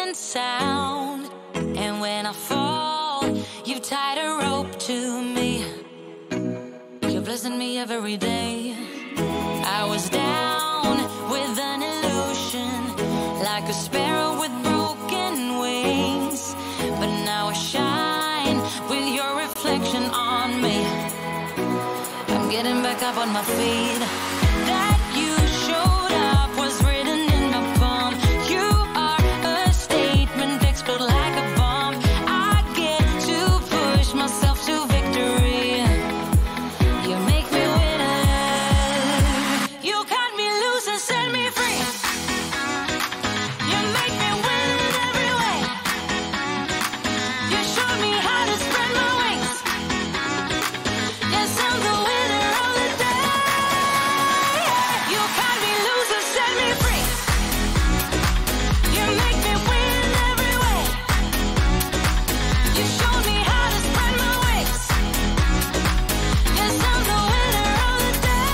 and sound. And when I fall, you tied a rope to me. You're blessing me every day. I was down with an illusion, like a sparrow with broken wings. But now I shine with your reflection on me. I'm getting back up on my feet. That you showed up was written in my palm. You are a statement, explode like a bomb. I get to push myself to victory. You make me winner. You cut me loose and set me free. You make me win in every way. You showed me how to spread my wings. Yes, I'm the winner of the day. You cut me loose and set me free. You make me win in every way. You showed me how to spread my wings. Yes, I'm the winner of the day.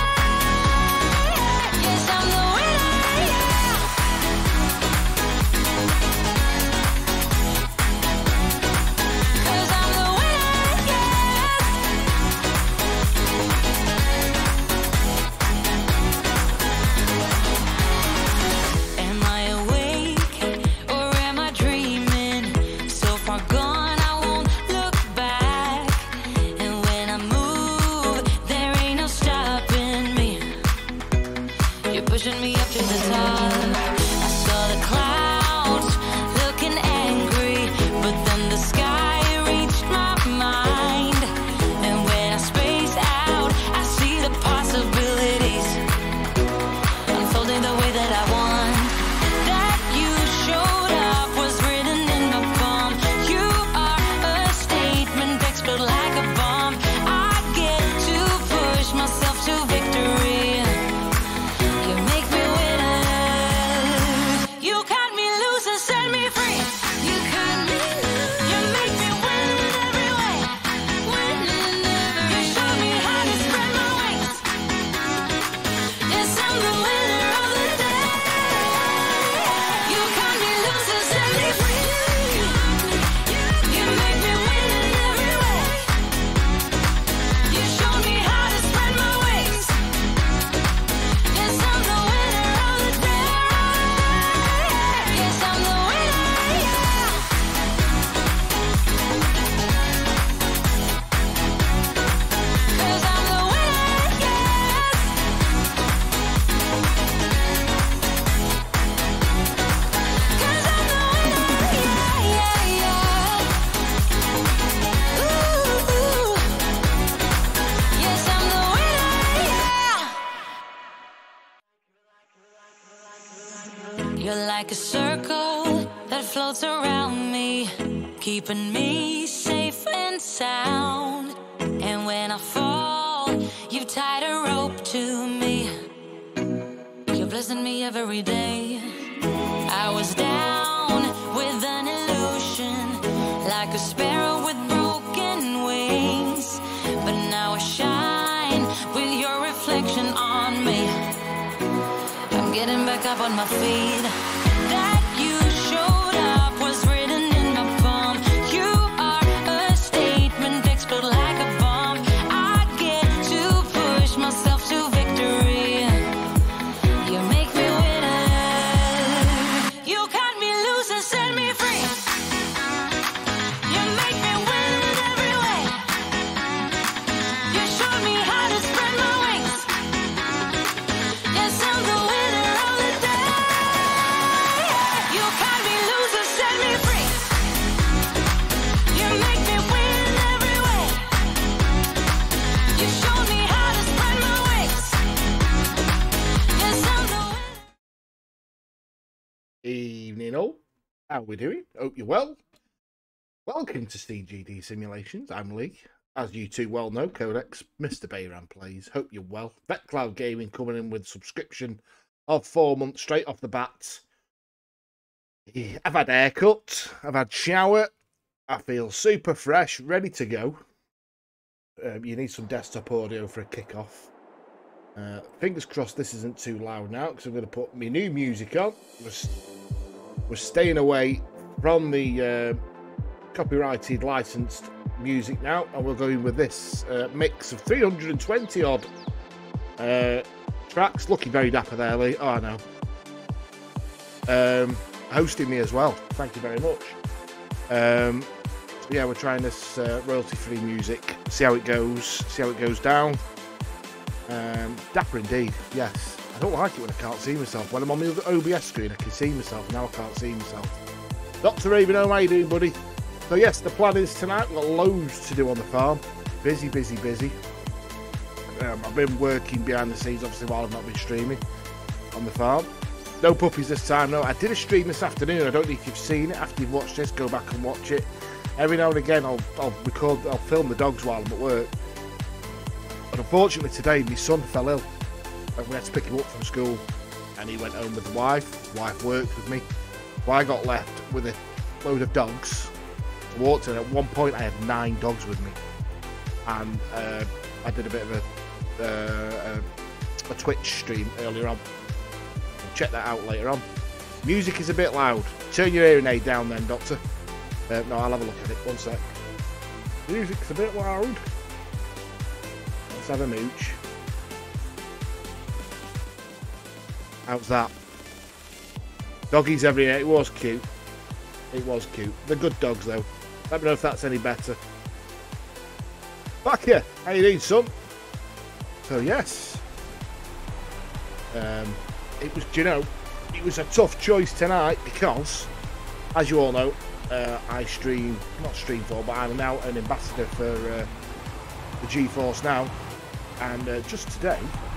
Yes, I'm the winner, yeah. 'Cause I'm the winner, yes. Am I awake or am I dreaming? So far gone, I won't look back. And when I move, there ain't no stopping me. You're pushing me up to the top. I saw the clouds looking angry, but then the sky reached my mind. And when I space out, I see the possibilities unfolding the way that I want. That you showed up was written in my palm. You are a statement, explode like a bomb. I get to push myself to victory. You make me winner. You cut me loose and set me free. You cut me loose. You make me win in every way. Win in every way. You showed me how to spread my wings. Yes, I'm the winner of the day. You cut me loose and set me free. You make me win in every way. You showed me how to spread my wings. Yes, I'm the winner of the day. Yes, I'm the winner, yeah. 'Cause I'm the winner, yes. 'Cause I'm the winner, yeah, yeah, yeah. Ooh, yes, I'm the winner, yeah. You're like a circle that floats around me, keeping me safe and sound. And when I fall, you tied a rope to me. You're blessing me every day. I was down with an illusion, like a sparrow with broken wings. But now I shine with your reflection on me. I'm getting back up on my feet. That you showed up was written in my palm. You are a statement, explode like a bomb. I get to push myself to victory. You make me winner. You cut me loose and set me free. You make me win in every way. You showed me how to spread my wings. Yes, I'm the winner of the day. You cut me loose and set me free. You make me win in every way. You showed me how to spread my wings. Yes, I'm the winner. Evening all. How we doing? Hope you're well. Welcome to CGD Simulations. I'm Lee. As you two well know, Codex, Mr. Bayram plays. Hope you're well. VetCloud Gaming coming in with subscription of 4 months straight off the bat. I've had a haircut. I've had shower. I feel super fresh, ready to go. You need some desktop audio for a kickoff. Fingers crossed this isn't too loud now, because I'm going to put my new music on. We're staying away from the copyrighted licensed music now, and we'll go in with this mix of 320 odd tracks. Looking very dapper there, Lee. Oh, I know. Hosting me as well. Thank you very much. Yeah, we're trying this royalty-free music. See how it goes. See how it goes down. Dapper indeed. Yes. I don't like it when I can't see myself. When I'm on the other OBS screen, I can see myself. Now I can't see myself. Dr. Raven, how you doing, buddy? So yes, the plan is tonight. We've got loads to do on the farm. Busy, busy, busy. I've been working behind the scenes, obviously, while I've not been streaming on the farm. No puppies this time, no. I did a stream this afternoon. I don't know if you've seen it. After you've watched this, go back and watch it. Every now and again, I'll film the dogs while I'm at work. But unfortunately today, my son fell ill. And we had to pick him up from school. And he went home with the wife. The wife worked with me. So I got left with a load of dogs. I walked in. At one point, I had 9 dogs with me. And I did a bit of a Twitch stream earlier on. Check that out later on. Music is a bit loud. Turn your hearing aid down then, Doctor. No, I'll have a look at it. One sec. Music's a bit loud. Let's have a mooch. How's that? Doggies every day. It was cute. It was cute. They're good dogs though. Let me know if that's any better. Back here. How you doing, son? So yes. It was, you know, it was a tough choice tonight because, as you all know, I stream, not Streamfall, but I'm now an ambassador for the GeForce Now, and just today,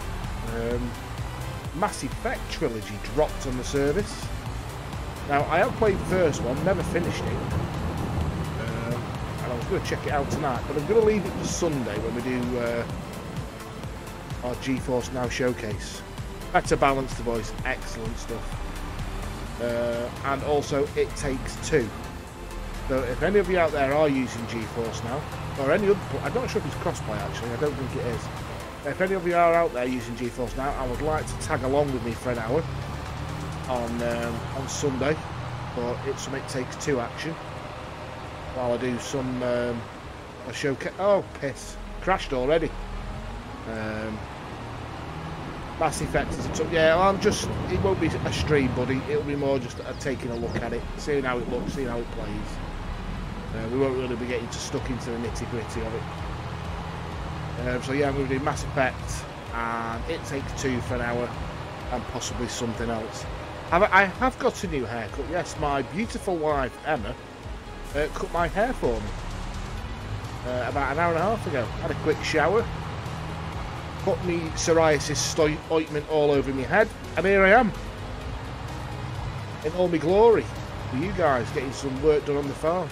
Mass Effect Trilogy dropped on the service. Now, I have played the first one, never finished it, and I was going to check it out tonight, but I'm going to leave it to Sunday when we do our GeForce Now showcase. Better balance the voice, excellent stuff. And also, It Takes Two. So if any of you out there are using GeForce Now, or any other, I'm not sure if it's crossplay actually, I don't think it is. If any of you are out there using GeForce Now, I would like to tag along with me for an hour on Sunday for It Takes Two action, while I do some a showcase. Oh, piss! Crashed already. Mass Effect is a tough. Yeah, I'm just. It won't be a stream, buddy. It'll be more just taking a look at it, seeing how it looks, seeing how it plays. We won't really be getting stuck into the nitty gritty of it. So yeah, I'm going to do Mass Effect and It Takes Two for an hour, and possibly something else. I have got a new haircut. Yes, my beautiful wife Emma cut my hair for me about an hour and a half ago. Had a quick shower. Put me psoriasis ointment all over my head, and here I am in all my glory for you guys, getting some work done on the farm.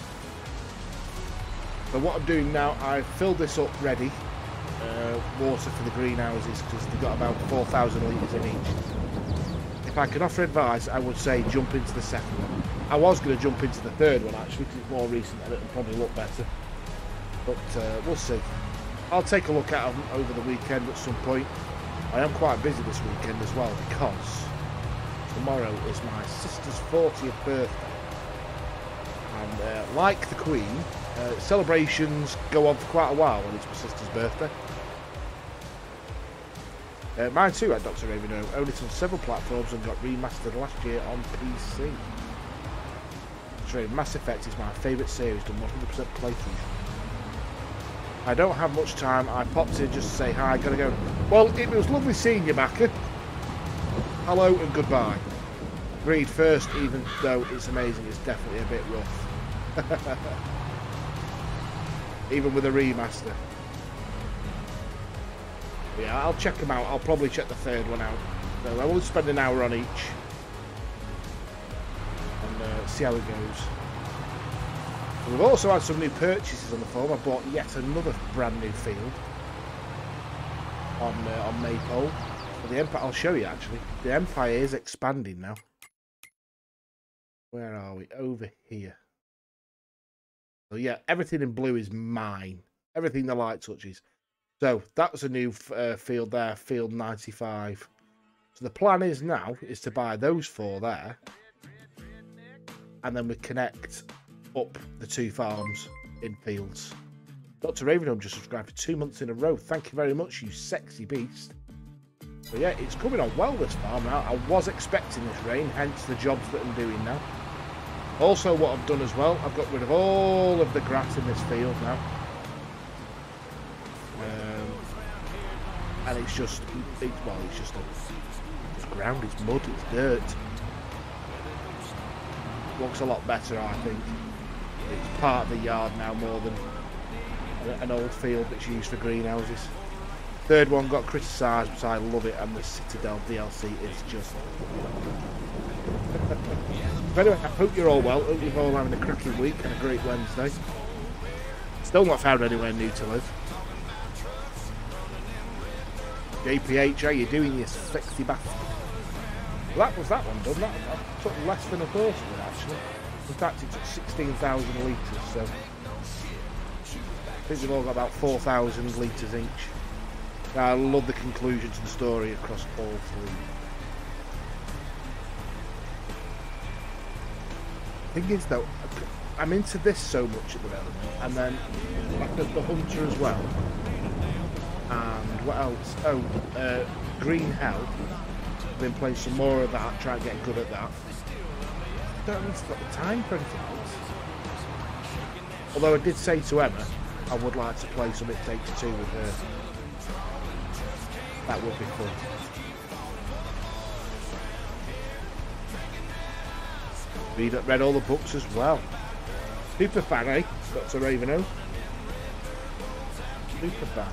So what I'm doing now, I've filled this up ready, water for the greenhouses, because they've got about 4,000 litres in each. If I could offer advice, I would say jump into the second one. I was going to jump into the third one actually, because it's more recent and it'll probably look better, but we'll see. I'll take a look at them over the weekend at some point. I am quite busy this weekend as well, because tomorrow is my sister's 40th birthday. And like the Queen, celebrations go on for quite a while when it's my sister's birthday. Mine too at Dr. Raven, owned it on several platforms and got remastered last year on PC. Mass Effect is my favourite series, done 100% playthrough. I don't have much time. I popped in just to say hi, gotta go. Well, it was lovely seeing you, Macca. Hello and goodbye. Agreed first, even though it's amazing, it's definitely a bit rough. Even with a remaster. Yeah, I'll check them out. I'll probably check the third one out. So I will spend an hour on each. And see how it goes. We've also had some new purchases on the farm. I bought yet another brand new field on Maypole. For the Empire, I'll show you actually. The Empire is expanding now. Where are we? Over here. So yeah, everything in blue is mine. Everything the light touches. So that was a new field there, field 95. So the plan is now is to buy those 4 there. and then we connect up the 2 farms in fields. Dr. Ravenholm just subscribed for 2 months in a row. Thank you very much, you sexy beast. But yeah, it's coming on well this farm now. I was expecting this rain, hence the jobs that I'm doing now. Also, what I've done as well, I've got rid of all of the grass in this field now. And it's just, it's just ground, it's mud, it's dirt. Looks a lot better, I think. It's part of the yard now more than an old field that's used for greenhouses. Third one got criticised, but I love it, and the Citadel DLC is just... But anyway, I hope you're all well. Hope you're all having a cracking week and a great Wednesday. Still not found anywhere new to live. JPH, how you doing, you sexy bastard? Well, that was that one done. That took less than a first one, actually. In fact, it took 16,000 litres, so... I think they've all got about 4,000 litres each. I love the conclusion to the story across all 3. Thing is, though, I'm into this so much at the moment, and then like the Hunter as well. And what else? Oh, Green Hell. I've been playing some more of that, trying to get good at that. I don't really got the time for anything else. Although I did say to Emma, I would like to play some It Takes Two with her. That would be fun. Read all the books as well. Super fan, eh? Dr. Ravenholm. Super fan.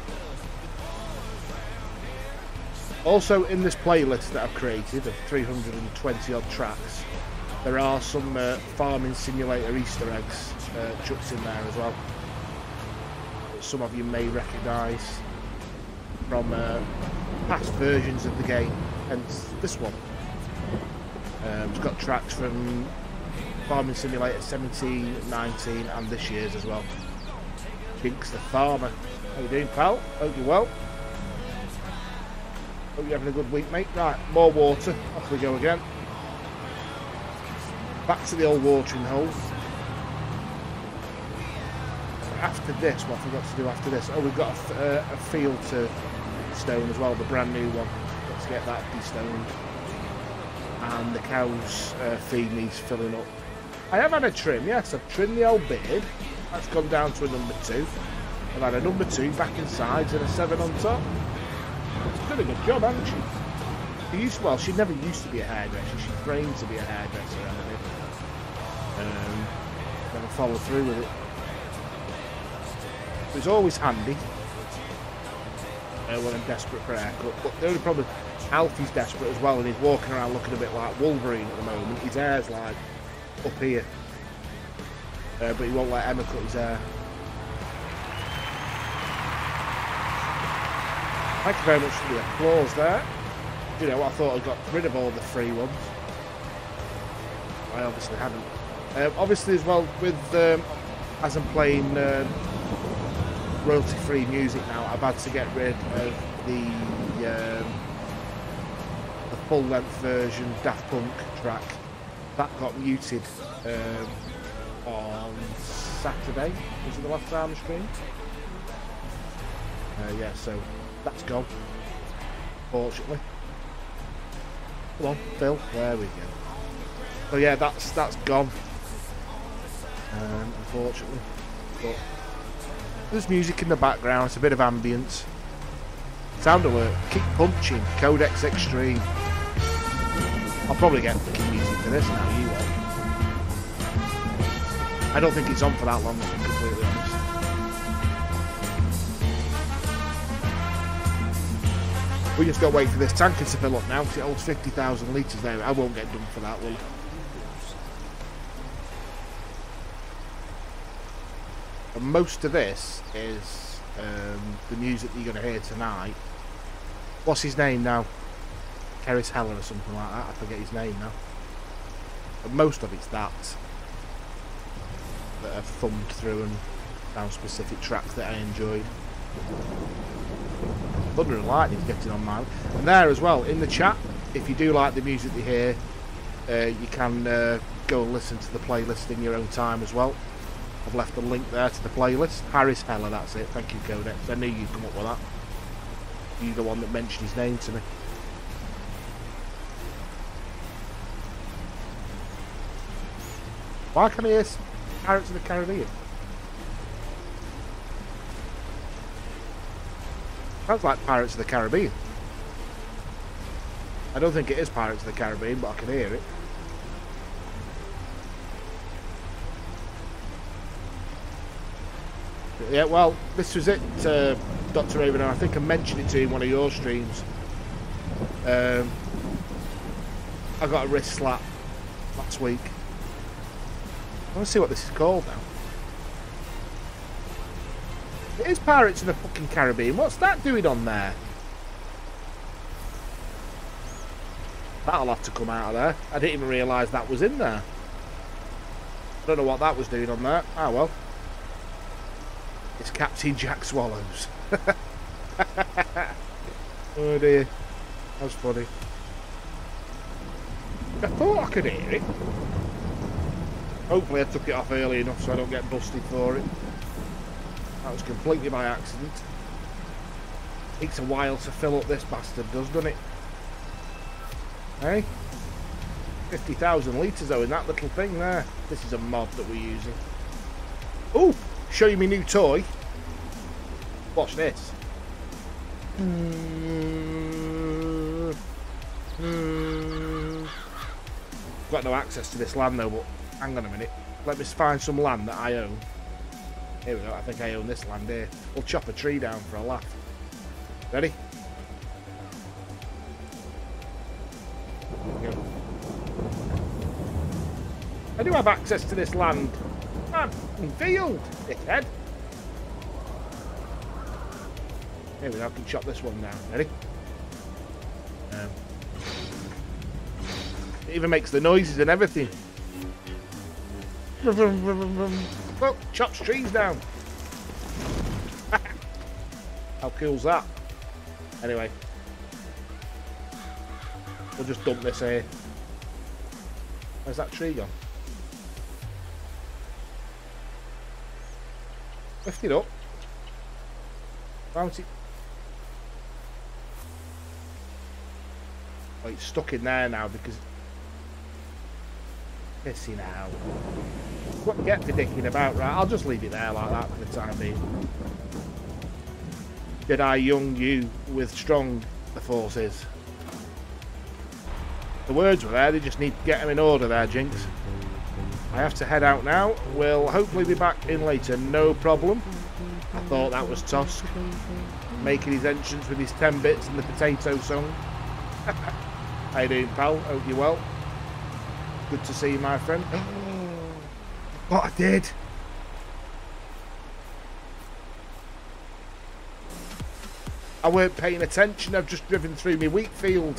Also, in this playlist that I've created of 320 odd tracks, there are some farming simulator Easter eggs chucked in there as well. Some of you may recognise from past versions of the game, hence this one. It's got tracks from Farming Simulator 17, 19 and this year's as well. Jinx the Farmer. How you doing, pal? Hope you're well. Hope you're having a good week, mate. Right, more water. Off we go again. Back to the old watering hole. After this, what I forgot to do after this? Oh, we've got a field to stone as well, the brand new one. Let's get that destoned. And the cow's feed needs filling up. I have had a trim, yes, I've trimmed the old beard. That's gone down to a number 2. I've had a number 2 back in sides and a 7 on top. She's done a good job, hasn't she? Well, she never used to be a hairdresser. She trained to be a hairdresser, never followed through with it. It was always handy when I'm desperate for a haircut. But the only problem, Alfie's desperate as well, and he's walking around looking a bit like Wolverine at the moment. His hair's like up here, but he won't let Emma cut his hair. Thank you very much for the applause there. You know, I thought I got rid of all the free ones. I obviously hadn't. Obviously as well, with as I'm playing royalty-free music now, I've had to get rid of the full-length version Daft Punk track. That got muted on Saturday. Was it the last time I streamed? Yeah, so that's gone, fortunately. Come on, Phil. There we go. So yeah, that's gone, unfortunately. But there's music in the background. It's a bit of ambience. Sound alert. Keep punching. Codex Extreme. I'll probably get music for this now. You won't. I don't think it's on for that long, to be completely honest. We just got to wait for this tanker to fill up now, because it holds 50,000 litres there. I won't get done for that, will I? And most of this is the music that you're going to hear tonight. What's his name now? Keris Heller or something like that. I forget his name now. But most of it's that I've thumbed through and found specific tracks that I enjoyed. Thunder and Lightning's getting on mine. And there as well, in the chat, if you do like the music you hear, you can go and listen to the playlist in your own time as well. I've left a link there to the playlist. Harris Heller, that's it. Thank you, Codex. I knew you'd come up with that. You're the one that mentioned his name to me. Why can I hear Pirates of the Caribbean? Sounds like Pirates of the Caribbean. I don't think it is Pirates of the Caribbean, but I can hear it. Yeah, well, this was it, Dr. Raven, and I think I mentioned it to you in one of your streams. I got a wrist slap last week. I want to see what this is called now. It is Pirates of the fucking Caribbean. What's that doing on there? That'll have to come out of there. I didn't even realise that was in there. I don't know what that was doing on there. Ah, well. It's Captain Jack Swallows. Oh dear. That was funny. I thought I could hear it. Hopefully I took it off early enough so I don't get busted for it. That was completely by accident. Takes a while to fill up this bastard, doesn't it? Hey? 50,000 litres though in that little thing there. This is a mod that we're using. Ooh! Show you my new toy. Watch this. Got no access to this land though, but hang on a minute. Let me find some land that I own. Here we go, I think I own this land here. We'll chop a tree down for a laugh. Ready? There we go. I do have access to this land. Man, field, dickhead. Here we go, I can chop this one down. Ready? It even makes the noises and everything. Well, chops trees down. How cool's that? Anyway, we'll just dump this here. Where's that tree gone? Lift it up. Bounce it. Oh, it's stuck in there now because... Pissing out. What you get for dicking about, right? I'll just leave it there like that for the time being. Jedi young you with strong the force is. The words were there, they just need to get them in order there, Jinx. I have to head out now. We'll hopefully be back in later, no problem. I thought that was Tusk making his entrance with his 10 bits and the potato song. How you doing, pal? Hope you're well. Good to see you, my friend. What I did. I weren't paying attention. I've just driven through my wheat field.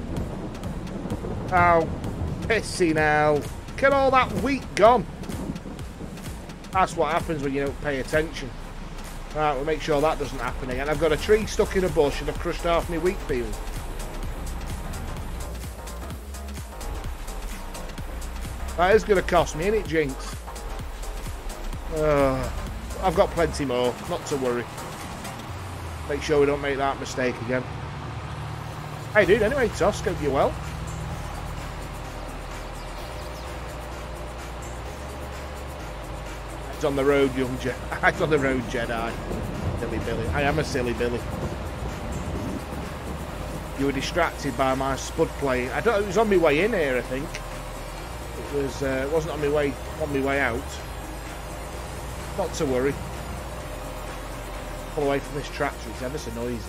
Oh, pissing hell. Look at all that wheat gone. That's what happens when you don't pay attention. Right, we'll make sure that doesn't happen again. I've got a tree stuck in a bush and I've crushed half my wheat field. That is going to cost me, innit, Jinx? I've got plenty more, not to worry. Make sure we don't make that mistake again. How you doing anyway, Tusk? Hope you're well. It's on the road, young Jedi. It's on the road, Jedi. Silly Billy. I am a silly Billy. You were distracted by my spud playing. It was on my way in here, I think. It wasn't on my way out. Not to worry. Pull away from this tractor, it's ever so noisy.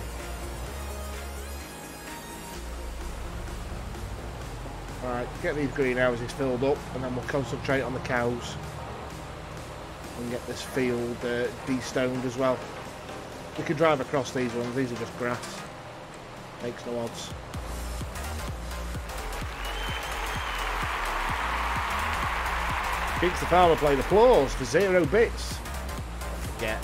Alright, get these greenhouses filled up and then we'll concentrate on the cows. And get this field de-stoned as well. We can drive across these ones, these are just grass. Makes no odds. Keeps the farmer playing applause for 0 bits. Forget.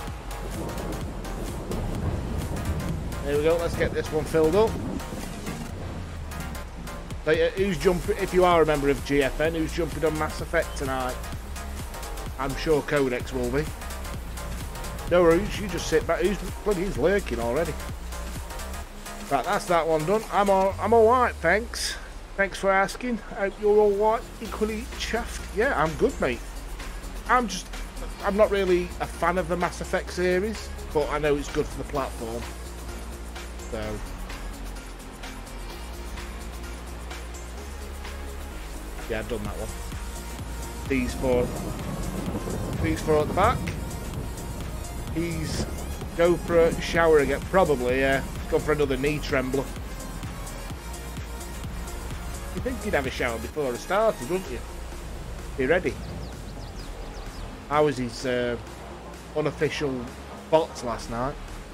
There we go, let's get this one filled up. So, who's jumping? If you are a member of GFN, who's jumping on Mass Effect tonight? I'm sure Codex will be. No worries, you just sit back. He's lurking already. Right, that's that one done. I'm all right, thanks. Thanks for asking. Hope you're all right, equally chuffed. Yeah, I'm good, mate. I'm not really a fan of the Mass Effect series, but I know it's good for the platform. So. Yeah, I've done that one. These four at the back. He's go for a shower again, probably. Yeah, go for another knee trembler. You think you'd have a shower before it started, wouldn't you? Be ready. How was his unofficial bots last night?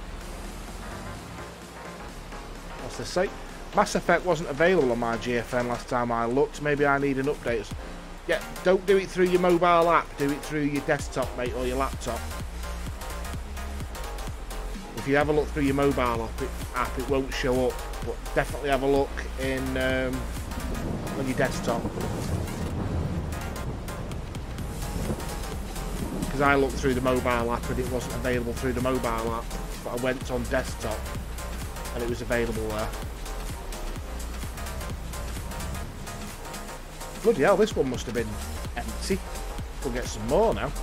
What's this say? Mass Effect wasn't available on my GFN last time I looked. Maybe I need an update. Yeah, don't do it through your mobile app. Do it through your desktop, mate, or your laptop. If you have a look through your mobile app, it won't show up. But definitely have a look in on your desktop. Because I looked through the mobile app and it wasn't available through the mobile app. But I went on desktop and it was available there. Bloody hell, this one must have been empty. We'll get some more now.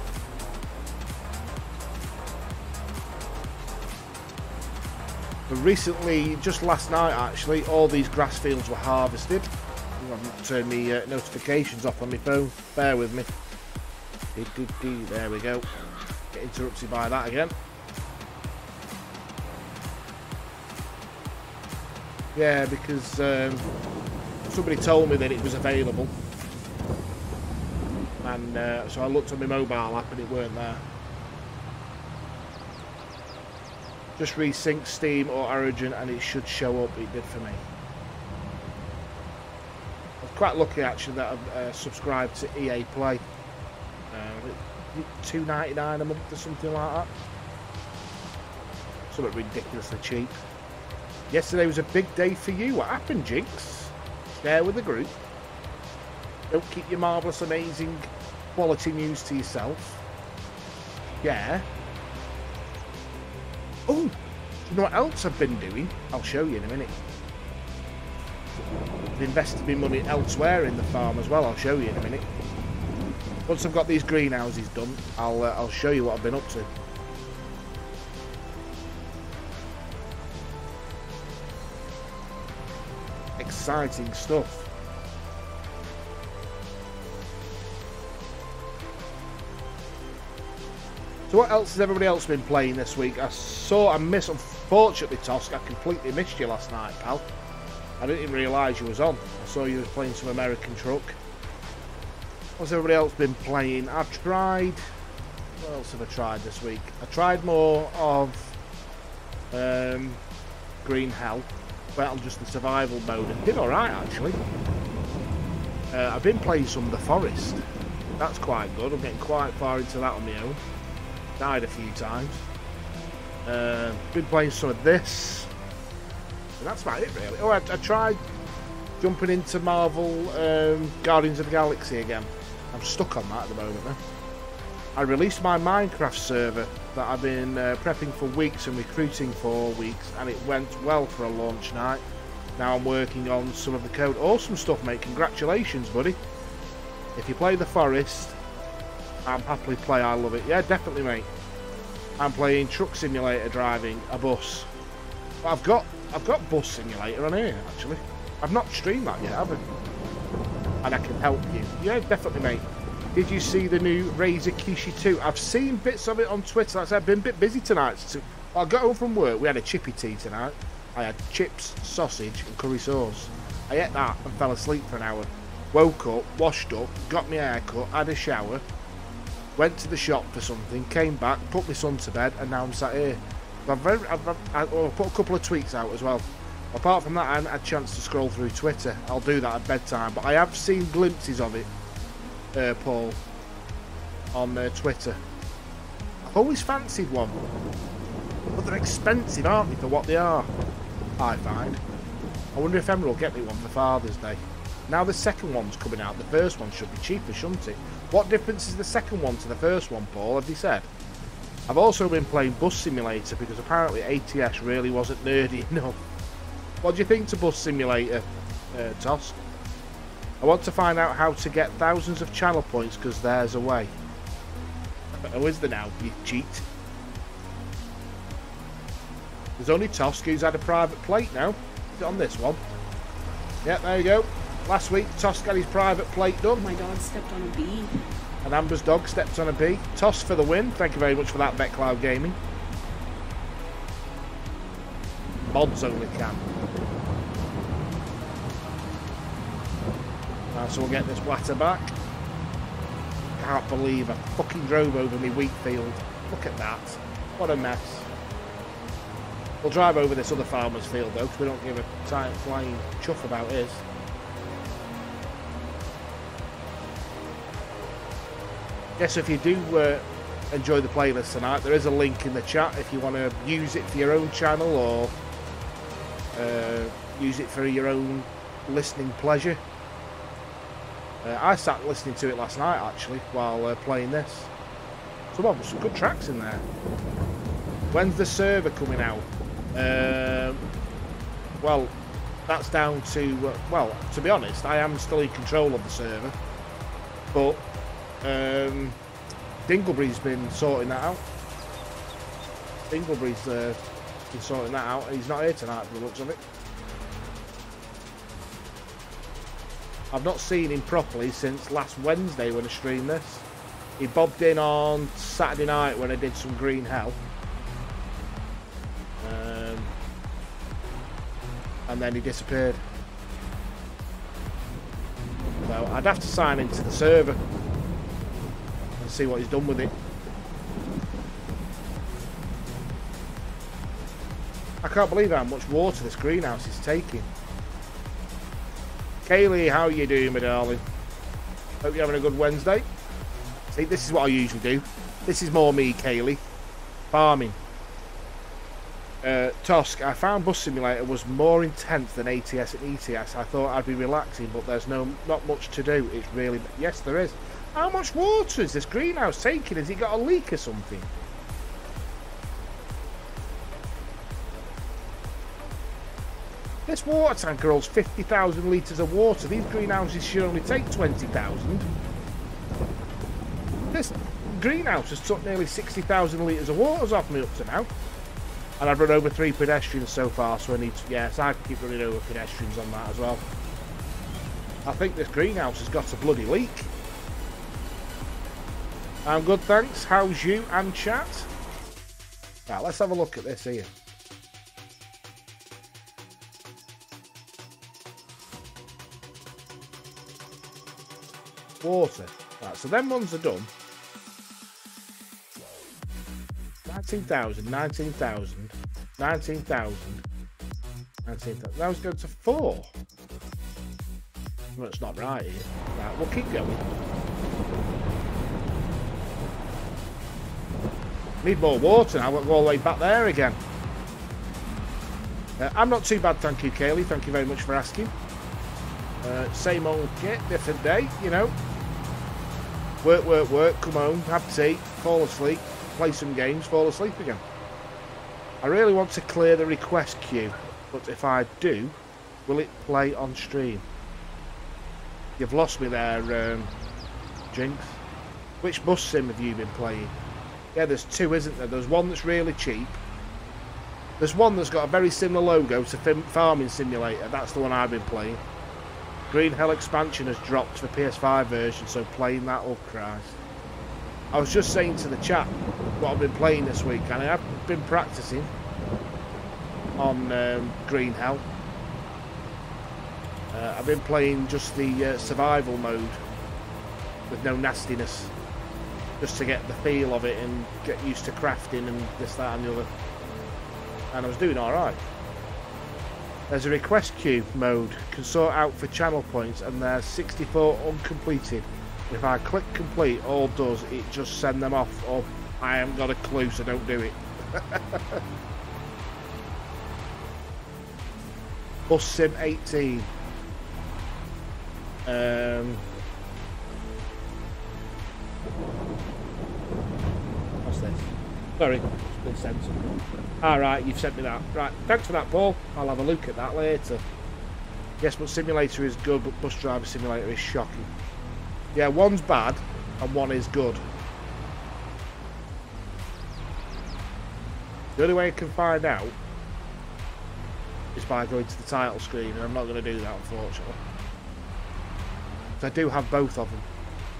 But recently, just last night actually, all these grass fields were harvested. I haven't turned my notifications off on my phone. Bear with me. There we go. Get interrupted by that again. Yeah, because somebody told me that it was available. And so I looked on my mobile app and it weren't there. Just resync Steam or Origin and it should show up. It did for me. I was quite lucky actually that I've subscribed to EA Play. $2.99 a month or something like that. Something ridiculously cheap. Yesterday was a big day for you. What happened, Jinx? Share with the group. Don't keep your marvellous, amazing quality news to yourself. Yeah. Oh, you know what else I've been doing? I'll show you in a minute. I've invested my money elsewhere in the farm as well. I'll show you in a minute. Once I've got these greenhouses done, I'll show you what I've been up to. Exciting stuff. So what else has everybody else been playing this week? Unfortunately, Tosk, I completely missed you last night, pal. I didn't even realise you was on. I saw you was playing some American Truck. What's everybody else been playing? I've tried... What else have I tried this week? I tried more of Green Hell. Well, just the survival mode. It did alright, actually. I've been playing some of The Forest. That's quite good. I'm getting quite far into that on my own. Died a few times. Been playing some of this. And that's about it, really. Oh, I tried jumping into Marvel Guardians of the Galaxy again. I'm stuck on that at the moment now. I released my Minecraft server that I've been prepping for weeks and recruiting for weeks, and it went well for a launch night. Now I'm working on some of the code. Awesome stuff, mate. Congratulations, buddy. If you play The Forest, I'm happily play. I love it. Yeah, definitely, mate. I'm playing Truck Simulator driving a bus. But I've got Bus Simulator on here, actually. I've not streamed that yet, have I? And I can help you. Yeah, definitely, mate. Did you see the new Razer Kishi 2? I've seen bits of it on Twitter. Like I said, I've been a bit busy tonight. So I got home from work. We had a chippy tea tonight. I had chips, sausage and curry sauce. I ate that and fell asleep for an hour. Woke up, washed up, got my hair cut, had a shower, went to the shop for something, came back, put my son to bed, and now I'm sat here. I've put a couple of tweets out as well. Apart from that, I haven't had a chance to scroll through Twitter. I'll do that at bedtime. But I have seen glimpses of it, Paul, on Twitter. I've always fancied one. But they're expensive, aren't they, for what they are, I find. I wonder if Emma will get me one for Father's Day. Now the second one's coming out. The first one should be cheaper, shouldn't it? What difference is the second one to the first one, Paul? Have they said? I've also been playing Bus Simulator because apparently ATS really wasn't nerdy enough. What do you think to Bus Simulator, Tosk? I want to find out how to get thousands of channel points because there's a way. Oh, is there now? You cheat. There's only Tosk who's had a private plate now. Is it on this one? Yeah, there you go. Last week, Tosk had his private plate done. My dog stepped on a bee. And Amber's dog stepped on a bee. Tosk for the win. Thank you very much for that, BetCloud Gaming. Mods only can. So we'll get this Watter back. Can't believe I fucking drove over me wheat field. Look at that. What a mess. We'll drive over this other farmer's field though, because we don't give a tight flying chuff about his. Yes, if you do enjoy the playlist tonight, there is a link in the chat if you want to use it for your own channel or use it for your own listening pleasure. I sat listening to it last night actually while playing this. Some good tracks in there. When's the server coming out? Well, that's down to well, to be honest, I am still in control of the server, but Dinglebury's been sorting that out. Dinglebury's been sorting that out. He's not here tonight for the looks of it. I've not seen him properly since last Wednesday when I streamed this. He bobbed in on Saturday night when I did some Green Hell. And then he disappeared. So I'd have to sign into the server and see what he's done with it. I can't believe how much water this greenhouse is taking. Kaylee, how you doing, my darling? Hope you're having a good Wednesday. See, this is what I usually do. This is more me, Kaylee. Farming. Tosk, I found Bus Simulator was more intense than ATS and ETS. I thought I'd be relaxing, but there's not much to do. It's really... Yes, there is. How much water is this greenhouse taking? Has it got a leak or something? This water tanker holds 50,000 litres of water. These greenhouses should only take 20,000. This greenhouse has took nearly 60,000 litres of water off me up to now. And I've run over 3 pedestrians so far, so I need to... Yes, I can keep running over pedestrians on that as well. I think this greenhouse has got a bloody leak. I'm good, thanks. How's you and chat? Right, let's have a look at this here. Water. Right, so them ones are done. 19,000, 19,000, 19,000, 19,000. Now it's going to 4. Well, it's not right here. Right, we'll keep going. Need more water now. We'll go all the way back there again. I'm not too bad, thank you, Kaylee. Thank you very much for asking. Same old kit, different day, you know. Work, work, work, come home, have tea, fall asleep, play some games, fall asleep again. I really want to clear the request queue, but if I do, will it play on stream? You've lost me there, Jinx. Which bus sim have you been playing? Yeah, there's 2, isn't there? There's one that's really cheap. There's one that's got a very similar logo to Farming Simulator. That's the one I've been playing. Green Hell expansion has dropped for PS5 version, so playing that, oh Christ. I was just saying to the chat what I've been playing this week, and I have been practicing on Green Hell. I've been playing just the survival mode with no nastiness, just to get the feel of it and get used to crafting and this, that and the other. And I was doing alright. There's a request queue mode, can sort out for channel points, and there's 64 uncompleted. If I click complete, all does, it just send them off. Oh, I haven't got a clue, so don't do it. Bus Sim 18. What's this? Sorry, it's been sent something. Alright, you've sent me that. Right, thanks for that, Paul. I'll have a look at that later. Yes, but Simulator is good, but Bus Driver Simulator is shocking. Yeah, one's bad, and one is good. The only way I can find out is by going to the title screen, and I'm not going to do that, unfortunately. So I do have both of them.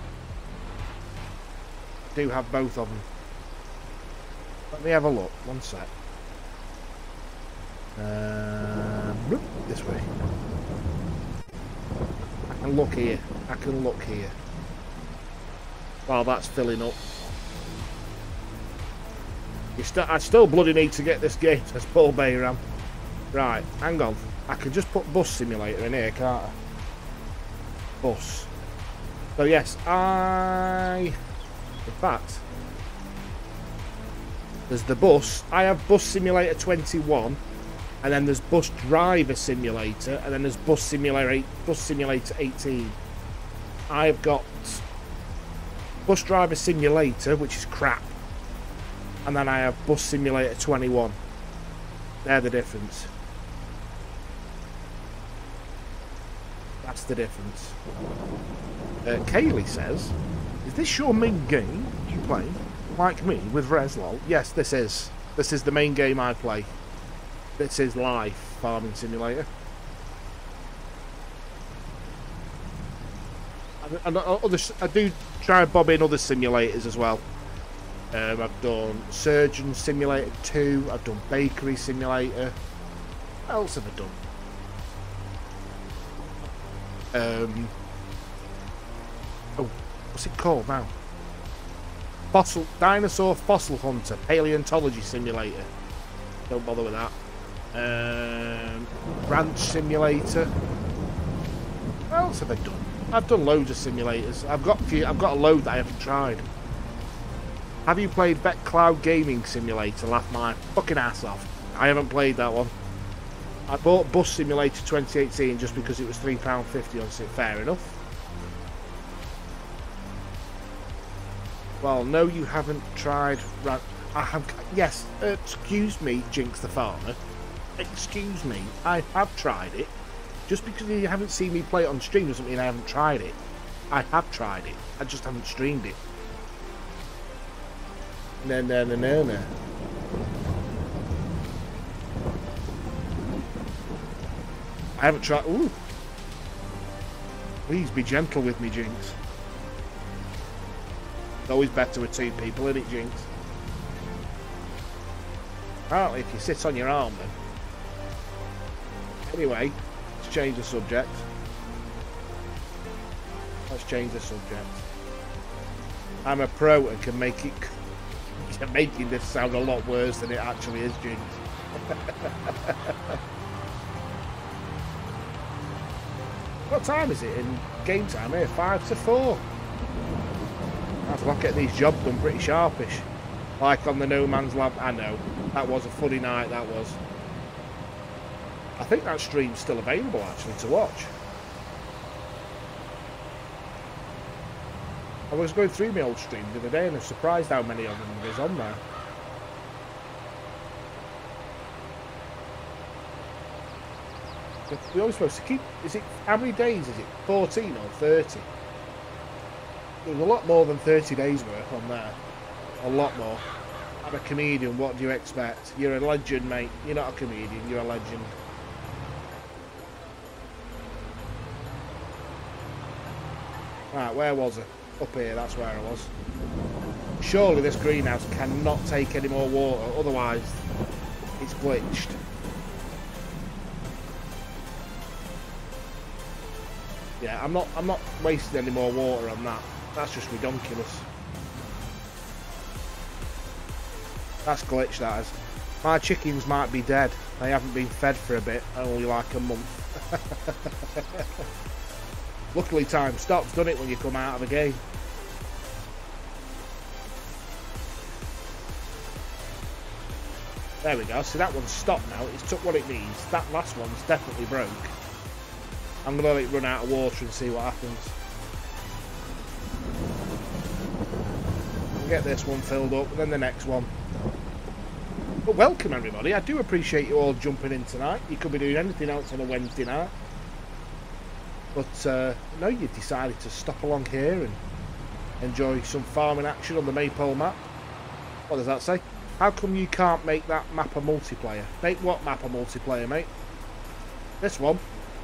Let me have a look. One sec. This way. I can look here. While that's filling up. I still bloody need to get this game, says Paul Bayram. Right, hang on. I can just put Bus Simulator in here, can't I? Bus. So yes, in fact, there's the bus. I have Bus Simulator 21, and then there's Bus Driver Simulator, and then there's Bus Simulator 18. I've got Bus Driver Simulator, which is crap, and then I have Bus Simulator 21. They're the difference. That's the difference. Kaylee says, is this your main game you play? Like me, with Reslol? Yes, this is. This is the main game I play. This is Life Farming Simulator. I do try and bob in other simulators as well. I've done Surgeon Simulator 2, I've done Bakery Simulator. What else have I done? Oh, what's it called now? Dinosaur Fossil Hunter, Paleontology Simulator. Don't bother with that. Ranch Simulator. What else have I done? I've done loads of simulators. I've got a load that I haven't tried. Have you played Vet Cloud Gaming Simulator? Laugh my fucking ass off. I haven't played that one. I bought Bus Simulator 2018 just because it was £3.50 on it. Fair enough. Well, no, you haven't tried. I have. Yes. Excuse me, Jinx the Farmer. Excuse me. I have tried it. Just because you haven't seen me play it on stream doesn't mean I haven't tried it. I have tried it. I just haven't streamed it. No. I haven't tried. Ooh. Please be gentle with me, Jinx. It's always better with two people, isn't it, Jinx? Apparently, if you sit on your arm, then. Anyway, let's change the subject. I'm a pro and can make it. You're making this sound a lot worse than it actually is, Jinx. What time is it in game time here? 5 to 4. I've got to get these jobs done pretty sharpish. Like on the No Man's Lab. I know. That was a funny night, that was. I think that stream's still available, actually, to watch. I was going through my old stream the other day and I was surprised how many of them there is on there. We're always supposed to keep... Is it... How many days is it? 14 or 30? There's a lot more than 30 days worth on there. A lot more. I'm a comedian, what do you expect? You're a legend, mate. You're not a comedian, you're a legend. Right, where was I? Up here, that's where I was. Surely this greenhouse cannot take any more water, otherwise it's glitched. Yeah, I'm not wasting any more water on that. That's just ridiculous. That's glitched, that is. My chickens might be dead. They haven't been fed for a bit, only like a month. Luckily time stops, doesn't it, when you come out of a game? There we go. See, that one's stopped now. It's took what it needs. That last one's definitely broke. I'm going to let it run out of water and see what happens. Get this one filled up, and then the next one. But welcome everybody, I do appreciate you all jumping in tonight. You could be doing anything else on a Wednesday night. But no, you've decided to stop along here and enjoy some farming action on the Maypole map. What does that say? How come you can't make that map a multiplayer? Make what map a multiplayer, mate? This one.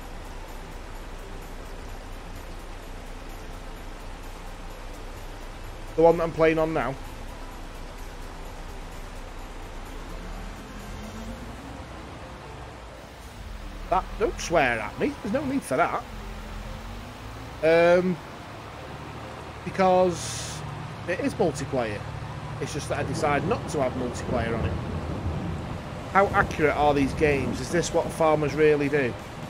The one that I'm playing on now. That, don't swear at me. There's no need for that. Because it is multiplayer. It's just that I decided not to have multiplayer on it. How accurate are these games? Is this what farmers really do?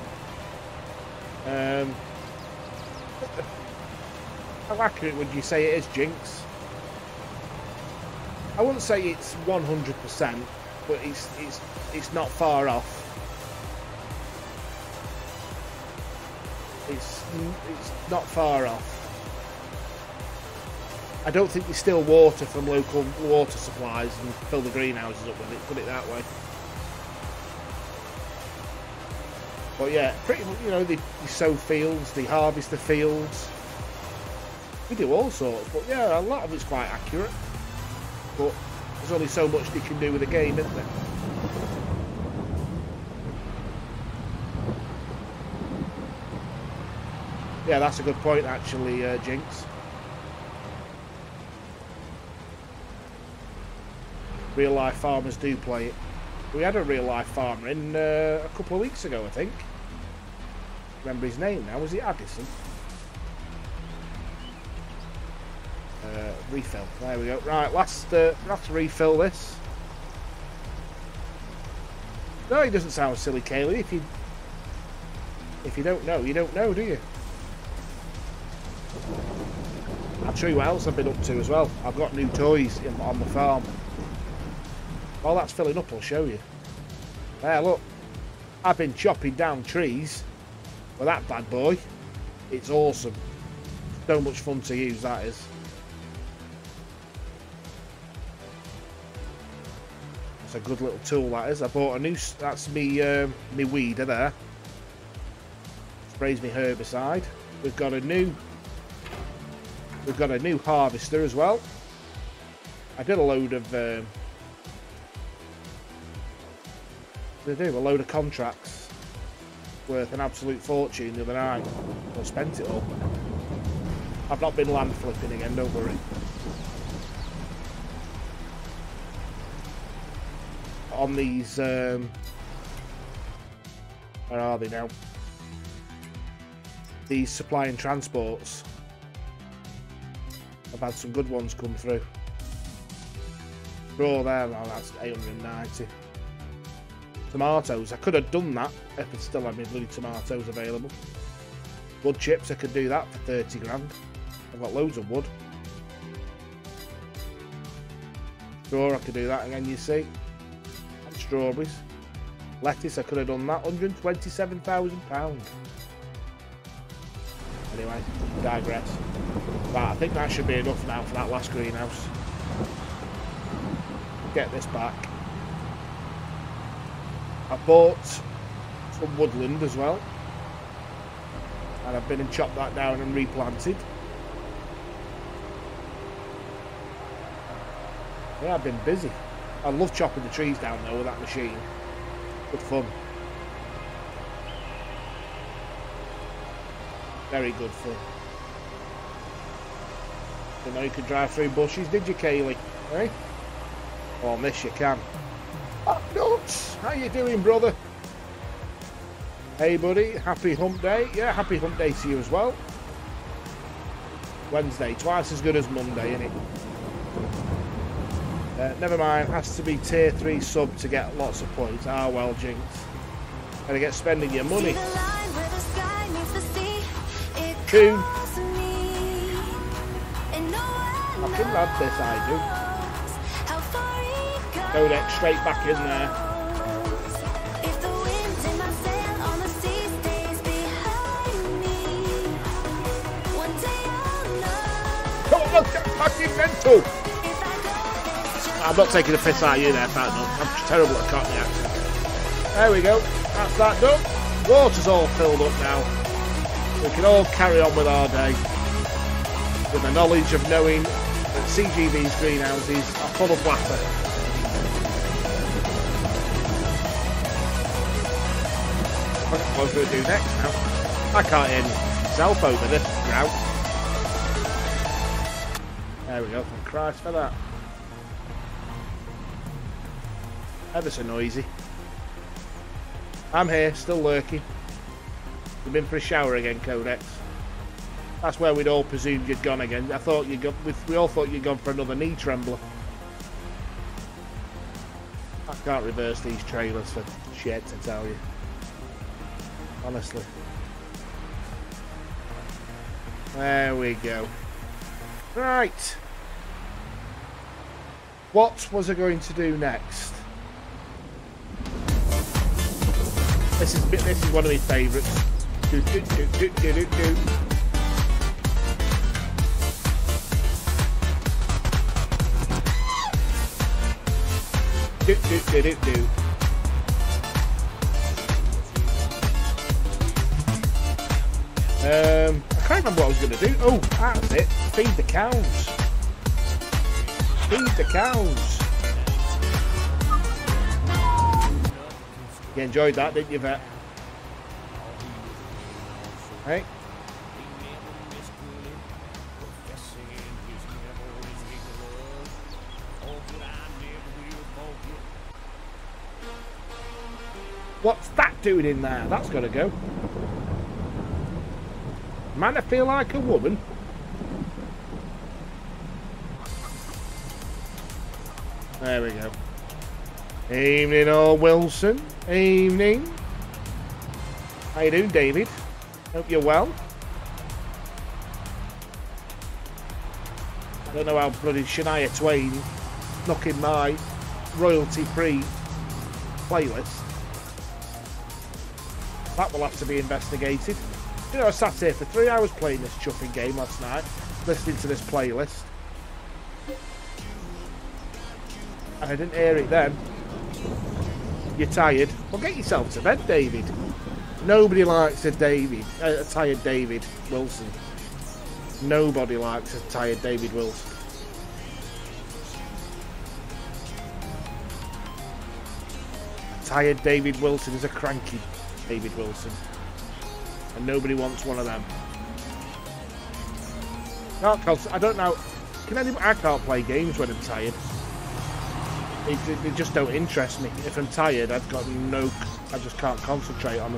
How accurate would you say it is, Jinx? I wouldn't say it's 100%, but it's not far off. It's not far off. I don't think you steal water from local water supplies and fill the greenhouses up with it, put it that way. But yeah, pretty much, you know, they sow fields, they harvest the fields. We do all sorts, but yeah, a lot of it's quite accurate. But there's only so much they can do with the game, isn't there? Yeah, that's a good point, actually, Jinx. Real life farmers do play it. We had a real life farmer in a couple of weeks ago, I think. Remember his name now? Was it Addison? Refill. There we go. Right, last. We'll have to refill this. No, he doesn't sound silly, Kaylee. If you don't know, you don't know, do you? I'll show you what else I've been up to as well. I've got new toys on the farm. While that's filling up, I'll show you. There, look. I've been chopping down trees with that bad boy. It's awesome. So much fun to use, that is. That's a good little tool, that is. I bought a new... That's me weeder there. Sprays me herbicide. We've got a new harvester as well. I did a load of a load of contracts worth an absolute fortune the other night. I spent it all. I've not been land flipping again, don't worry. On these where are they now? These supply and transports. I've had some good ones come through. Raw there, oh, that's 890. Tomatoes, I could have done that if I still had my bloody tomatoes available. Wood chips, I could do that for 30 grand. I've got loads of wood. Straw, I could do that again, you see. And strawberries. Lettuce, I could have done that. £127,000. Anyway, digress. Right, I think that should be enough now for that last greenhouse. Get this back. I bought some woodland as well. And I've been and chopped that down and replanted. Yeah, I've been busy. I love chopping the trees down though with that machine. Good fun. Very good fun. Didn't know you could drive through bushes, did you, Kaylee? Eh? Well, on this you can. Oh, nuts! How you doing, brother? Hey, buddy. Happy hump day. Yeah, happy hump day to you as well. Wednesday, twice as good as Monday, innit? Never mind, has to be tier 3 sub to get lots of points. Ah, well, Jinx. Gotta get spending your money. Tune. I can add this, I do. Codex straight back in there. look, that's fucking mental. I'm not taking a piss out of you there, Fat Nut. I'm terrible at Cockney accent. There we go. That's that done. Water's all filled up now. We can all carry on with our day with the knowledge of knowing that CGV's greenhouses are full of water. What am I going to do next now? I can't hear myself over this ground. There we go. Thank Christ for that. Ever so noisy. I'm here, still lurking. You've been for a shower again, Codex. That's where we'd all presumed you'd gone again. I thought you'd gone. We all thought you'd gone for another knee trembler. I can't reverse these trailers for shit, to tell you. Honestly. There we go. Right. What was I going to do next? This is one of my favourites. Do do do do do do do. Do do do do do. I can't remember what I was going to do. Oh, that's it. Feed the cows. Feed the cows. You enjoyed that, didn't you, Vet? Hey? What's that doing in there? That's got to go. Man, I feel like a woman. There we go. Evening, all Wilson. Evening. How you doing, David? Hope you're well. I don't know how bloody Shania Twain knocking my royalty-free playlist. That will have to be investigated. You know, I sat here for 3 hours playing this chuffing game last night, listening to this playlist. And I didn't hear it then. You're tired? Well, get yourself to bed, David. Nobody likes a tired David Wilson. Nobody likes a tired David Wilson. A tired David Wilson is a cranky David Wilson. And nobody wants one of them. I don't know. I can't play games when I'm tired. They just don't interest me. If I'm tired, I just can't concentrate on them.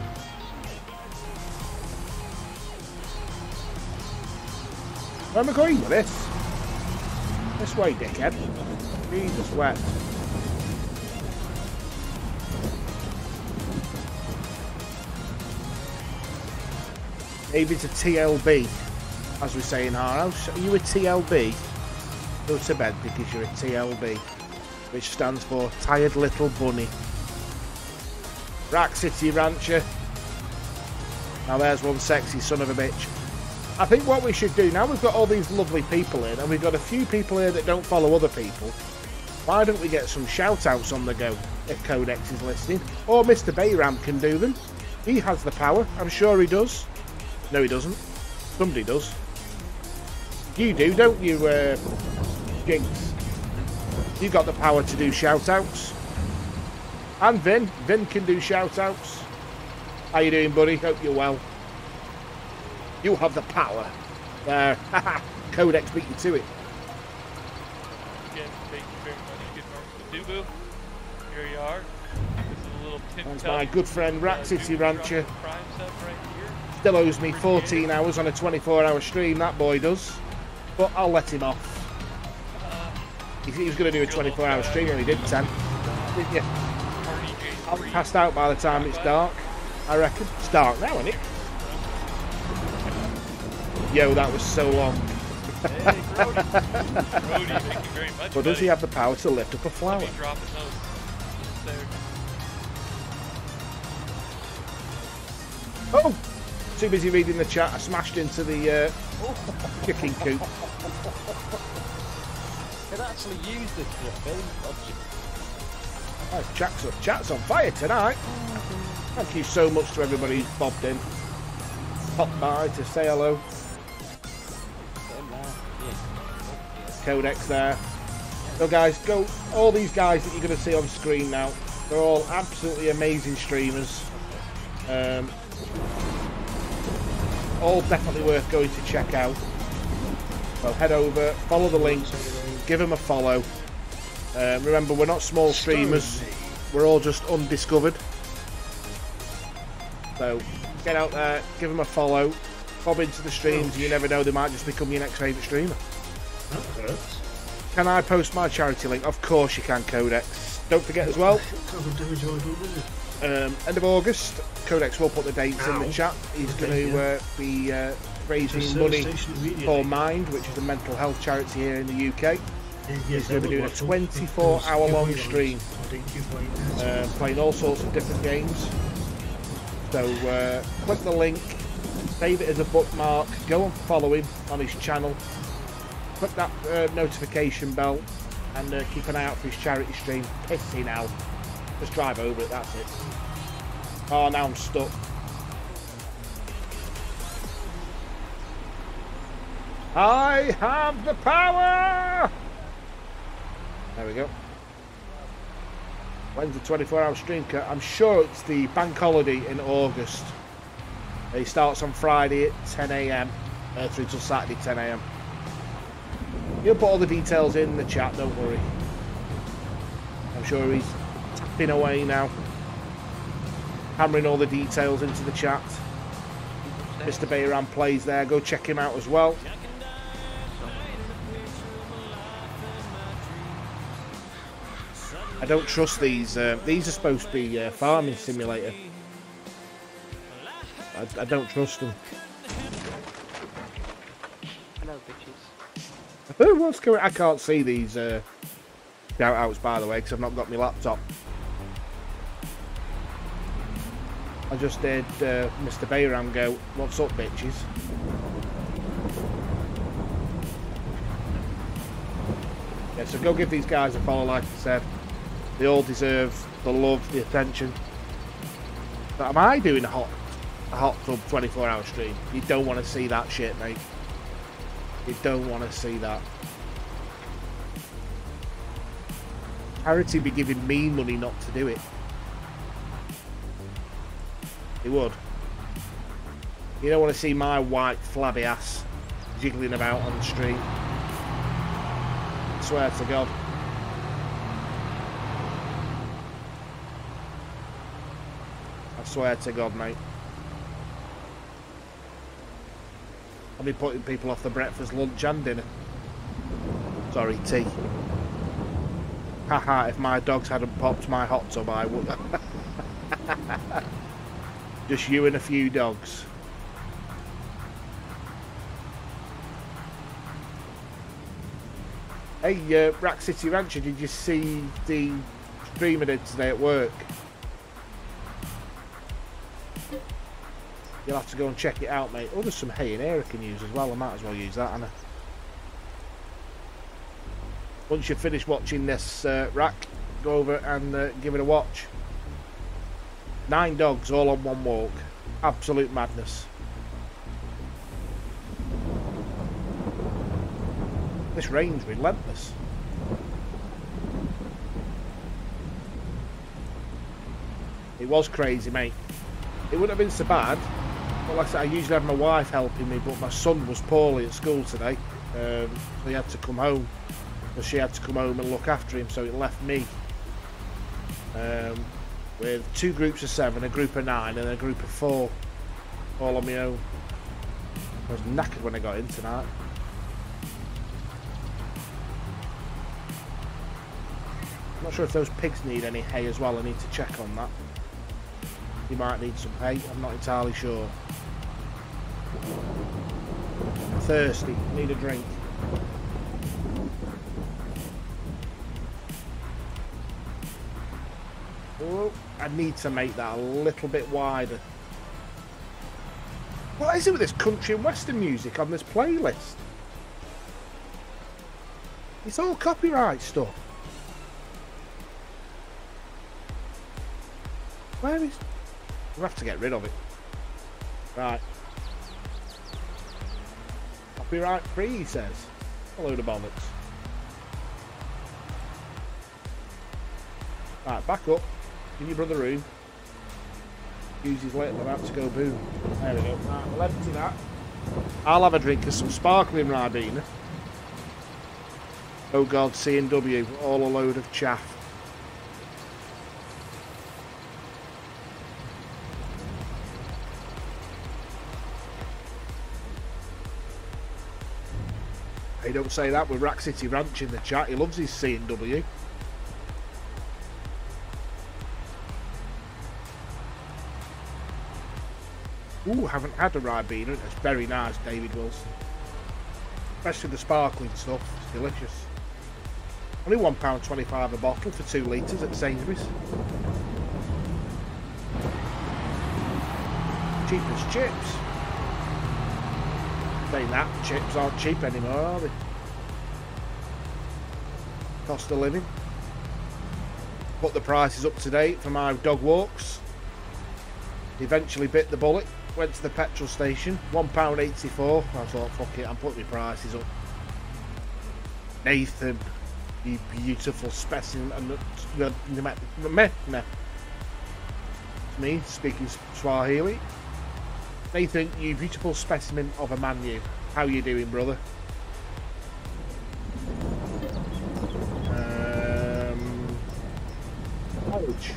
Where am I going with this? This way, dickhead. Jesus wet. Maybe it's a TLB, as we say in our house. Are you a TLB? Go to bed because you're a TLB, which stands for Tired Little Bunny. Rack City Rancher. Now there's one sexy son of a bitch. I think what we should do, now we've got all these lovely people in, and we've got a few people here that don't follow other people, why don't we get some shout-outs on the go, if Codex is listening? Or Mr. Bayram can do them. He has the power, I'm sure he does. No, he doesn't. Somebody does. You do, don't you, Jinx? You got the power to do shout-outs. And Vin. Vin can do shout-outs. How you doing, buddy? Hope you're well. You have the power. There. Codex beat you to it. Again, thank you very much. Good morning, Dubu. Here you are. This is a little tip. That's my good friend, Rack City Rancher. Prime stuff right here. Still owes me 14 hours on a 24-hour stream, that boy does. But I'll let him off. He was going to do a 24-hour stream and he did 10. Didn't you? I'll be passed out by the time it's dark, I reckon. It's dark now, isn't it? Yo, that was so long. Hey, Brody. Brody, thank you very much. But does he have the power to lift up a flower? Let me drop those there. Oh! Too busy reading the chat. I smashed into the chicken coop. Could actually use this for a film project. Oh, chat's on fire tonight. Thank you so much to everybody who's bobbed in. Popped by to say hello. Codex there. So guys, go. All these guys that you're going to see on screen now, they're all absolutely amazing streamers. All definitely worth going to check out. So head over, follow the links, give them a follow. Remember, we're not small streamers. We're all just undiscovered. So get out there, give them a follow, bob into the streams. You never know, they might just become your next favourite streamer. Can I post my charity link? Of course you can, Codex. Don't forget as well, end of August, Codex will put the dates in the chat. He's going to be raising money for Mind, which is a mental health charity here in the UK. He's going to be doing a 24-hour-long stream, playing all sorts of different games. So click the link, save it as a bookmark, go and follow him on his channel, click that notification bell, and keep an eye out for his charity stream. Pissy now. Just drive over it, that's it. Oh, now I'm stuck. I have the power! There we go. When's the 24-hour stream? I'm sure it's the bank holiday in August. It starts on Friday at 10 AM through till Saturday 10 AM. He'll put all the details in the chat, don't worry. I'm sure he's tapping away now, hammering all the details into the chat. Mr. Bayram plays there, go check him out as well. I don't trust these. These are supposed to be farming simulator. I don't trust them. Hello, bitches. What's going? I can't see these shout outs, by the way, because I've not got my laptop. I just did Mr. Bayram go, "What's up, bitches?" Yeah, so go give these guys a follow, like I said. They all deserve the love, the attention. But am I doing a hot tub 24-hour stream? You don't want to see that shit, mate. You don't want to see that. Charity be giving me money not to do it. They would. You don't want to see my white flabby ass jiggling about on the street. I swear to God. I swear to God, mate. I'll be putting people off the breakfast, lunch and dinner. Sorry, tea. Haha, if my dogs hadn't popped my hot tub, I would. Just you and a few dogs. Hey, Rack City Rancher, did you see the stream I did today at work? You'll have to go and check it out, mate. Oh, there's some hay in here I can use as well. I might as well use that, Anna. Once you've finished watching this rack, go over and give it a watch. 9 dogs all on one walk. Absolute madness. This rain's relentless. It was crazy, mate. It wouldn't have been so bad. But like I said, I usually have my wife helping me, but my son was poorly at school today. So he had to come home. So she had to come home and look after him, so it left me with 2 groups of 7, a group of 9 and a group of 4 all on my own. I was knackered when I got in tonight. I'm not sure if those pigs need any hay as well. I need to check on that. You might need some hay, I'm not entirely sure. I'm thirsty, need a drink. Oh, I need to make that a little bit wider. What is it with this country and western music on this playlist? It's all copyright stuff. Where is... We'll have to get rid of it. Right. Copyright free, he says. A load of bollocks. Right, back up. Give your brother room. Use his little about to go boom. There we go. Right, we'll empty that. I'll have a drink of some sparkling Ribena. Oh God, C&W, all a load of chaff. Hey, don't say that with Rack City Ranch in the chat. He loves his C&W. Ooh, haven't had a Ribena. It's very nice, David Wilson. Especially the sparkling stuff. It's delicious. Only £1.25 a bottle for 2 litres at Sainsbury's. Cheap as chips. Saying that, chips aren't cheap anymore, are they? Cost of living. Put the prices up to date for my dog walks. Eventually bit the bullet. Went to the petrol station, £1.84. I thought, fuck it, I'm putting my prices up. Nathan, you beautiful specimen. It's me speaking Swahili. Nathan, you beautiful specimen of a man, you. How you doing, brother? Ouch.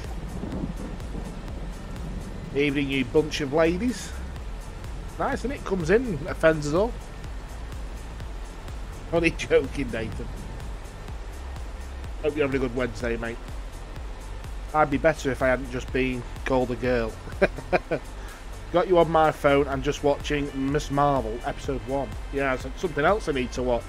Evening, you bunch of ladies. Nice, isn't it? Comes in, offends us all. Only joking, Nathan. Hope you're having a good Wednesday, mate. I'd be better if I hadn't just been called a girl. Got you on my phone and just watching Miss Marvel, episode 1. Yeah, it's something else I need to watch.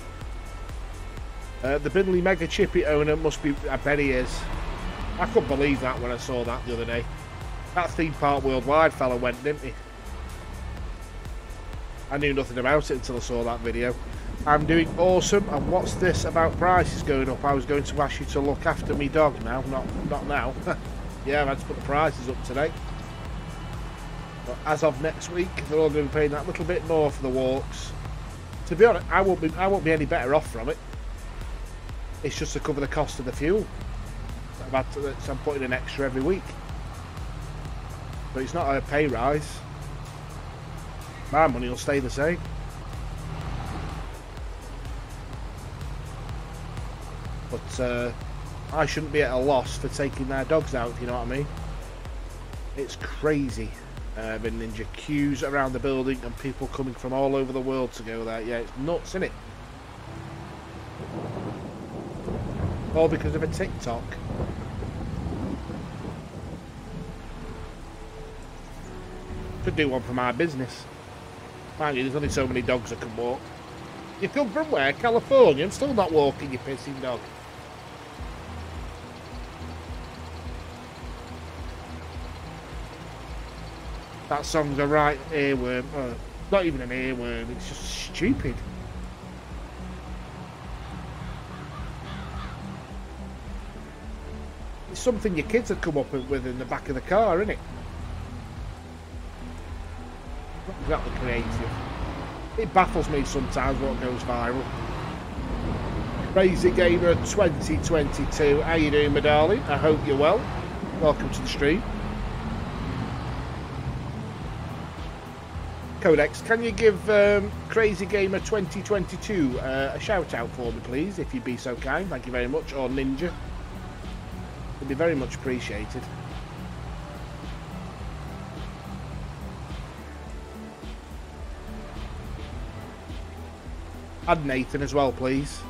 The Binley Mega Chippy owner must be... I bet he is. I couldn't believe that when I saw that the other day. That Theme Park Worldwide fella went, didn't he? I knew nothing about it until I saw that video. I'm doing awesome, and what's this about prices going up? I was going to ask you to look after me dog now, not now. Yeah, I've had to put the prices up today. But as of next week, they're all going to be paying that little bit more for the walks. To be honest, I won't be any better off from it. It's just to cover the cost of the fuel. I'm putting in extra every week. But it's not a pay rise. My money will stay the same. But I shouldn't be at a loss for taking their dogs out, if you know what I mean. It's crazy. The ninja queues around the building and people coming from all over the world to go there. Yeah, it's nuts, isn't it? All because of a TikTok. Could do one for my business. Mind you, there's only so many dogs that can walk. You come from where? California? I'm still not walking, you pissing dog. That song's a right earworm. Not even an earworm, it's just stupid. It's something your kids would come up with in the back of the car, isn't it? Not exactly creative. It baffles me sometimes what goes viral. Crazy Gamer 2022. How you doing, my darling? I hope you're well. Welcome to the stream. Codex, can you give Crazy Gamer 2022 a shout out for me, please, if you'd be so kind? Thank you very much. Or Ninja. It'd be very much appreciated. Add Nathan as well, please.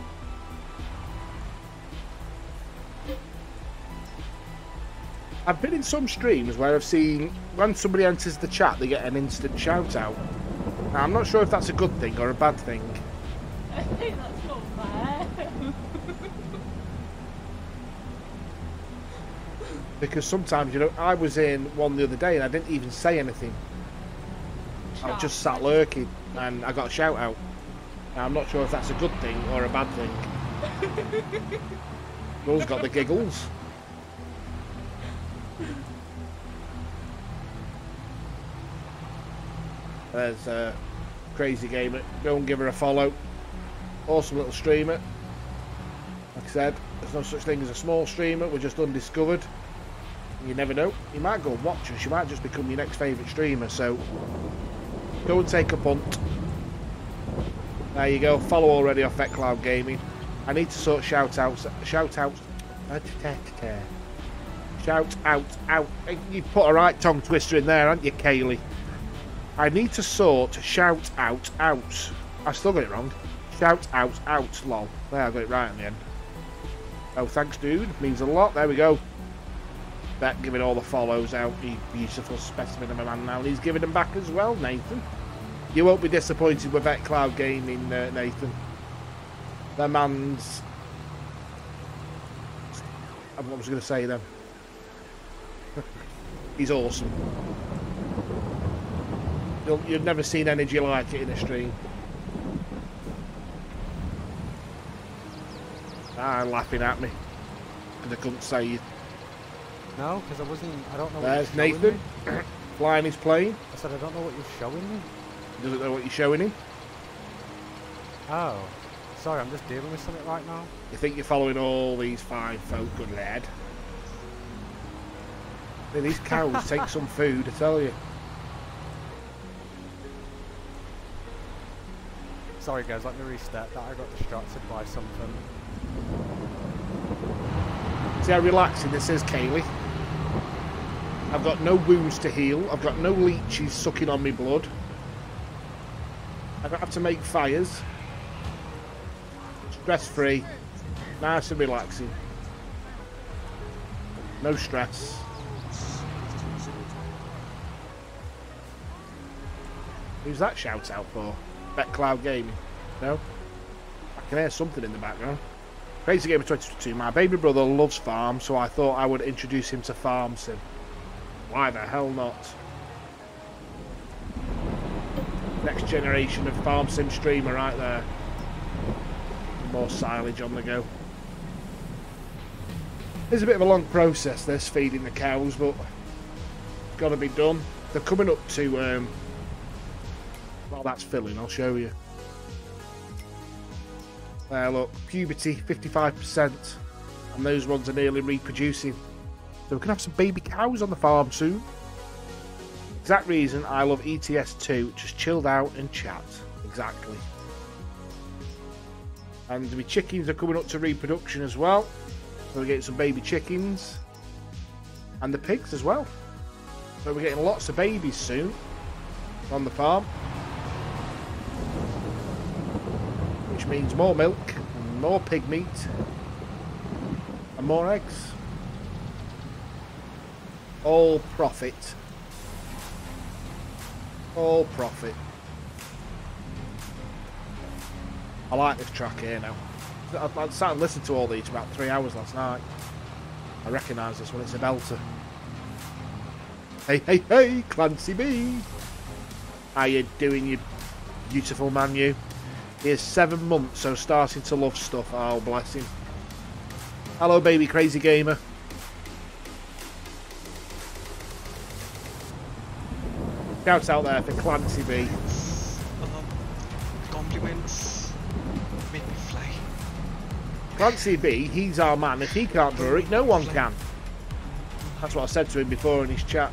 I've been in some streams where I've seen when somebody enters the chat, they get an instant shout out. Now, I'm not sure if that's a good thing or a bad thing. I think that's not fair. Because sometimes, you know, I was in one the other day and I didn't even say anything. I was just sat lurking and I got a shout out. Now, I'm not sure if that's a good thing or a bad thing. Will's got the giggles. There's a Crazy Gamer. Go and give her a follow. Awesome little streamer. Like I said, there's no such thing as a small streamer. We're just undiscovered. You never know. You might go and watch her. She might just become your next favourite streamer. So go and take a punt. There you go. Follow already off VetCloud Gaming. I need to sort shout outs. Shout out. You put a right tongue twister in there, haven't you, Kaylee? I need to sort shout out. I still got it wrong. Shout out, lol. There, I got it right in the end. Oh, thanks, dude. Means a lot. There we go. Bet giving all the follows out. You beautiful specimen of a man now. And he's giving them back as well, Nathan. You won't be disappointed with VetCloud Gaming, Nathan. The man's... What was I going to say then? He's awesome. You've never seen energy like it in a stream. Laughing at me because I couldn't say it. No, because I don't know. There's Nathan flying his plane. I said I don't know what you're showing me. He doesn't know what you're showing him. Oh, sorry, I'm just dealing with something right now. You think you're following all these fine folk, good lad? Hey, these cows take some food, I tell you. Sorry guys, let me restart that. I got distracted by something. See how relaxing this is, Kaylee? I've got no wounds to heal. I've got no leeches sucking on me blood. I don't have to make fires. Stress-free. Nice and relaxing. No stress. Who's that shout out for? VetCloud Gaming? No? I can hear something in the background. Crazy Gamer 2022. My baby brother loves farm, so I thought I would introduce him to Farm Sim. Why the hell not? Next generation of Farm Sim streamer right there. More silage on the go. It's a bit of a long process, this, feeding the cows, but it's got to be done. They're coming up to... well, that's filling, I'll show you. There, look, puberty 55%, and those ones are nearly reproducing. So we can have some baby cows on the farm soon. Exact reason I love ETS2, just chilled out and chat. Exactly. And the chickens are coming up to reproduction as well. So we're getting some baby chickens. And the pigs as well. So we're getting lots of babies soon on the farm. Which means more milk, and more pig meat, and more eggs. All profit. All profit. I like this track here now. I sat and listened to all these for about 3 hours last night. I recognise this one, it's a belter. Hey, hey, hey, Clancy B! How you doing, you beautiful man, you? He is 7 months, so starting to love stuff. Oh, bless him. Hello, baby Crazy Gamer. Shouts out there for Clancy B. Compliments make me fly. Clancy B, he's our man. If he can't draw it, no one can. That's what I said to him before in his chat.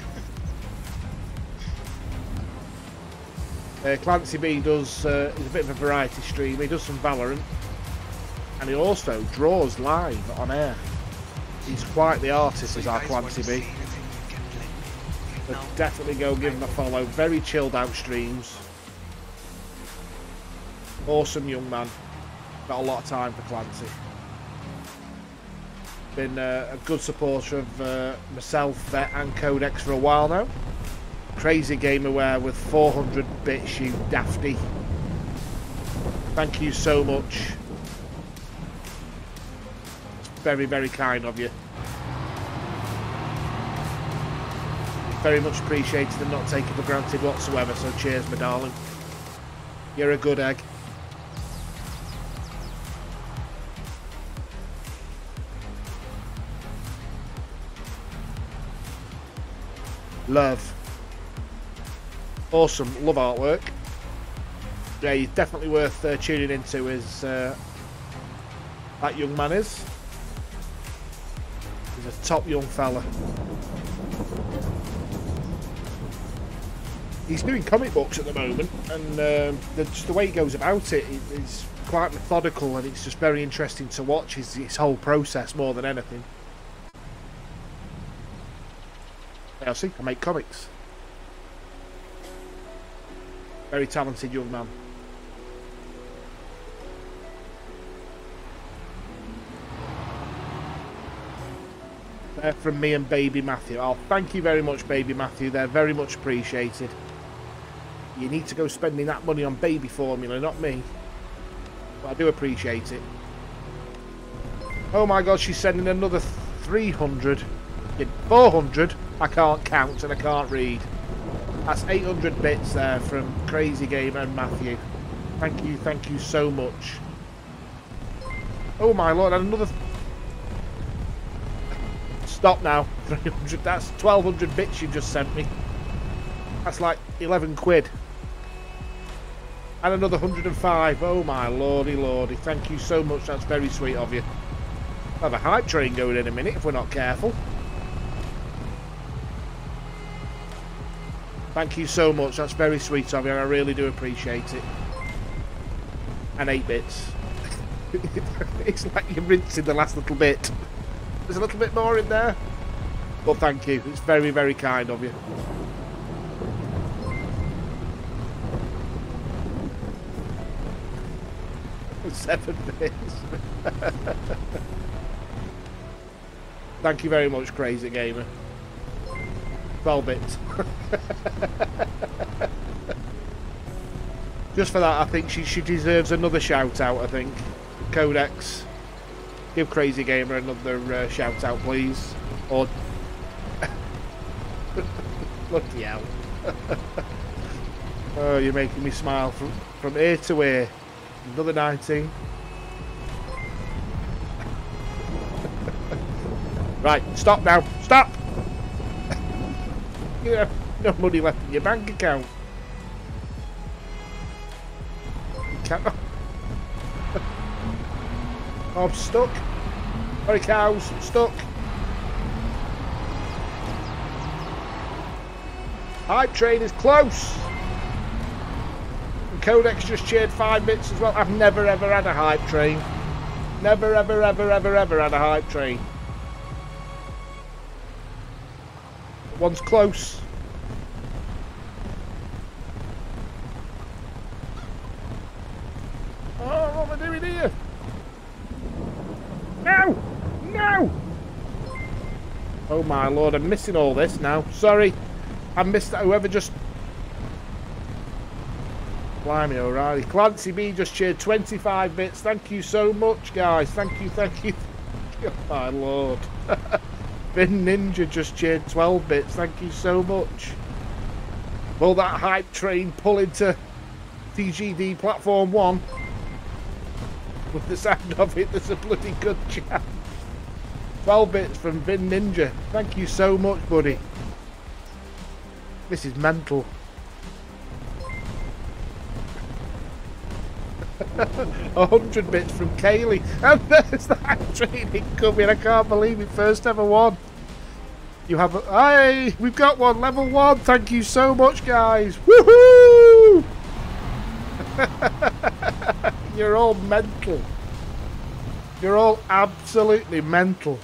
Clancy B does, he's a bit of a variety stream. He does some Valorant, and he also draws live on air. He's quite the artist, is our Clancy B. But definitely go give him a follow. Very chilled out streams. Awesome young man. Got a lot of time for Clancy. Been a good supporter of myself, Vet and Codex for a while now. Crazy Gamerware with 400 bits, you dafty. Thank you so much. It's very, very kind of you. very much appreciated and not taken for granted whatsoever. So cheers, my darling. You're a good egg. Love. Awesome. Love artwork. Yeah, he's definitely worth tuning into, as that young man is. He's a top young fella. He's doing comic books at the moment, and just the way he goes about it is quite methodical, and it's just very interesting to watch his whole process more than anything. I see, I make comics. Very talented young man. They're from me and Baby Matthew. Oh, thank you very much, Baby Matthew. They're very much appreciated. You need to go spending that money on baby formula, not me. But I do appreciate it. Oh my god, she's sending another 300. 400. I can't count and I can't read. That's 800 bits there from Crazy Gamer and Matthew. Thank you so much. Oh my lord, and another... Stop now. 300. That's 1200 bits you just sent me. That's like 11 quid. And another 105. Oh my lordy lordy. Thank you so much. That's very sweet of you. I'll have a hype train going in a minute if we're not careful. Thank you so much. That's very sweet of you. I really do appreciate it. And 8 bits. It's like you're rinsing the last little bit. There's a little bit more in there. Well, thank you. It's very, very kind of you. Seven bits. Thank you very much, Crazy Gamer. 12 bits. Just for that, I think she deserves another shout out. I think Codex, give Crazy Gamer another shout out, please. Or bloody hell! Oh, you're making me smile from ear to ear. Another 19. Right, stop now. Stop! You have no money left in your bank account. You can't... Oh, I'm stuck. Sorry, cows. I'm stuck. Hype train is close. And Codex just cheered 5 bits as well. I've never ever had a hype train. Never ever ever ever ever had a hype train. One's close. Oh, what am I doing here? No! No! Oh my lord, I'm missing all this now. Sorry. I missed that. Whoever just... Blimey O'Reilly. Clancy B just cheered 25 bits. Thank you so much, guys. Thank you, thank you. Oh my lord. Vin Ninja just cheered 12 bits. Thank you so much. Will that hype train pull into TGD Platform 1? With the sound of it, there's a bloody good chance. 12 bits from Vin Ninja. Thank you so much, buddy. This is mental. 100 bits from Kaylee. And there's the hype train incoming. I can't believe it. First ever one. You have a... Hey, we've got one. Level 1. Thank you so much, guys. Woohoo! You're all mental. You're all absolutely mental.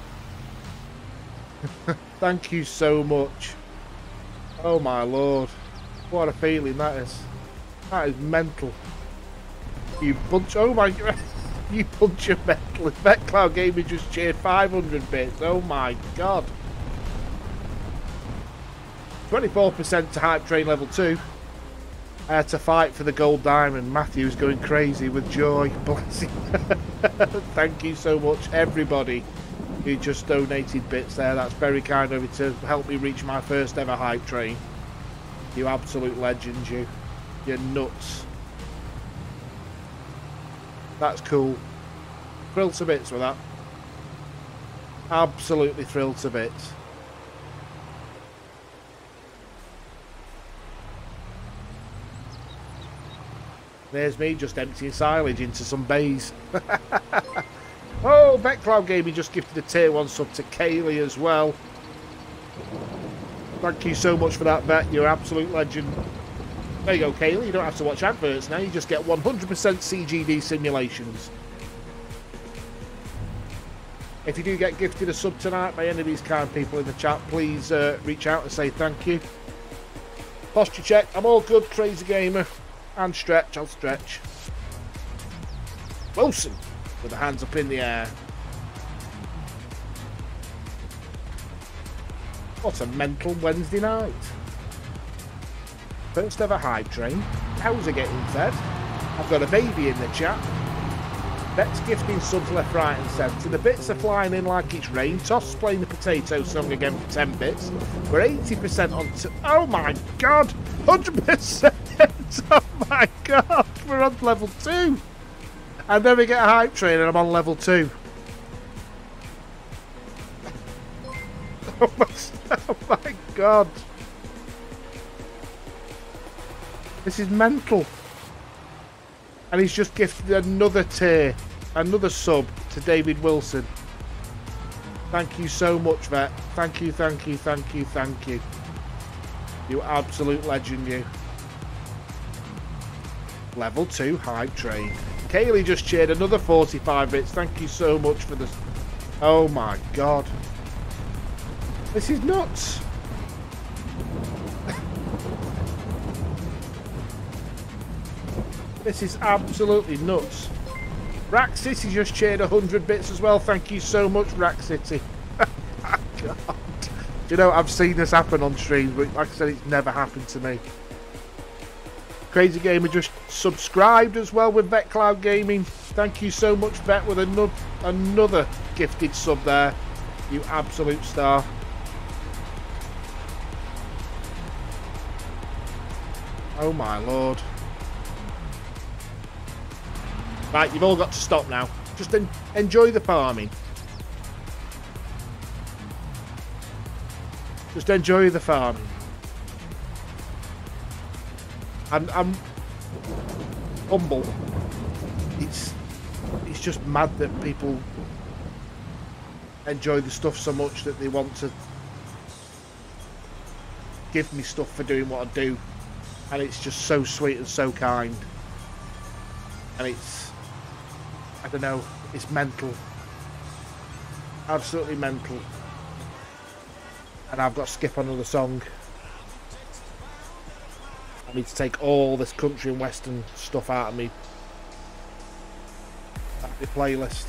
Thank you so much. Oh my lord. What a feeling that is. That is mental. You bunch... Oh my... You bunch of mental. VetCloud Gaming just cheered 500 bits. Oh my god. 24% to Hype Train level 2. I had to fight for the gold diamond. Matthew's going crazy with joy. Bless him. Thank you so much, everybody. who just donated bits there. That's very kind of you to help me reach my first ever hype train. You absolute legend, you. You're nuts. That's cool. Thrilled to bits with that. Absolutely thrilled to bits. There's me just emptying silage into some bays. Oh, BetCloud Gaming just gifted a tier 1 sub to Kaylee as well. Thank you so much for that, Bet. You're an absolute legend. There you go, Kaylee. You don't have to watch adverts now. You just get 100% CGD simulations. If you do get gifted a sub tonight by any of these kind people in the chat, please reach out and say thank you. Posture check. I'm all good, Crazy Gamer. And stretch. I'll stretch. Wilson with the hands up in the air. What a mental Wednesday night. First ever hype train. Cows are getting fed. I've got a baby in the chat. Bet's gifting subs left, right and centre. The bits are flying in like it's rain. Toss playing the potato song again for 10 bits. We're 80% on... Oh my god! 100%! Oh my god! We're on level 2! And then we get a hype train and I'm on level 2. Oh my god! This is mental. And he's just gifted another tier, another sub to David Wilson. Thank you so much, Vet. Thank you, thank you, thank you, thank you. You absolute legend, you. Level 2 hype train. Kaylee just cheered another 45 bits. Thank you so much for this. Oh my god. This is nuts. This is absolutely nuts. Rack City just cheered 100 bits as well. Thank you so much, Rack City. God. Do you know, I've seen this happen on streams, but like I said, it's never happened to me. Crazy Gamer just subscribed as well with BetCloud Gaming. Thank you so much, Bet, with another gifted sub there. You absolute star. Oh my lord. Right, you've all got to stop now. Just enjoy the farming. Just enjoy the farming. I'm humble. It's just mad that people enjoy the stuff so much that they want to give me stuff for doing what I do, and it's just so sweet and so kind, and it's, I don't know, it's mental, absolutely mental. And I've got to skip another song. I need to take all this country and western stuff out of me playlist.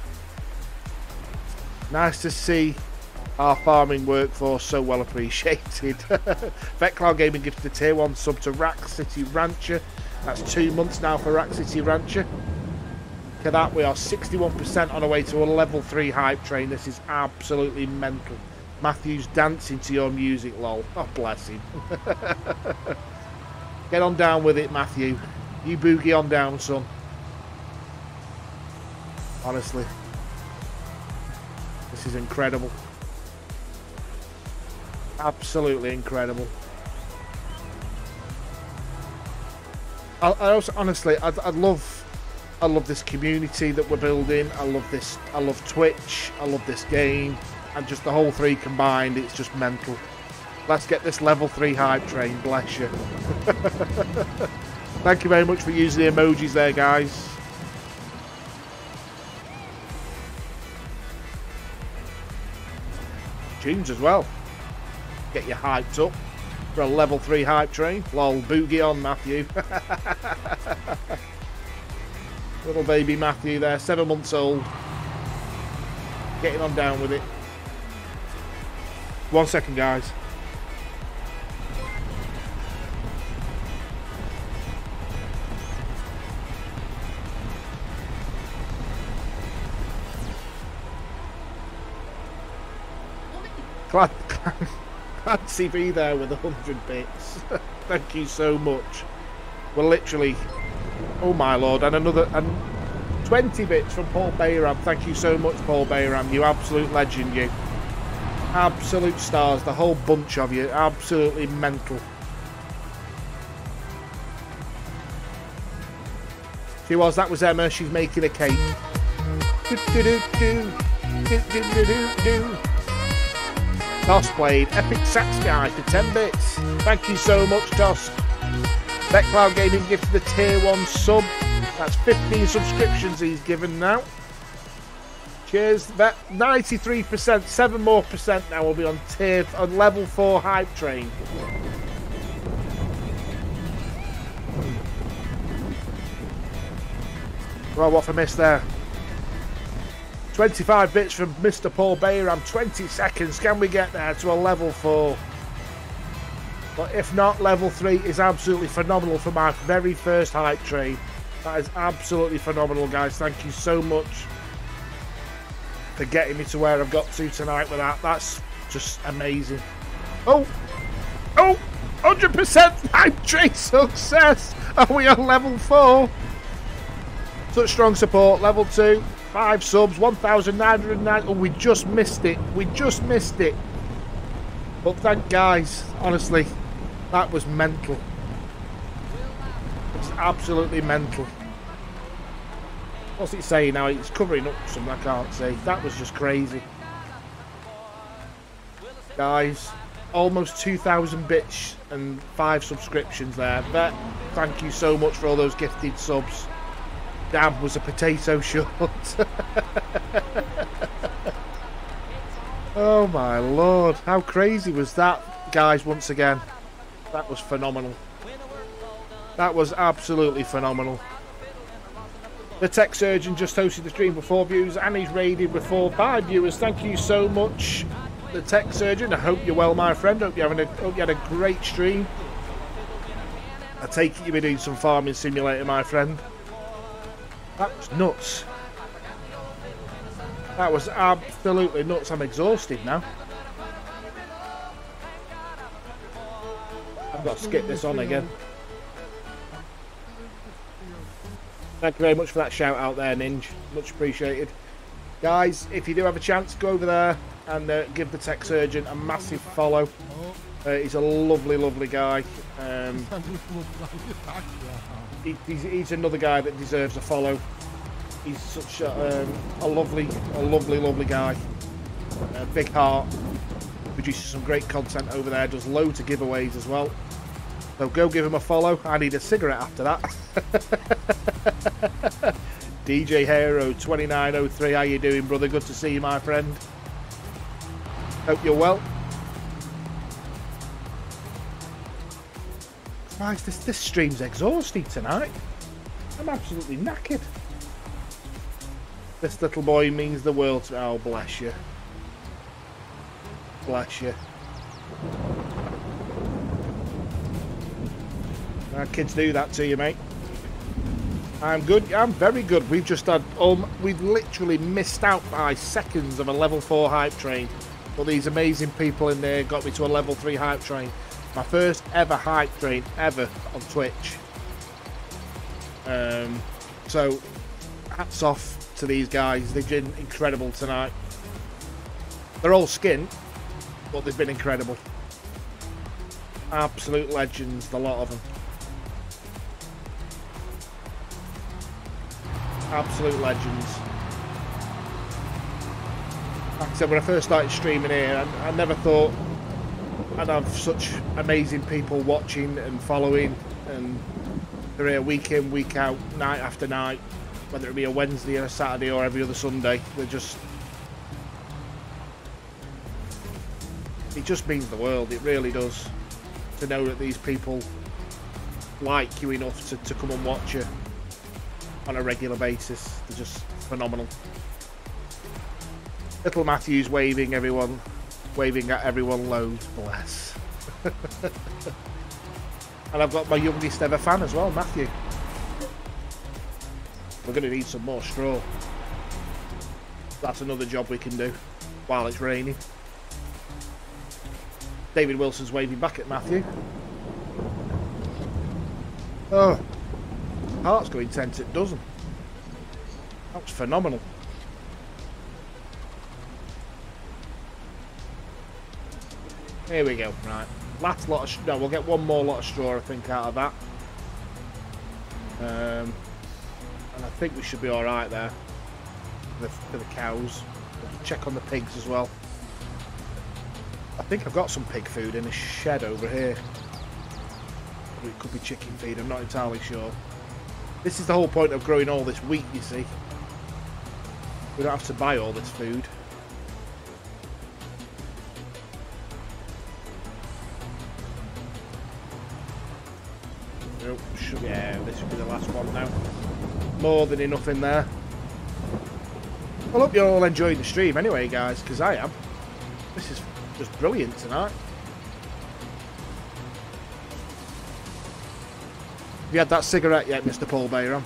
Nice to see our farming workforce so well appreciated. BetCloud Gaming gifted a tier 1 sub to Rack City Rancher. That's 2 months now for Rack City Rancher. Look at that, we are 61% on our way to a level 3 hype train. This is absolutely mental. Matthew's dancing to your music, lol. Oh, bless him. Get on down with it, Matthew. You boogie on down, son. Honestly. This is incredible. Absolutely incredible. I also, honestly, I love this community that we're building. I love this. I love Twitch. I love this game. And just the whole three combined, it's just mental. Let's get this level 3 hype train, bless you. Thank you very much for using the emojis there, guys. Tunes as well. Get you hyped up for a level 3 hype train. Lol, boogie on, Matthew. Little baby Matthew there, 7 months old. Getting on down with it. 1 second, guys. Clancy B there with 100 bits. Thank you so much. We're literally, oh my lord, and another 20 bits from Paul Bayram. Thank you so much, Paul Bayram. You absolute legend, you. Absolute stars, the whole bunch of you. Absolutely mental. That was Emma. She's making a cake. Toss played Epic Sax Guy for 10 bits. Thank you so much, Toss. BetCloud Gaming gifted the tier 1 sub. That's 15 subscriptions he's given now. Cheers. Bet 93%, 7 more percent now will be on level 4 hype train. Well, what for miss there? 25 bits from Mr. Paul Bayram. 20 seconds. Can we get there to a level 4? But if not, level 3 is absolutely phenomenal for my very first hype train. That is absolutely phenomenal, guys. Thank you so much for getting me to where I've got to tonight with that. That's just amazing. Oh! 100% hype train success! Are we on level 4? Such strong support. Level 2. 5 subs. 1,909. Oh, we just missed it. We just missed it. But thank guys. Honestly, that was mental. It's absolutely mental. What's it saying now? It's covering up something I can't see. That was just crazy. Guys, almost 2,000 bits and 5 subscriptions there. Bet, thank you so much for all those gifted subs. Damn, was a potato short. Oh my lord, how crazy was that, guys? Once again, that was phenomenal. That was absolutely phenomenal. The Tech Surgeon just hosted the stream with 4 views and he's raided with 5 viewers. Thank you so much, the Tech Surgeon. I hope you're well, my friend. Hope you had a great stream. I take it you've been doing some farming simulator, my friend. That was nuts. That was absolutely nuts. I'm exhausted now. I've got to skip this on again. Thank you very much for that shout out there, Ninja. Much appreciated. Guys, if you do have a chance, go over there and give the Tech Surgeon a massive follow. He's a lovely, lovely guy. He's another guy that deserves a follow. He's such a lovely guy. Big heart. Produces some great content over there. Does loads of giveaways as well. So go give him a follow. I need a cigarette after that. DJ Hero 2903. How you doing, brother? Good to see you, my friend. Hope you're well. Christ, this stream's exhausting tonight. I'm absolutely knackered. This little boy means the world to me. Oh, bless you. Bless you. Kids do that to you, mate. I'm good. I'm very good. We've just had... we've literally missed out by seconds of a level 4 hype train. But these amazing people in there got me to a level 3 hype train. My first ever hype train ever on Twitch. So, hats off to these guys. They've been incredible tonight. They're all skint, but they've been incredible. Absolute legends, the lot of them. Absolute legends. Like I said, when I first started streaming here, I never thought I'd have such amazing people watching and following, and they're here week in, week out, night after night, whether it be a Wednesday or a Saturday or every other Sunday. They're just... it just means the world, it really does, to know that these people like you enough to come and watch you on a regular basis. They're just phenomenal. Little Matthew's waving at everyone loads, bless. And I've got my youngest ever fan as well, Matthew. We're going to need some more straw. That's another job we can do while it's raining. David Wilson's waving back at Matthew. Oh, heart's going 10 to a dozen. That was phenomenal. Here we go. Right, last lot of no, we'll get one more lot of straw, I think, out of that. And I think we should be all right there for the cows. We'll check on the pigs as well. I think I've got some pig food in a shed over here. It could be chicken feed, I'm not entirely sure. This is the whole point of growing all this wheat, you see. We don't have to buy all this food. Nope, yeah, this should be the last one now. More than enough in there. I hope you're all enjoying the stream anyway, guys, because I am. This is just brilliant tonight. Have you had that cigarette yet, Mr. Paul Bayram?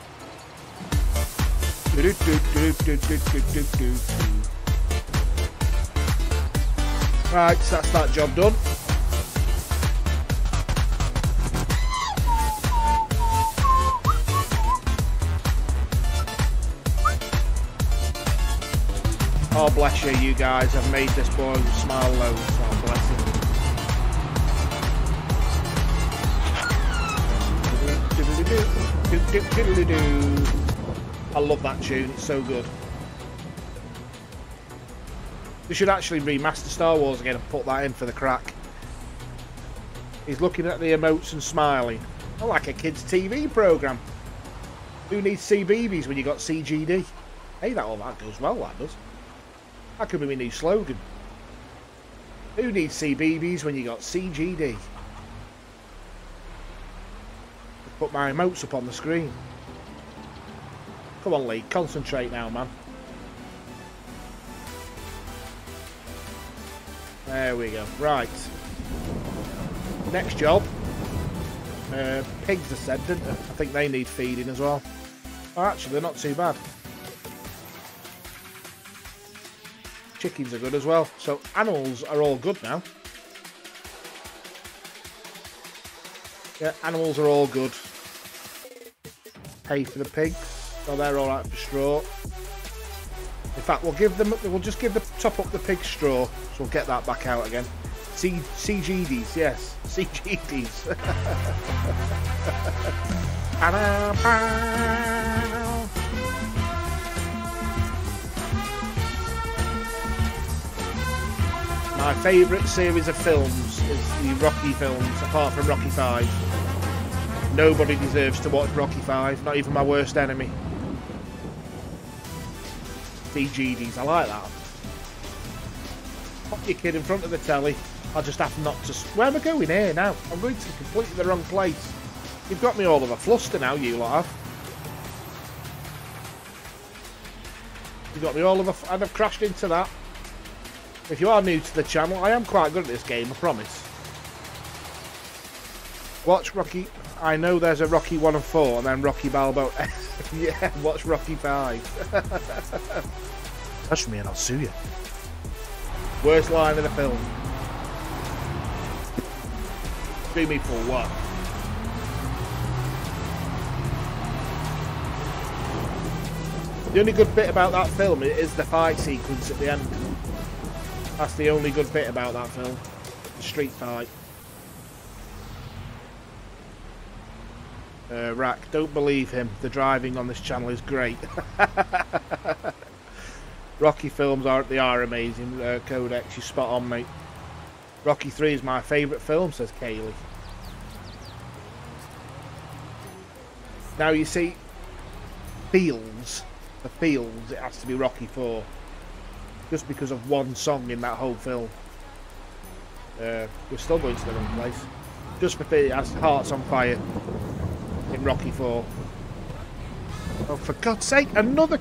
Right, so that's that job done. Oh, bless you, you guys have made this boy smile loads. Oh, bless him. I love that tune, it's so good. We should actually remaster Star Wars again and put that in for the crack. He's looking at the emotes and smiling. Oh, like a kid's TV programme. Who needs CBeebies when you got CGD? Hey, that goes well, that does. That could be my new slogan. Who needs CBeebies when you got CGD? Put my emotes up on the screen. Come on, Lee, concentrate now, man. There we go. Right. Next job. Pigs are said, didn't they? I think they need feeding as well. Oh, actually, they're not too bad. Chickens are good as well. So animals are all good now. Yeah, animals are all good. Hay for the pigs. So they're all right for straw. In fact, we'll just top up the pig straw, so we'll get that back out again. CGDs, yes, CGDs. My favourite series of films is the Rocky films, apart from Rocky 5. Nobody deserves to watch Rocky 5, not even my worst enemy. CGDs, I like that. Pop your kid in front of the telly. I'll just have not to... Where am I going here now? I'm going to completely the wrong place. You've got me all of a fluster now, you lot have. You've got me all of a... And I've crashed into that. If you are new to the channel, I am quite good at this game, I promise. Watch Rocky... I know there's a Rocky 1 and 4, and then Rocky Balboa. Yeah, watch Rocky 5. Touch me and I'll sue you. Worst line of the film. Sue me for what? The only good bit about that film is the fight sequence at the end. That's the only good bit about that film. The street fight. Rack, don't believe him. The driving on this channel is great. Rocky films are amazing. Codex, you spot on, mate. Rocky 3 is my favourite film, says Kaylee. Now you see, the Fields, it has to be Rocky 4. Just because of one song in that whole film. We're still going to the wrong place. Just because it has Hearts on Fire in Rocky 4. Oh, for God's sake, another...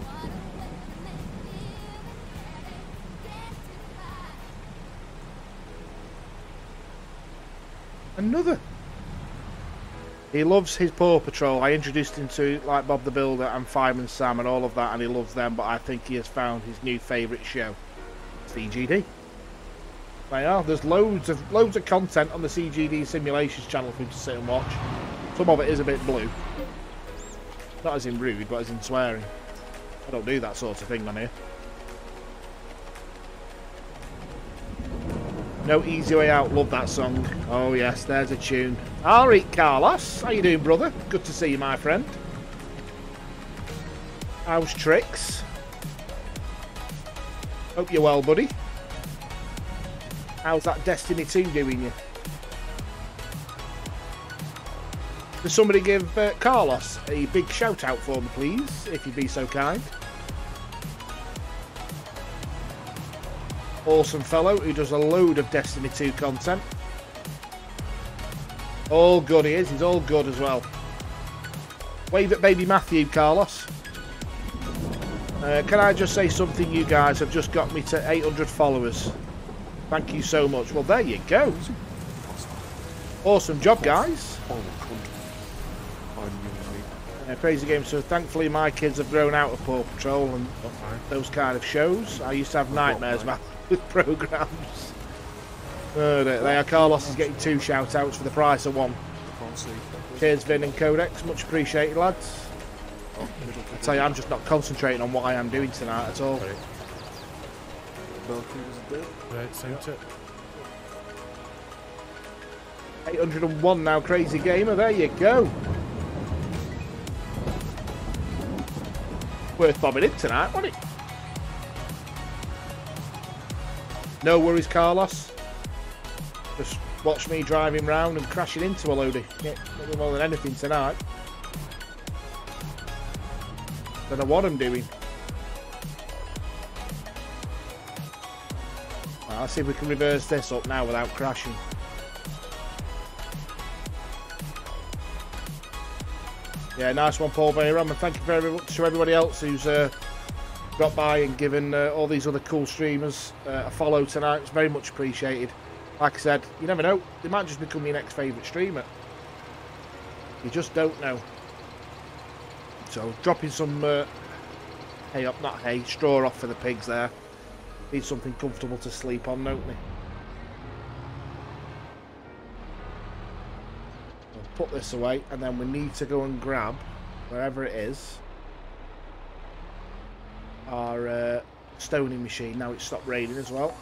Another. He loves his Paw Patrol. I introduced him to like Bob the Builder and Fireman Sam and all of that, and he loves them, but I think he has found his new favourite show, CGD. They are. There's loads of content on the CGD Simulations channel for you to sit and watch. Some of it is a bit blue. Not as in rude, but as in swearing. I don't do that sort of thing on here. No Easy Way Out. Love that song. Oh yes, there's a tune. Alright, Carlos. How you doing, brother? Good to see you, my friend. How's tricks? Hope you're well, buddy. How's that Destiny 2 doing you? Does somebody give Carlos a big shout out for me, please, if you'd be so kind? Awesome fellow who does a load of Destiny 2 content. All good he is, he's all good as well. Wave at baby Matthew, Carlos. Can I just say something? You guys have just got me to 800 followers. Thank you so much. Well, there you go. Awesome job, guys. Crazy Game. So thankfully my kids have grown out of Paw Patrol and those kind of shows. I used to have nightmares with programs. They are. Carlos is getting 2 shout outs for the price of 1. Cheers Vin and Codex, much appreciated, lads. I tell you, I'm just not concentrating on what I am doing tonight at all. Right, same tip. 801 now, Crazy Gamer, there you go. Worth bobbing in tonight, wasn't it? No worries, Carlos. Just watch me driving round and crashing into a load of shit more than anything tonight. Don't know what I'm doing. Right, let's see if we can reverse this up now without crashing. Yeah, nice one, Paul Bayram, and thank you very much to everybody else who's dropped by and given all these other cool streamers a follow tonight. It's very much appreciated. Like I said, you never know, they might just become your next favourite streamer. You just don't know. So, dropping some straw off for the pigs there. Need something comfortable to sleep on, don't they? Put this away, and then we need to go and grab wherever it is our stoning machine. Now it's stopped raining as well,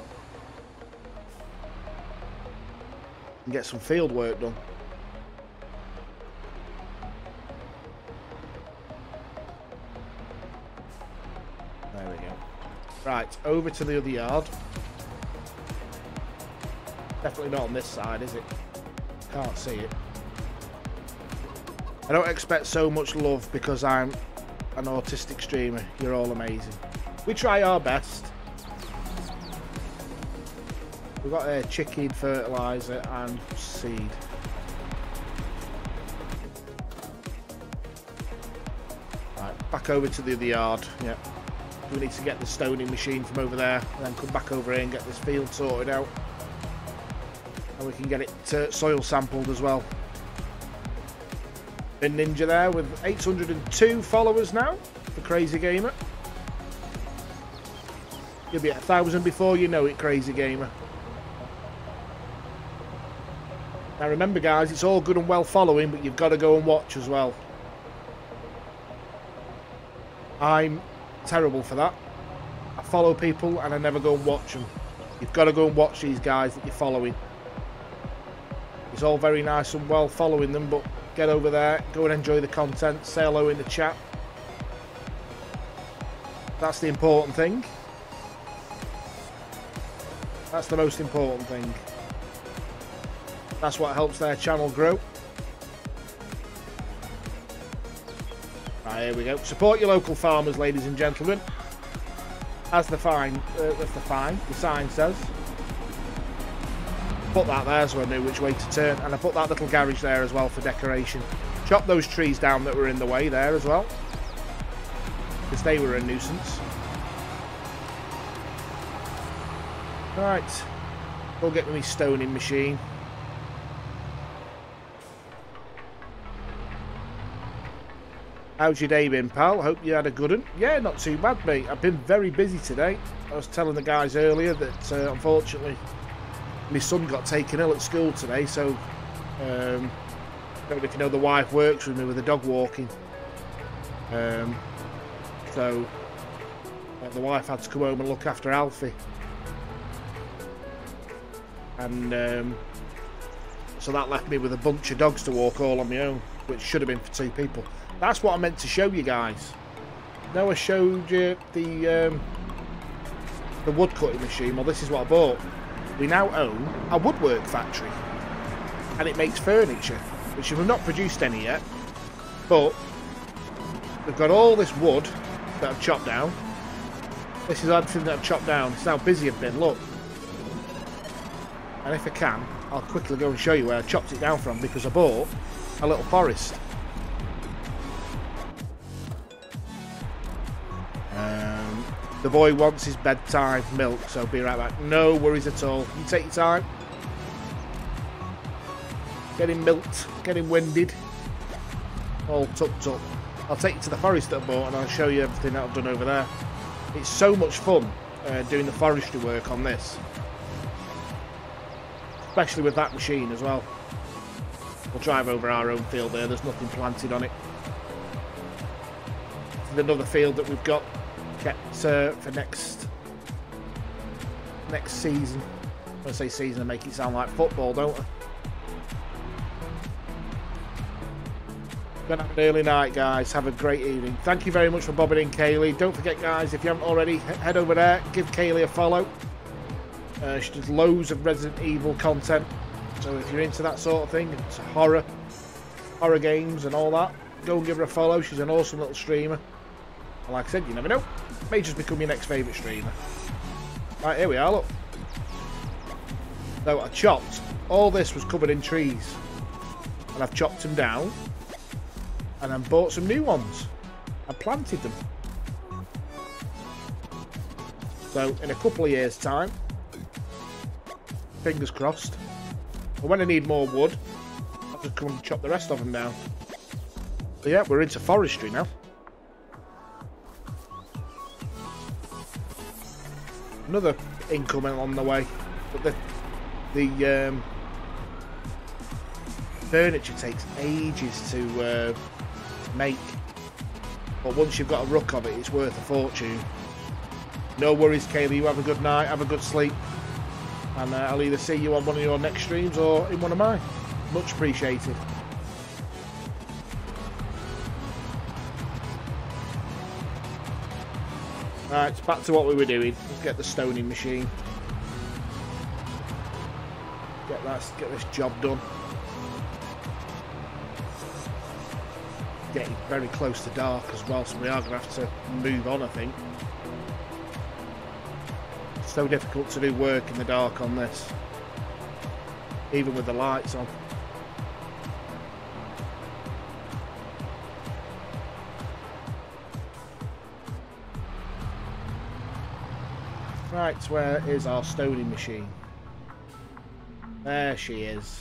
and get some field work done. There we go. Right, over to the other yard. Definitely not on this side, is it? Can't see it. I don't expect so much love because I'm an autistic streamer. You're all amazing. We try our best. We've got chicken, fertiliser and seed. Right, back over to the other yard. Yeah. We need to get the stoning machine from over there and then come back over here and get this field sorted out. And we can get it soil sampled as well. Been Ninja there with 802 followers now for Crazy Gamer. You'll be at 1,000 before you know it, Crazy Gamer. Now remember guys, it's all good and well following, but you've got to go and watch as well. I'm terrible for that. I follow people and I never go and watch them. You've got to go and watch these guys that you're following. It's all very nice and well following them, but get over there, go and enjoy the content, say hello in the chat. That's the important thing. That's the most important thing. That's what helps their channel grow. Right, here we go. Support your local farmers, ladies and gentlemen. As the sign says. Put that there so I knew which way to turn, and I put that little garage there as well for decoration. Chop those trees down that were in the way there as well, because they were a nuisance. Right, go get me stoning machine. How's your day been, pal? Hope you had a good one. Yeah, not too bad, mate. I've been very busy today. I was telling the guys earlier that unfortunately My son got taken ill at school today, so don't know if you know, the wife works with me with the dog walking. So the wife had to come home and look after Alfie. And so that left me with a bunch of dogs to walk all on my own, which should have been for 2 people. That's what I meant to show you guys. Now I showed you the wood cutting machine. Well, this is what I bought. We now own a woodwork factory, and it makes furniture, which we've not produced any yet, but we've got all this wood that I've chopped down. This is everything that I've chopped down. It's how busy I've been, look. And if I can, I'll quickly go and show you where I chopped it down from, because I bought a little forest. The boy wants his bedtime milk, so be right back. No worries at all. You take your time. Get him milked, get him winded. All tucked up. I'll take you to the forest that I bought and I'll show you everything that I've done over there. It's so much fun doing the forestry work on this. Especially with that machine as well. We'll drive over our own field there. There's nothing planted on it. This is another field that we've got kept for next season. When I say season, I make it sound like football, don't I? Gonna have an early night, guys. Have a great evening. Thank you very much for bobbing in, Kaylee. Don't forget, guys, if you haven't already, head over there, give Kaylee a follow. She does loads of Resident Evil content, so if you're into that sort of thing, it's horror games and all that, go and give her a follow. She's an awesome little streamer. And like I said, you never know, may just become your next favourite streamer. Right, here we are, look. So I chopped, all this was covered in trees, and I've chopped them down and then bought some new ones and planted them. So in a couple of years time, fingers crossed, and when I need more wood, I'll just come and chop the rest of them down. So yeah, we're into forestry now. Another income on the way, but the furniture takes ages to make, but once you've got a ruck of it, it's worth a fortune. No worries, Kaylee, you have a good night, have a good sleep, and I'll either see you on one of your next streams or in one of mine. Much appreciated. Right, back to what we were doing. Let's get the stoning machine. Get this job done. Getting very close to dark as well, so we are going to have to move on, I think. It's so difficult to do work in the dark on this, even with the lights on. Right, where is our stoning machine? There she is.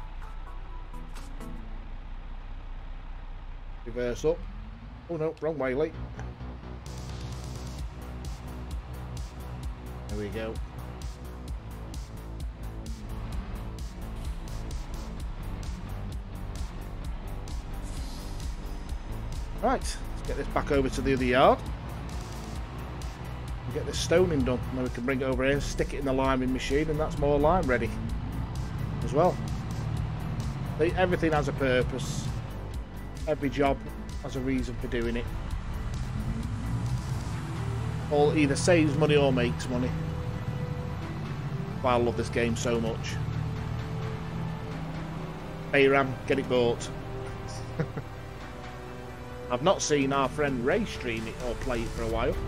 Reverse up. Oh no, wrong way, Lee. There we go. Right, let's get this back over to the other yard. Get this stoning done, and then we can bring it over here, stick it in the liming machine, and that's more lime ready as well. Everything has a purpose. Every job has a reason for doing it. All either saves money or makes money. But I love this game so much. Bayram, get it bought. I've not seen our friend Ray stream it or play it for a while.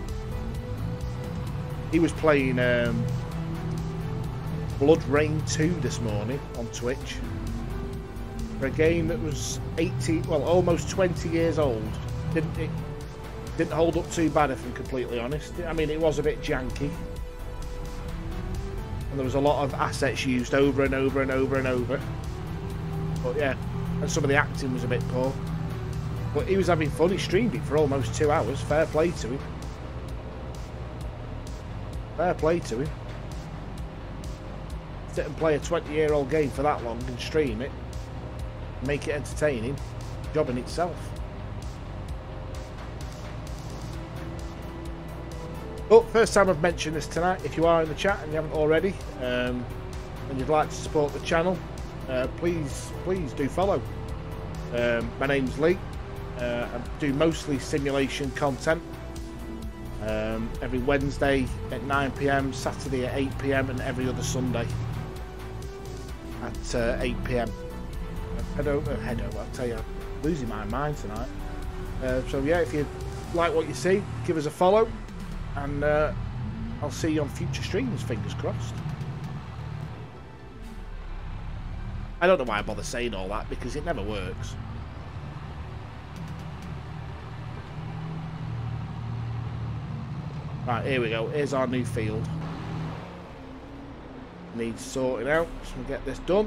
He was playing Blood Rain 2 this morning on Twitch for a game that was almost 20 years old. Didn't hold up too bad, if I'm completely honest. I mean, it was a bit janky, and there was a lot of assets used over and over and over and over. But yeah, and some of the acting was a bit poor. But he was having fun. He streamed it for almost 2 hours. Fair play to him. Fair play to him. sit and play a 20-year-old game for that long and stream it, make it entertaining, job in itself. But first time I've mentioned this tonight, if you are in the chat and you haven't already, and you'd like to support the channel, please do follow. My name's Lee. I do mostly simulation content. Every Wednesday at 9 PM, Saturday at 8 PM, and every other Sunday at 8 PM. Head over, I'll tell you, I'm losing my mind tonight. So yeah, if you like what you see, give us a follow, and I'll see you on future streams, fingers crossed. I don't know why I bother saying all that, because it never works. Right, here we go. Here's our new field. Needs sorting out, so we'll get this done.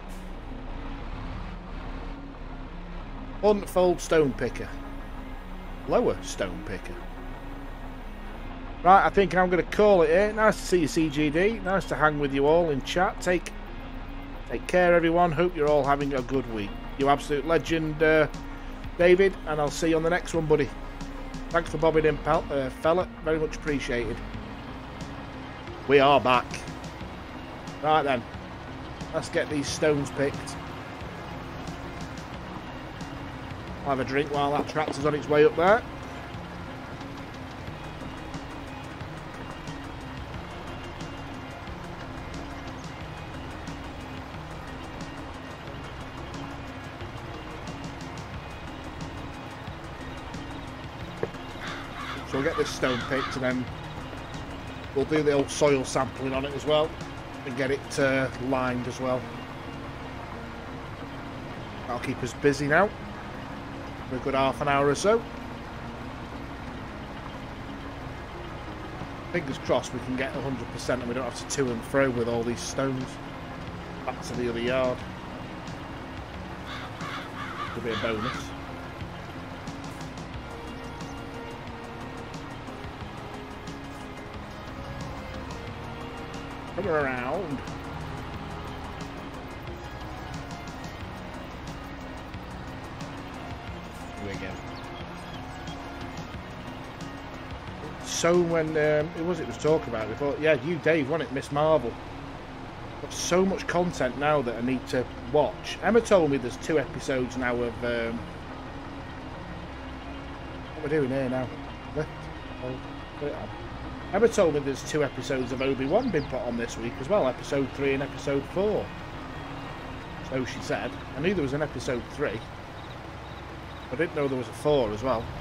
Unfold stone picker. Lower stone picker. Right, I think I'm going to call it here. Nice to see you, CGD. Nice to hang with you all in chat. Take care, everyone. Hope you're all having a good week. You absolute legend, David, and I'll see you on the next one, buddy. Thanks for bobbing in, fella. Very much appreciated. We are back. Right then. Let's get these stones picked. I'll have a drink while that tractor's on its way up there. So we'll get this stone picked, and then we'll do the old soil sampling on it as well, and get it lined as well. That'll keep us busy now for a good half an hour or so. Fingers crossed we can get 100% and we don't have to and fro with all these stones back to the other yard. Could be a bonus. Come around. Here we go. So when it was talking about before, yeah, you Dave, wasn't it, Miss Marvel? Got so much content now that I need to watch. Emma told me there's 2 episodes now of what we're doing here now. Put it on. Emma told me there's 2 episodes of Obi-Wan been put on this week as well, episode 3 and episode 4. So she said. I knew there was an episode 3. I didn't know there was a 4 as well.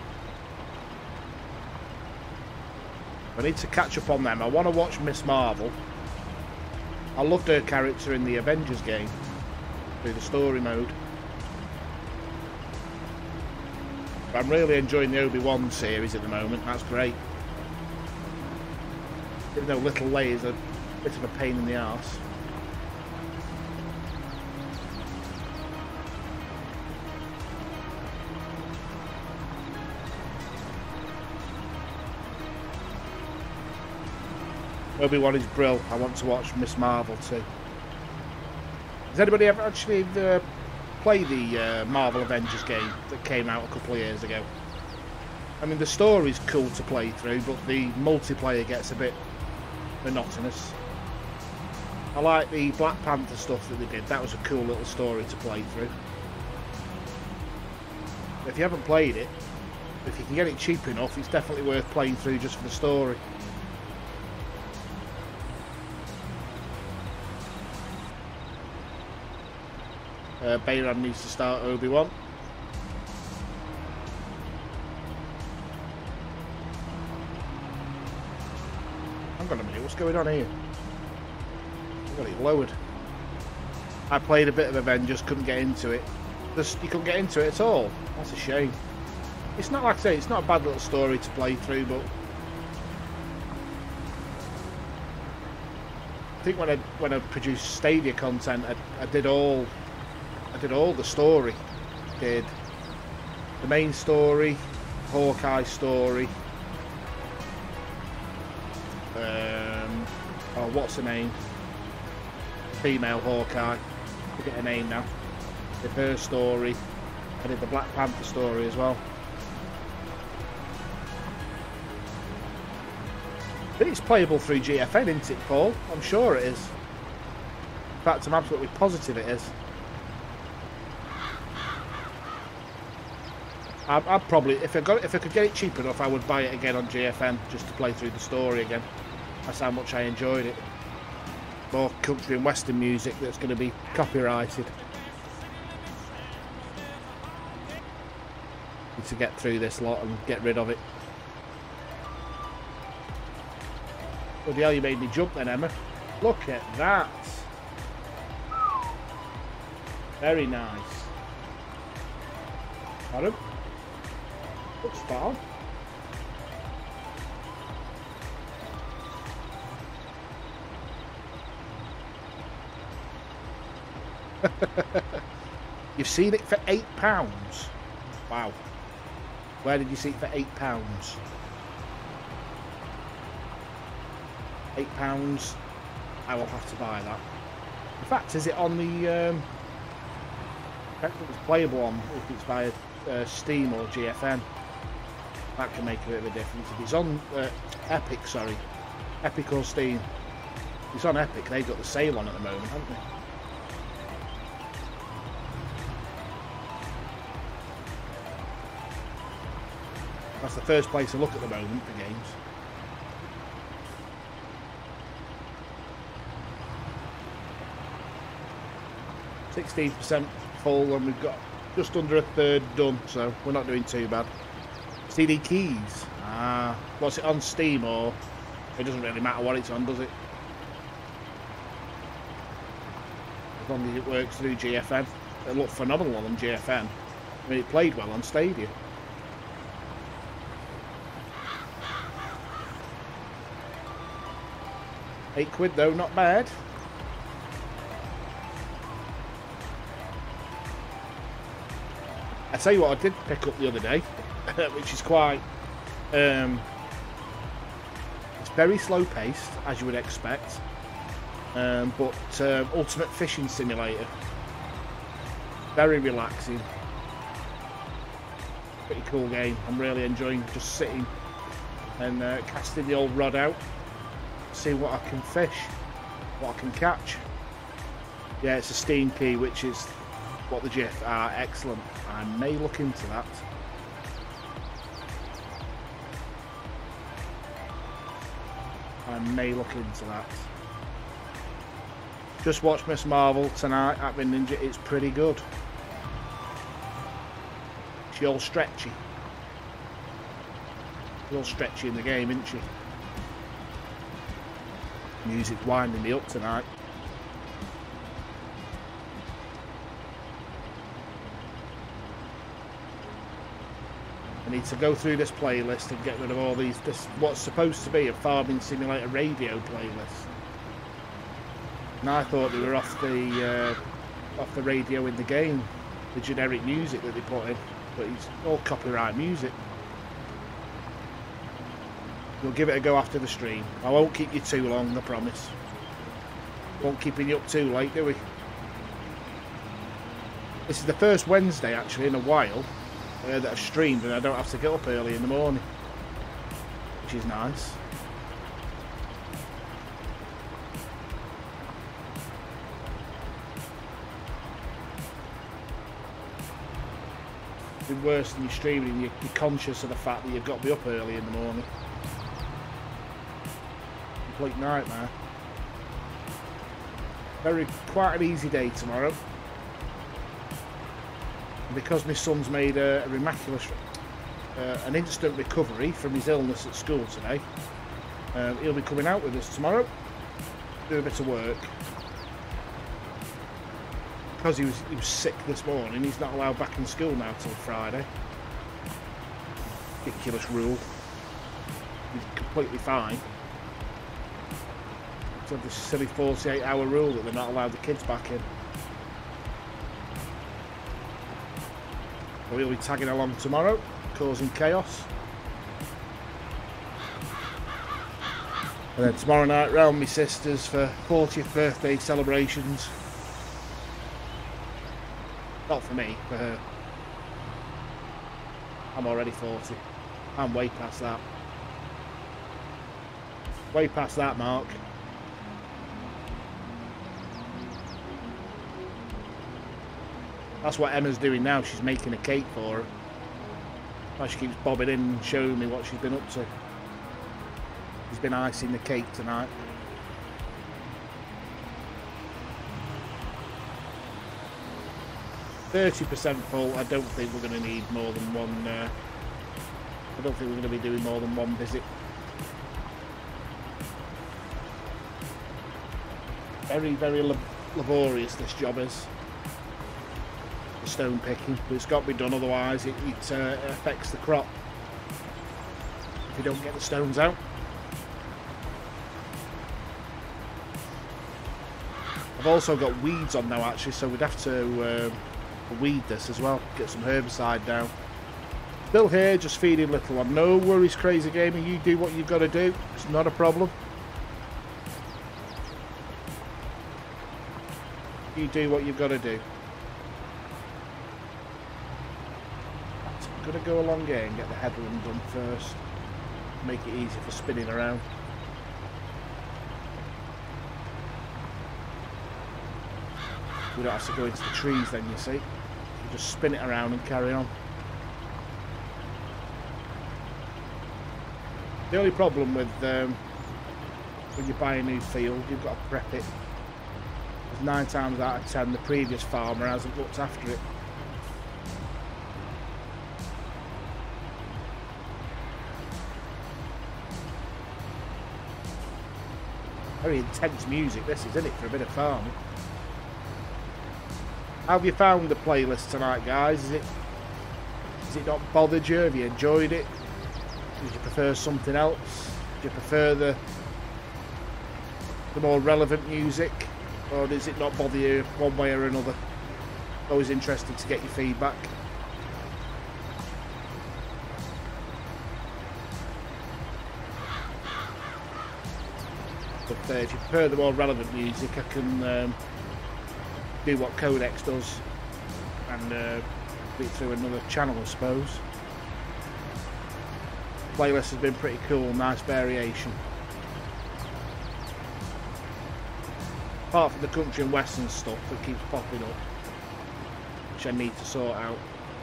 I need to catch up on them. I want to watch Miss Marvel. I loved her character in the Avengers game, through the story mode. But I'm really enjoying the Obi-Wan series at the moment. That's great. Even though Little Leia's a bit of a pain in the arse. Obi-Wan is brill. I want to watch Miss Marvel too. Has anybody ever actually played the Marvel Avengers game that came out a couple of years ago? I mean, the story's cool to play through, but the multiplayer gets a bit monotonous. I like the Black Panther stuff that they did. That was a cool little story to play through. If you haven't played it, if you can get it cheap enough, it's definitely worth playing through just for the story. Bayram needs to start Obi-Wan. Hang on a minute, what's going on here? I've got it lowered. I played a bit of Avengers, couldn't get into it. You couldn't get into it at all. That's a shame. It's not, like I say, it's not a bad little story to play through, but I think when I produced Stadia content, I did all the story. Did the main story, Hawkeye story. Oh, what's her name? female Hawkeye. I forget her name now. Did her story. I did the Black Panther story as well. But it's playable through GFN, isn't it, Paul? I'm sure it is. In fact, I'm absolutely positive it is. I'd probably, if I could get it cheap enough, I would buy it again on GFN just to play through the story again. That's how much I enjoyed it. More country and western music that's going to be copyrighted. Need to get through this lot and get rid of it. Bloody hell, you made me jump then, Emma. Look at that. Very nice. Adam? Looks fine. You've seen it for £8. Wow. Where did you see it for £8? £8. I will have to buy that. In fact, is it on the I don't think it's playable on if it's via Steam or GFN. That can make a bit of a difference. If it's on Epic, sorry, Epic or Steam. If it's on Epic, they've got the sale on at the moment, haven't they? That's the first place to look at the moment for games. %16 full, and we've got just under a third done, so we're not doing too bad. CD keys. What's it on, Steam, or it doesn't really matter what it's on, does it? As long as it works through GFN. It looked phenomenal on GFN. I mean, it played well on Stadia. £8 though, not bad. I tell you what I did pick up the other day, which is quite, it's very slow paced, as you would expect, but Ultimate Fishing Simulator, very relaxing, pretty cool game. I'm really enjoying just sitting and casting the old rod out, see what I can fish, what I can catch. Yeah, it's a Steam key, which is what the GF are. Excellent. I may look into that. I may look into that. Just watched Miss Marvel tonight at the Ninja. It's pretty good. She's all stretchy. She's all stretchy in the game, isn't she? Music's winding me up tonight. I need to go through this playlist and get rid of all this what's supposed to be a Farming Simulator radio playlist. And I thought they were off the radio in the game, the generic music that they put in, but it's all copyright music. We'll give it a go after the stream. I won't keep you too long, I promise. Won't keep you up too late, do we? This is the first Wednesday actually in a while that I've streamed and I don't have to get up early in the morning, which is nice. It's been worse than you're streaming, you're conscious of the fact that you've got to be up early in the morning. Complete nightmare. Quite an easy day tomorrow. Because my son's made a miraculous, an instant recovery from his illness at school today, he'll be coming out with us tomorrow, do a bit of work. Because he was sick this morning, he's not allowed back in school now till Friday. Ridiculous rule. He's completely fine. So this silly 48-hour rule that they're not allowed the kids back in. We'll be tagging along tomorrow, causing chaos. And then tomorrow night round my sister's for 40th birthday celebrations. Not for me, for her. I'm already 40. I'm way past that. Way past that mark. That's what Emma's doing now. She's making a cake for her. Well, she keeps bobbing in and showing me what she's been up to. She's been icing the cake tonight. %30 full. I don't think we're going to need more than one. I don't think we're going to be doing more than one visit. Very, very laborious this job is. The stone picking, but it's got to be done, otherwise it affects the crop if you don't get the stones out. I've also got weeds on now actually, so we'd have to weed this as well, get some herbicide down. Still here, just feeding little one. No worries, Crazy Gamer, you do what you've got to do, it's not a problem. You do what you've got to do. I'm going to go along here and get the headland done first. Make it easy for spinning around. We don't have to go into the trees then, you see. You just spin it around and carry on. The only problem with when you buy a new field, you've got to prep it. 9 times out of 10 the previous farmer hasn't looked after it. Very intense music this is, isn't it, for a bit of farming? How have you found the playlist tonight, guys? Has it not bothered you? Have you enjoyed it? Did you prefer something else? Do you prefer the more relevant music? Or does it not bother you one way or another? Always interested to get your feedback. But if you prefer the more relevant music, I can do what Codex does and put it through another channel, I suppose. The playlist has been pretty cool, nice variation. Apart from the country and western stuff that keeps popping up, which I need to sort out.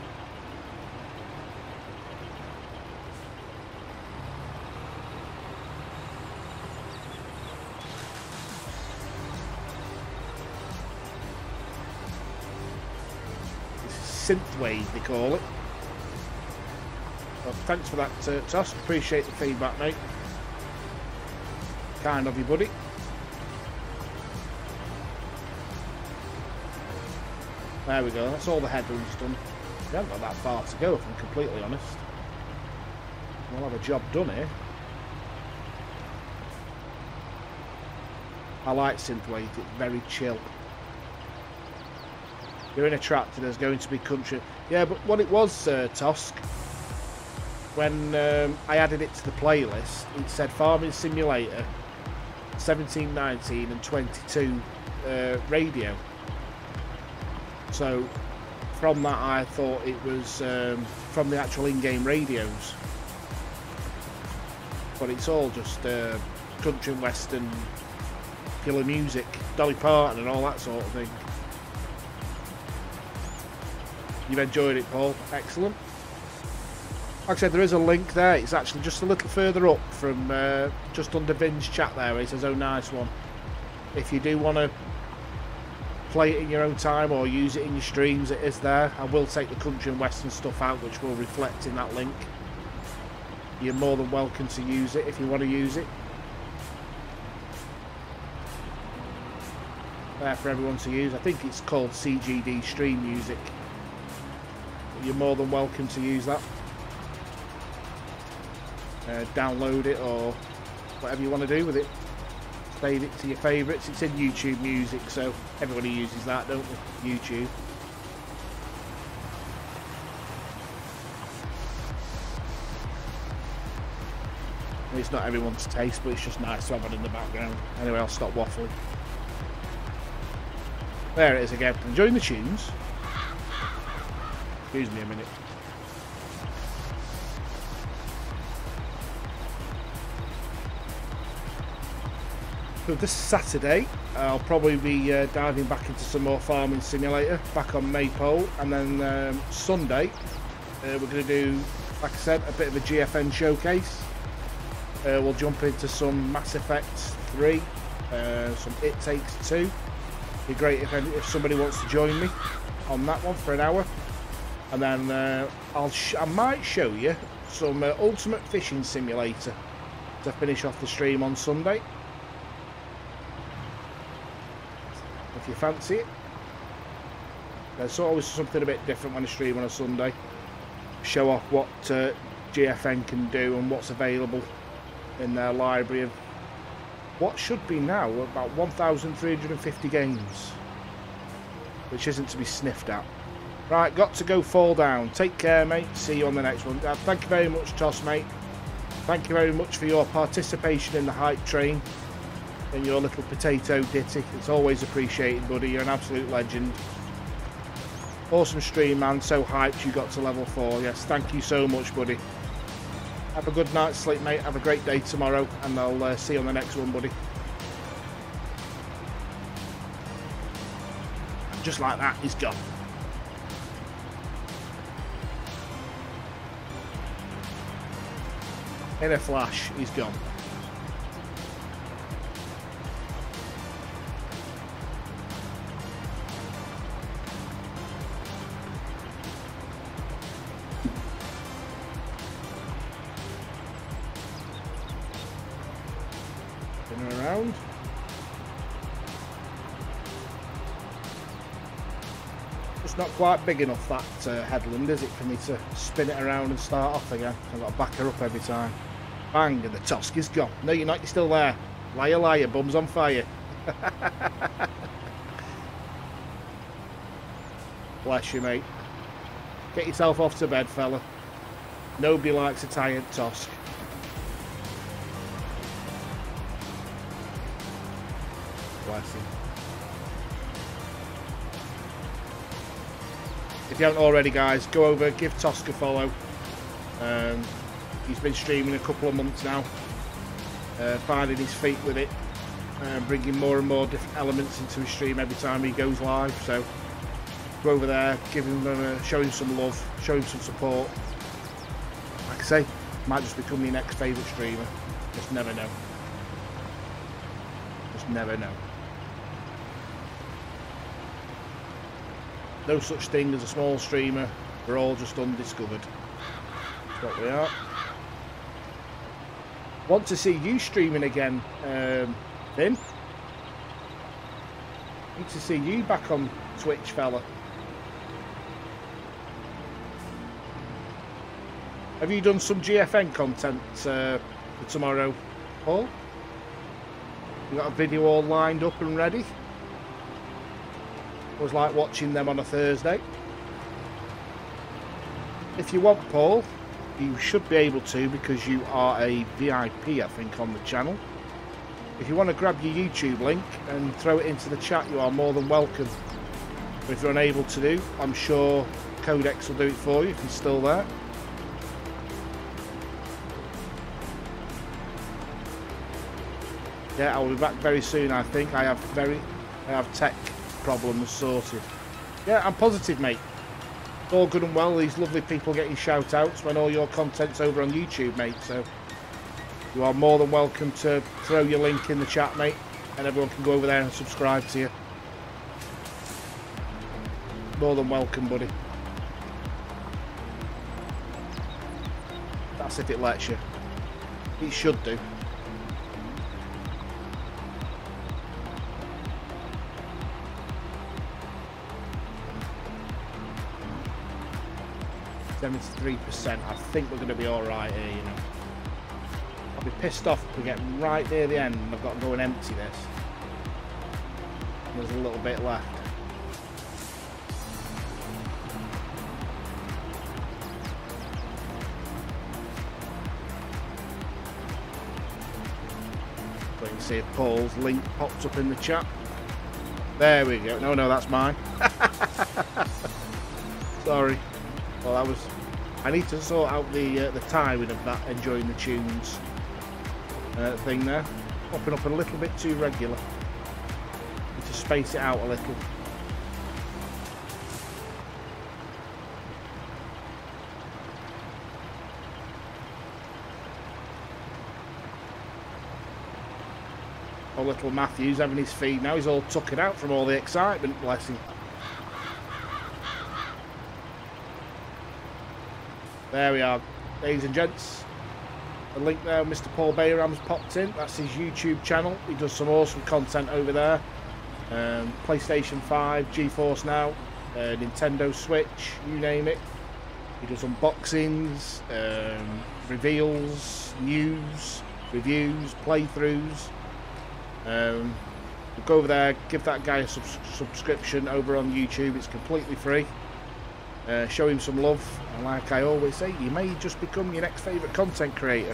This is synthwave, they call it. Well, thanks for that, Toss. Appreciate the feedback, mate. Kind of you, buddy. There we go, that's all the headlands done. We haven't got that far to go, if I'm completely honest. We'll have a job done here. I like synthwave, it's very chill. You're in a tractor, there's going to be country. Yeah, but what it was, Tosk, when I added it to the playlist, it said Farming Simulator 17, 19 and 22 radio. So from that I thought it was from the actual in-game radios, but it's all just country and western killer music, Dolly Parton and all that sort of thing. You've enjoyed it, Paul? Excellent. Like I said, there is a link there. It's actually just a little further up from just under Vin's chat there where it says, oh nice one. If you do want to play it in your own time or use it in your streams, it is there. I will take the country and western stuff out, which will reflect in that link. You're more than welcome to use it if you want to use it. There for everyone to use. I think it's called CGD Stream Music. You're more than welcome to use that. Download it or whatever you want to do with it. Save it to your favourites. It's in YouTube Music, so everybody uses that, don't they? YouTube. It's not everyone's taste, but it's just nice to have it in the background. Anyway, I'll stop waffling. There it is again. Enjoying the tunes. Excuse me a minute. So this Saturday, I'll probably be diving back into some more Farming Simulator, back on Maypole, and then Sunday, we're going to do, like I said, a bit of a GFN showcase. We'll jump into some Mass Effect 3, some It Takes Two. It'd be great if somebody wants to join me on that one for an hour. And then I might show you some Ultimate Fishing Simulator to finish off the stream on Sunday. If you fancy it. There's always something a bit different when I stream on a Sunday. Show off what GFN can do and what's available in their library of what should be now about 1,350 games, which isn't to be sniffed at. Right, got to go fall down. Take care, mate. See you on the next one. Thank you very much, Toss, mate. Thank you very much for your participation in the hype train and your little potato ditty. It's always appreciated, buddy. You're an absolute legend. Awesome stream, man. So hyped you got to level 4. Yes, thank you so much, buddy. Have a good night's sleep, mate. Have a great day tomorrow, and I'll see you on the next one, buddy. Just like that, he's gone. In a flash, he's gone. Around. It's not quite big enough, that headland, is it, for me to spin it around and start off again? I've got to back her up every time. Bang, and the Tusk is gone. No, you're not, you're still there. Liar, liar, bum's on fire. Bless you, mate. Get yourself off to bed, fella. Nobody likes a tired Tusk. Bless him. If you haven't already, guys, go over, give Tusk a follow. He's been streaming a couple of months now, finding his feet with it, bringing more and more different elements into his stream every time he goes live. So go over there, give him, show him some love, show him some support. Like I say, might just become your next favourite streamer. Just never know. Just never know. No such thing as a small streamer. We're all just undiscovered. That's what we are. Want to see you streaming again, Finn. Need to see you back on Twitch, fella. Have you done some GFN content for tomorrow, Paul? You got a video all lined up and ready? It was like watching them on a Thursday. If you want, Paul, you should be able to, because you are a VIP, I think, on the channel. If you want to grab your YouTube link and throw it into the chat, you are more than welcome. But if you're unable to do, I'm sure Codex will do it for you if he's still there. Yeah, I'll be back very soon, I think. I have tech problems sorted. Yeah, I'm positive, mate. It's all good and well, these lovely people getting shout outs when all your content's over on YouTube, mate. So you are more than welcome to throw your link in the chat, mate, and everyone can go over there and subscribe to you. More than welcome, buddy. That's if it lets you. It should do. %. I think we're going to be alright here, you know. I'll be pissed off if we get right near the end and I've got to go and empty this. There's a little bit left. see if Paul's link pops up in the chat. There we go. No, that's mine. Sorry. Well, that was... I need to sort out the timing of that enjoying the tunes thing there. Popping up a little bit too regular. Need to space it out a little. Oh, little Matthew's having his feed now. He's all tuckered out from all the excitement, bless him. There we are, ladies and gents. The link there, Mr. Paul Bayram's popped in. That's his YouTube channel. He does some awesome content over there. PlayStation 5, GeForce Now, Nintendo Switch, you name it. He does unboxings, reveals, news, reviews, playthroughs. Go over there, give that guy a subscription over on YouTube. It's completely free. Show him some love, and like I always say, you may just become your next favourite content creator.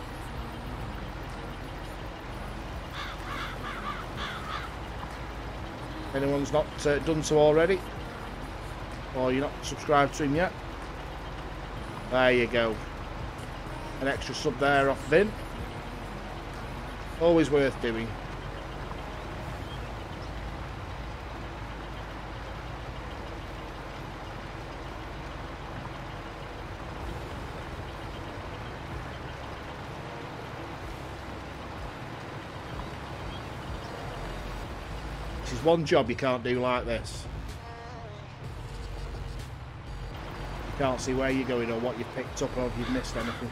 If anyone's not done so already, or you're not subscribed to him yet, there you go. An extra sub there off Vin. Always worth doing. This is one job you can't do like this. You can't see where you're going or what you've picked up or if you've missed anything.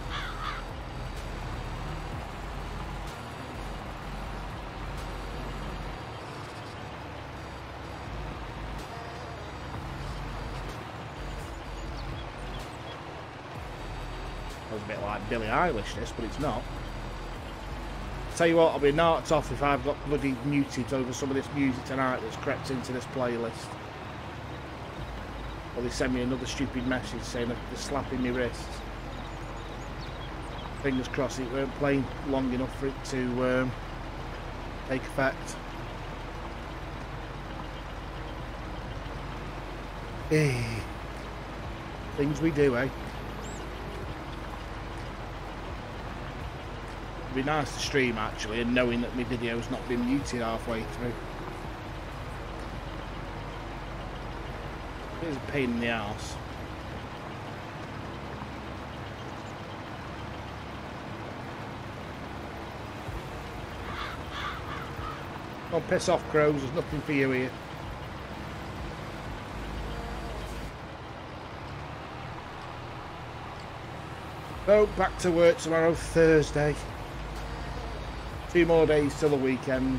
That was a bit like Billie Eilish this, but it's not. Tell you what, I'll be knocked off if I've got bloody muted over some of this music tonight that's crept into this playlist. Or they send me another stupid message saying that they're slapping my wrists. Fingers crossed it weren't playing long enough for it to take effect. Hey, things we do, eh? It'd be nice to stream actually, and knowing that my video's not been muted halfway through. It is a pain in the arse. Don't piss off, crows, there's nothing for you here. So, back to work tomorrow, Thursday. 2 more days till the weekend.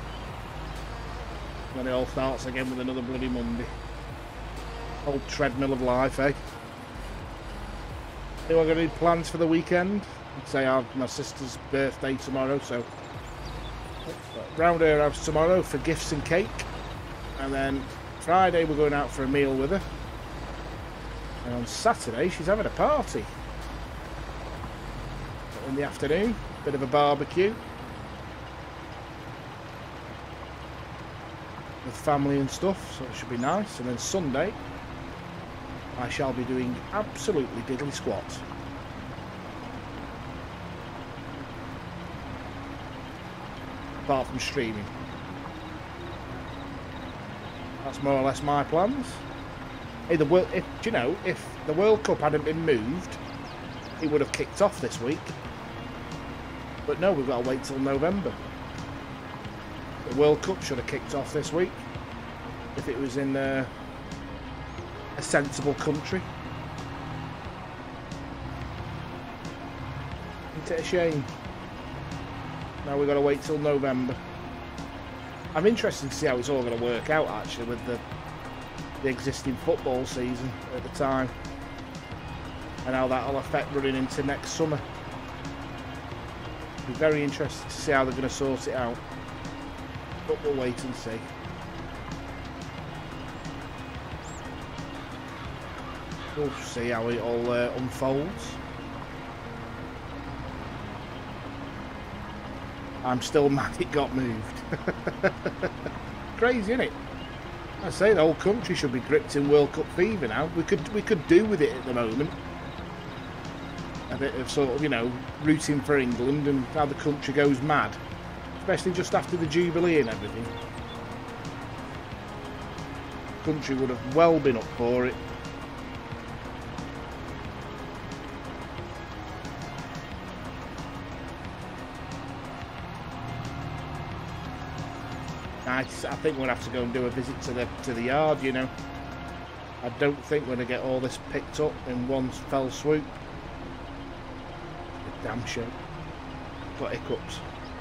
Then it all starts again with another bloody Monday. Old treadmill of life, eh? Anyone got any plans for the weekend? I'd say I have my sister's birthday tomorrow, so round her house tomorrow for gifts and cake. And then Friday we're going out for a meal with her. And on Saturday she's having a party. In the afternoon, bit of a barbecue. With family and stuff, so it should be nice. And then Sunday I shall be doing absolutely diddly squat. Apart from streaming. That's more or less my plans. Hey, do you know, if the World Cup hadn't been moved, it would have kicked off this week. But no, we've got to wait till November. The World Cup should have kicked off this week if it was in a sensible country. Isn't it a shame? Now we've got to wait till November. I'm interested to see how it's all going to work out actually with the existing football season at the time and how that will affect running into next summer. Be very interested to see how they're going to sort it out, but we'll wait and see. We'll see how it all unfolds. I'm still mad it got moved. Crazy, isn't it? I say the whole country should be gripped in World Cup fever now. We could do with it at the moment. A bit of sort of, you know, rooting for England and how the country goes mad, especially just after the Jubilee and everything. The country would have well been up for it. I think we'll have to go and do a visit to the yard, you know. I don't think we're going to get all this picked up in one fell swoop. Damn shame. Got hiccups.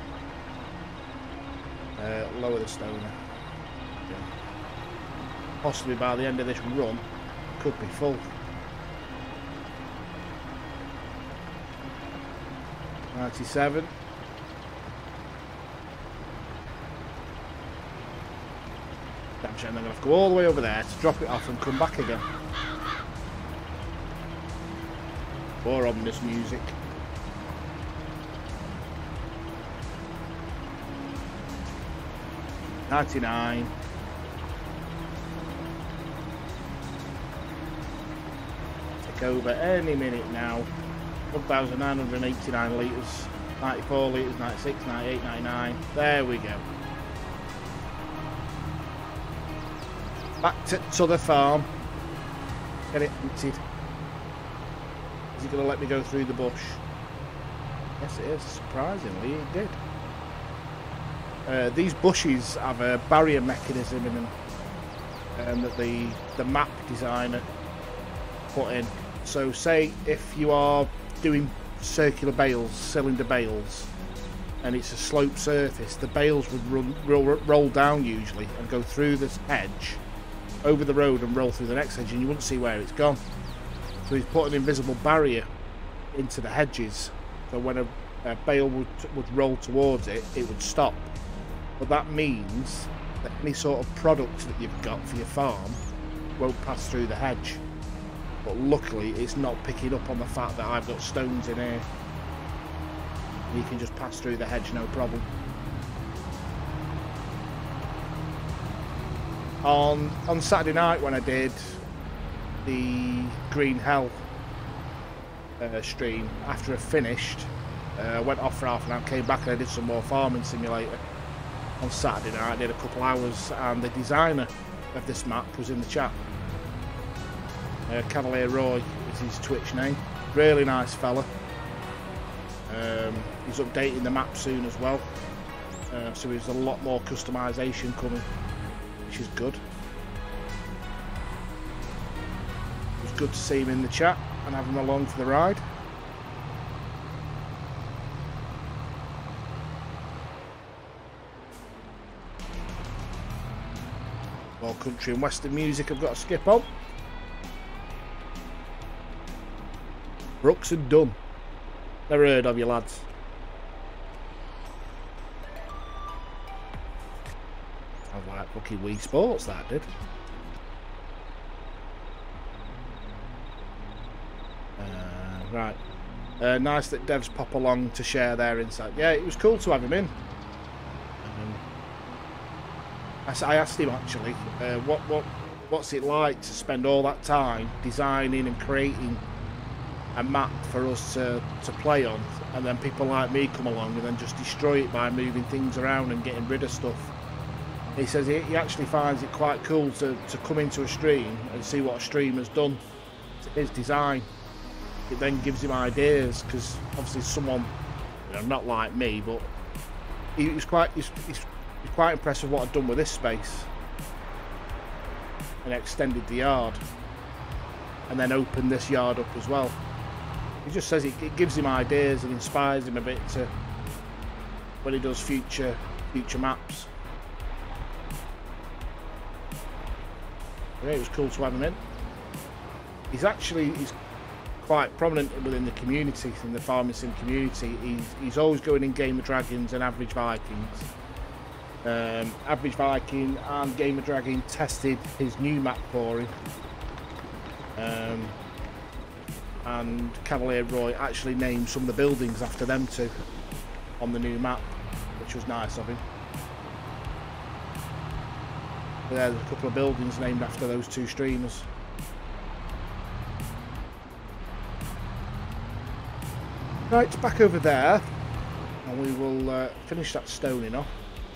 Lower the stoner. Yeah. Possibly by the end of this run, could be full. $97. Damn shame, I'm going to have to go all the way over there to drop it off and come back again. More ominous music. $99. Take over any minute now. 1,989 litres. 94 litres, 96, 98, 99. There we go. Back to the farm. Get it emptied. Is he going to let me go through the bush? Yes, it is. Surprisingly, it did. These bushes have a barrier mechanism in them that the map designer put in. So say if you are doing circular bales, cylinder bales, and it's a sloped surface, the bales would roll down usually and go through this hedge, over the road and roll through the next hedge, and you wouldn't see where it's gone. So he's put an invisible barrier into the hedges, so when a bale would roll towards it, it would stop. But that means that any sort of product that you've got for your farm won't pass through the hedge. But luckily it's not picking up on the fact that I've got stones in here. You can just pass through the hedge, no problem. On Saturday night when I did the Green Hell stream, after I finished, I went off for half an hour, came back and I did some more Farming Simulator. On Saturday night I did a couple hours, and the designer of this map was in the chat. Cavalier Roy is his Twitch name. Really nice fella. He's updating the map soon as well, so there's a lot more customization coming, which is good. It was good to see him in the chat and have him along for the ride. Well, country and western music I've got to skip on. Brooks and Dunn. Never heard of you, lads. I like fucking Wii Sports, that did. Right. Nice that devs pop along to share their insight. Yeah, it was cool to have him in. I asked him actually, what's it like to spend all that time designing and creating a map for us to play on, and then people like me come along and then just destroy it by moving things around and getting rid of stuff. He says he actually finds it quite cool to come into a stream and see what a streamer's done to his design. It then gives him ideas, because obviously someone, you know, not like me, but he's quite impressed with what I've done with this space, and extended the yard and then opened this yard up as well. He just says it gives him ideas and inspires him a bit to when he does future maps. Yeah, it was cool to have him in. He's quite prominent within the community, in the Farming Sim community. He's always going in Gamer Dragons and Average Vikings. Average Viking and Gamer Dragon tested his new map for him, and Cavalier Roy actually named some of the buildings after them too on the new map. which was nice of him. But there's a couple of buildings named after those two streamers. Right, back over there, and we will finish that stoning off.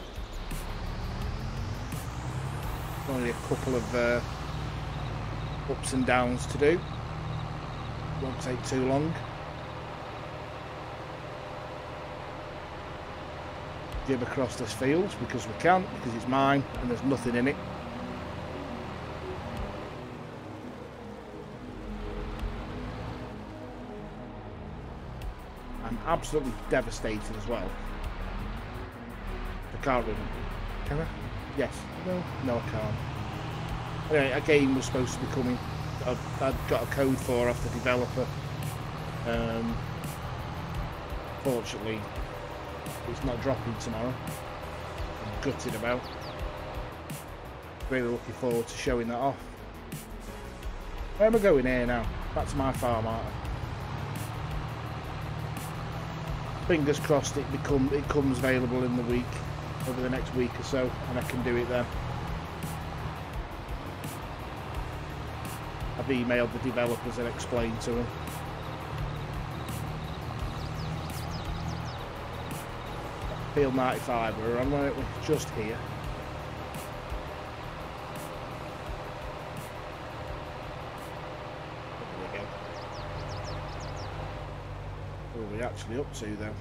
Only a couple of ups and downs to do. Won't take too long. Jib across this field because we can, because it's mine and there's nothing in it. I'm absolutely devastated as well. I can't remember. Can I? Yes. No. No, I can't. Anyway, a game was supposed to be coming. I'd got a code for off the developer. Fortunately, it's not dropping tomorrow. I'm gutted about. Really looking forward to showing that off. Where am I going here now? Back to my farm, aren't I? Fingers crossed it comes available in the week, over the next week or so, and I can do it then. I've emailed the developers and explained to them. Field 95, we're on, weren't we? Just here. There we go. What are we actually up to though?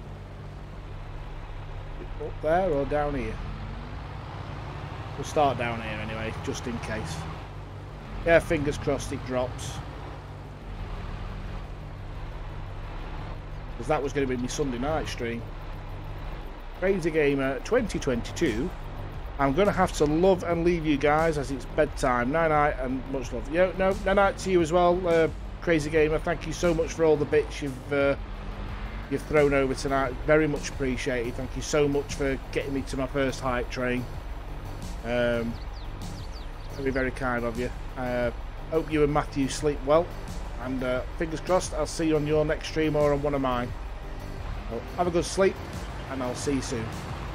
Up there or down here? We'll start down here anyway, just in case. Yeah, fingers crossed it drops. Because that was going to be my Sunday night stream. Crazy Gamer 2022. I'm going to have to love and leave you guys as it's bedtime. Night night and much love. Yeah, no, night night to you as well, Crazy Gamer. Thank you so much for all the bits you've thrown over tonight. Very much appreciated. Thank you so much for getting me to my first hype train. Very, very kind of you. Hope you and Matthew sleep well, and fingers crossed I'll see you on your next stream or on one of mine. Well, have a good sleep, and I'll see you soon.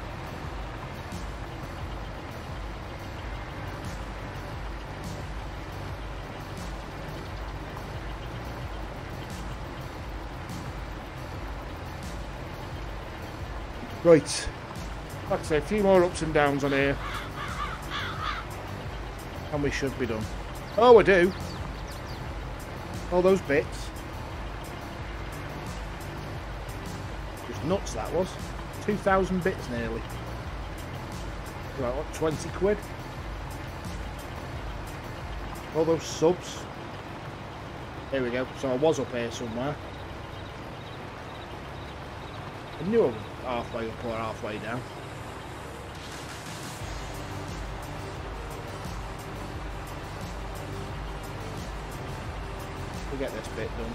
Right, like I say, a few more ups and downs on here, and we should be done. Oh, I do. All those bits. Just nuts that was. 2,000 bits nearly. Like what, 20 quid? All those subs. There we go. So I was up here somewhere. I knew I was halfway up or halfway down. We'll get this bit done.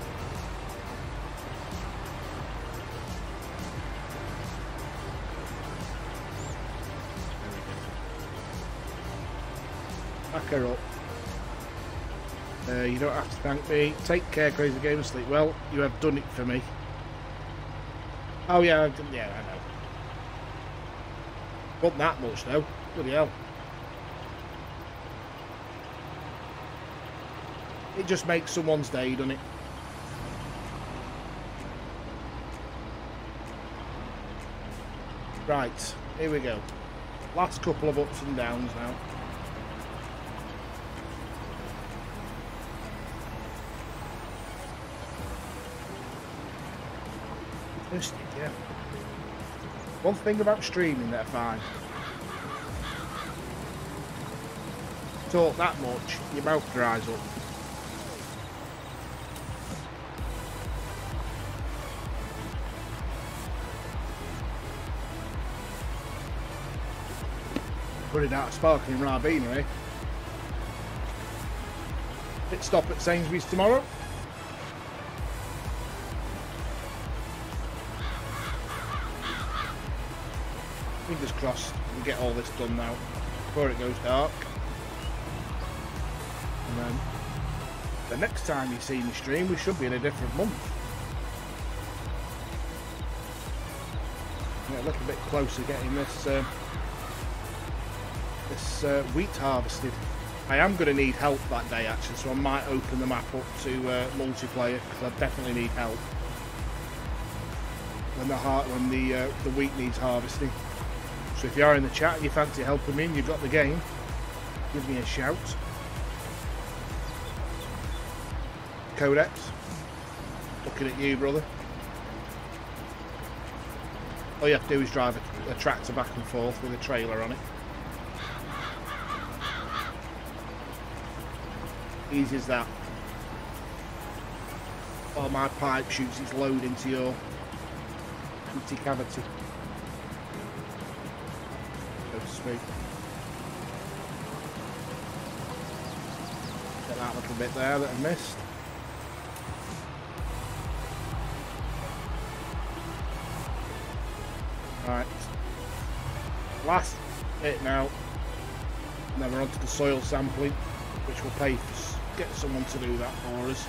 Back her up. You don't have to thank me. Take care, Crazy Gamer. Sleep well. You have done it for me. Oh yeah, yeah, I know. Wasn't that much though. Bloody hell. It just makes someone's day, doesn't it? Right, here we go. Last couple of ups and downs now. Just, yeah. One thing about streaming that I find. Talk that much, your mouth dries up. Putting out a sparkling Ribena, eh? Pit stop at Sainsbury's tomorrow. Fingers crossed we get all this done now before it goes dark. And then the next time you see me stream, we should be in a different month. a little bit closer getting this wheat harvested. I am going to need help that day actually, so I might open the map up to multiplayer because I definitely need help when the wheat needs harvesting. So if you are in the chat and you fancy helping me and you've got the game, give me a shout. Codex, looking at you, brother. All you have to do is drive a tractor back and forth with a trailer on it. Easy as that. While my pipe shoots its load into your empty cavity, so to speak. Get that little bit there that I missed. Right, last bit now, and then we're on to the soil sampling, which will pay for get someone to do that for us.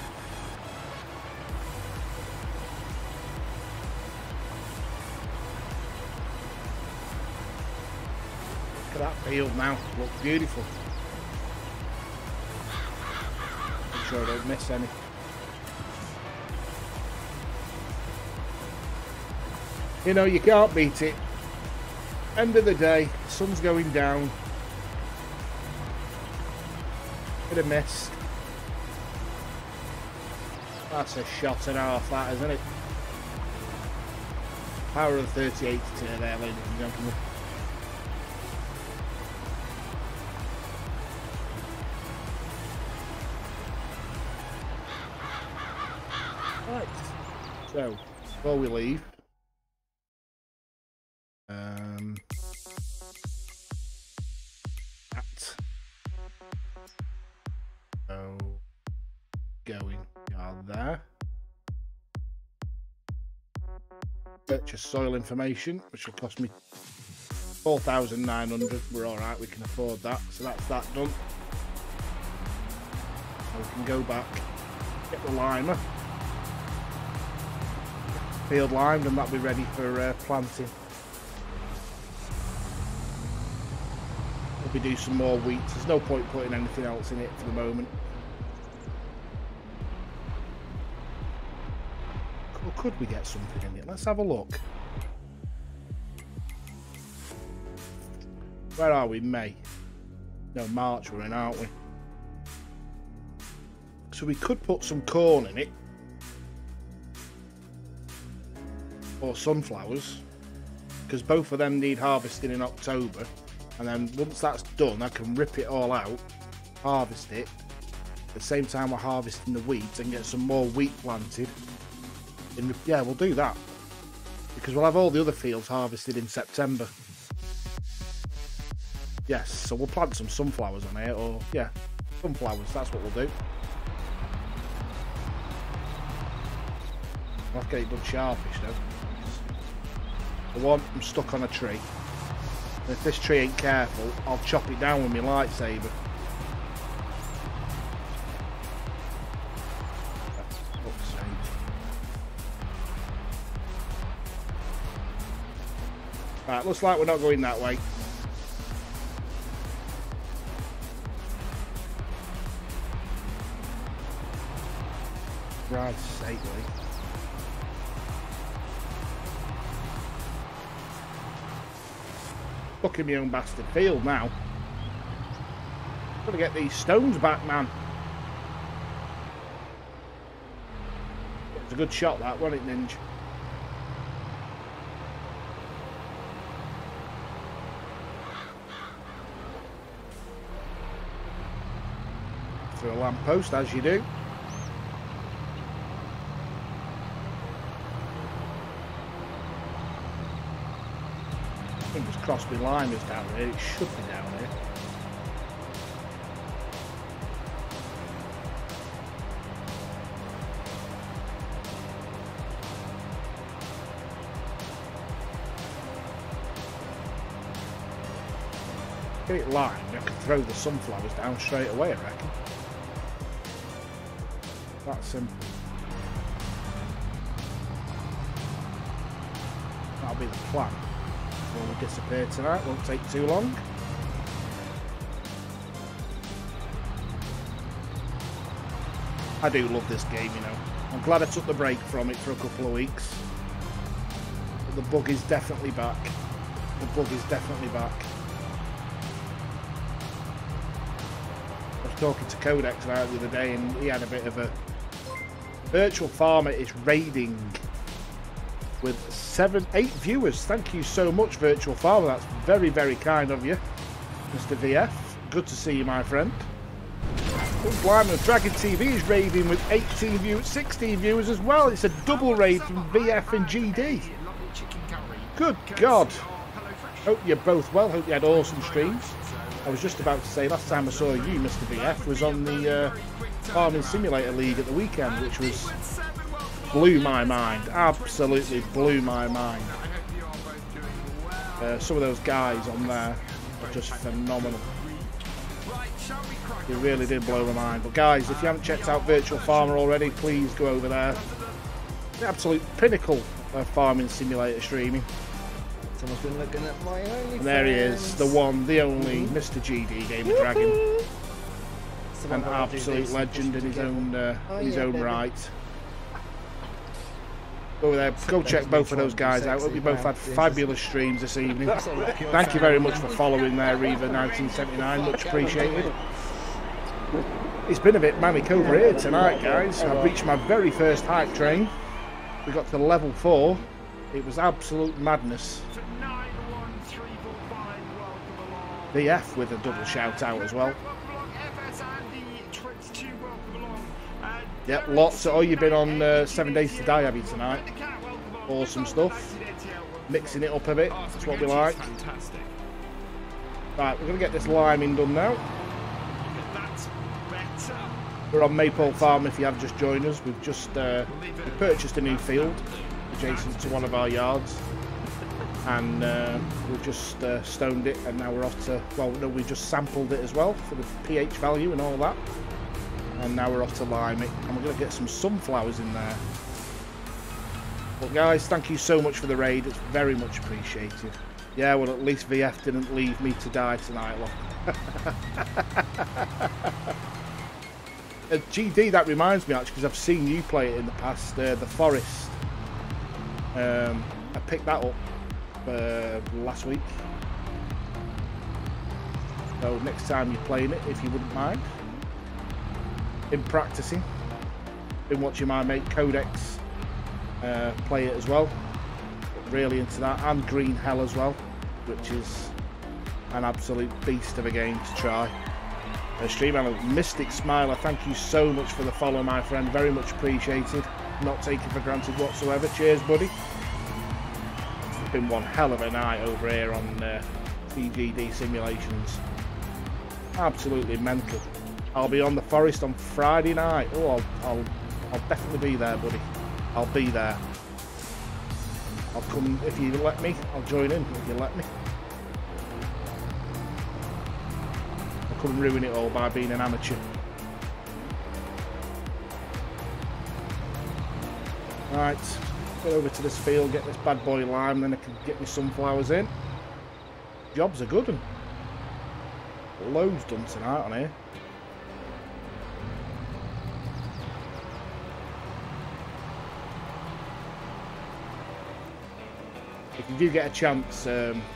Look at that field now, looks beautiful. Make sure I don't miss any. You know, you can't beat it. End of the day, the sun's going down. Bit of mist. That's a shot and a half, that, isn't it? Power of the 38 to there, ladies and gentlemen. Right. So, before we leave, going there. Purchase soil information, which will cost me 4,900. We're all right, we can afford that. So that's that done. So we can go back, get the limer, field limed, and that'll be ready for planting. Maybe do some more wheat. There's no point putting anything else in it for the moment. Or could we get something in it? Let's have a look. Where are we? May? No, March we're in, aren't we? So we could put some corn in it. Or sunflowers. Because both of them need harvesting in October. And then once that's done, I can rip it all out, harvest it. At the same time we're harvesting the wheat and get some more wheat planted. Yeah, we'll do that. Because we'll have all the other fields harvested in September. Yes, so we'll plant some sunflowers on here, or, yeah, sunflowers, that's what we'll do. I'll have to get it done sharpish though. For one, I'm stuck on a tree. And if this tree ain't careful, I'll chop it down with my lightsaber. Right, looks like we're not going that way. Right, sake, Lee. Fucking my own bastard field now. Gotta get these stones back, man. It was a good shot, that, wasn't it, Ninja? Through a lamppost, as you do. Fingers crossed my line is down here. It should be down here. Get it lined, I can throw the sunflowers down straight away, I reckon. That's simple. That'll be the plan. before we disappear tonight. Won't take too long. I do love this game, you know. I'm glad I took the break from it for a couple of weeks. But the bug is definitely back. The bug is definitely back. I was talking to Codex about the other day and he had a bit of a... Virtual Farmer is raiding with 8 viewers. Thank you so much, Virtual Farmer. That's very, very kind of you, Mr. VF. Good to see you, my friend. Oh, blimey, Dragon TV is raiding with 18 viewers, 16 viewers as well. It's a double raid from VF and GD. Good God. Hope you're both well. Hope you had awesome streams. I was just about to say, last time I saw you, Mr. VF, was on the Farming Simulator League at the weekend, which was... blew my mind. Absolutely blew my mind. Some of those guys on there are just phenomenal. It really did blow my mind. But guys, if you haven't checked out Virtual Farmer already, please go over there. The absolute pinnacle of Farming Simulator streaming. Someone's been looking at my OnlyFans. And there he is, the one, the only, Mr. GD Gamer Dragon. An absolute legend in his own right. Go over there, go check both of those guys out. Hope you both had fabulous streams this evening. Thank you very much for following there, Reva1979. Much appreciated. It's been a bit manic over here tonight, guys. I've reached my very first hype train. We got to level 4. It was absolute madness. VF with a double shout out as well. Yep, lots. Oh, you've been on 7 Days to Die, have you, tonight? Awesome stuff. Mixing it up a bit. That's what we like. Right, we're going to get this liming done now. We're on Maypole Farm if you have just joined us. We've just we purchased a new field adjacent to one of our yards. And we've just stoned it, and now we're off to... Well, no, we just sampled it as well for the pH value and all that. And now we're off to lime it, and we're going to get some sunflowers in there. But guys, thank you so much for the raid. It's very much appreciated. Yeah, well, at least VF didn't leave me to die tonight, look. GD, that reminds me actually, because I've seen you play it in the past, the Forest. I picked that up last week. So next time you're playing it, if you wouldn't mind. Been practicing. Been watching my mate Codex play it as well. Really into that, and Green Hell as well, which is an absolute beast of a game to try. Stream analyst Mystic Smiler, thank you so much for the follow, my friend. Very much appreciated. Not taken for granted whatsoever. Cheers, buddy. It's been one hell of a night over here on CGD Simulations. Absolutely mental. I'll be on the Forest on Friday night. Oh, I'll definitely be there, buddy. I'll be there. I'll come if you let me. I'll join in if you let me. I couldn't ruin it all by being an amateur. Right, get over to this field, get this bad boy lime, then I can get my sunflowers in. Jobs are good, and loads done tonight on here. If you do get a chance,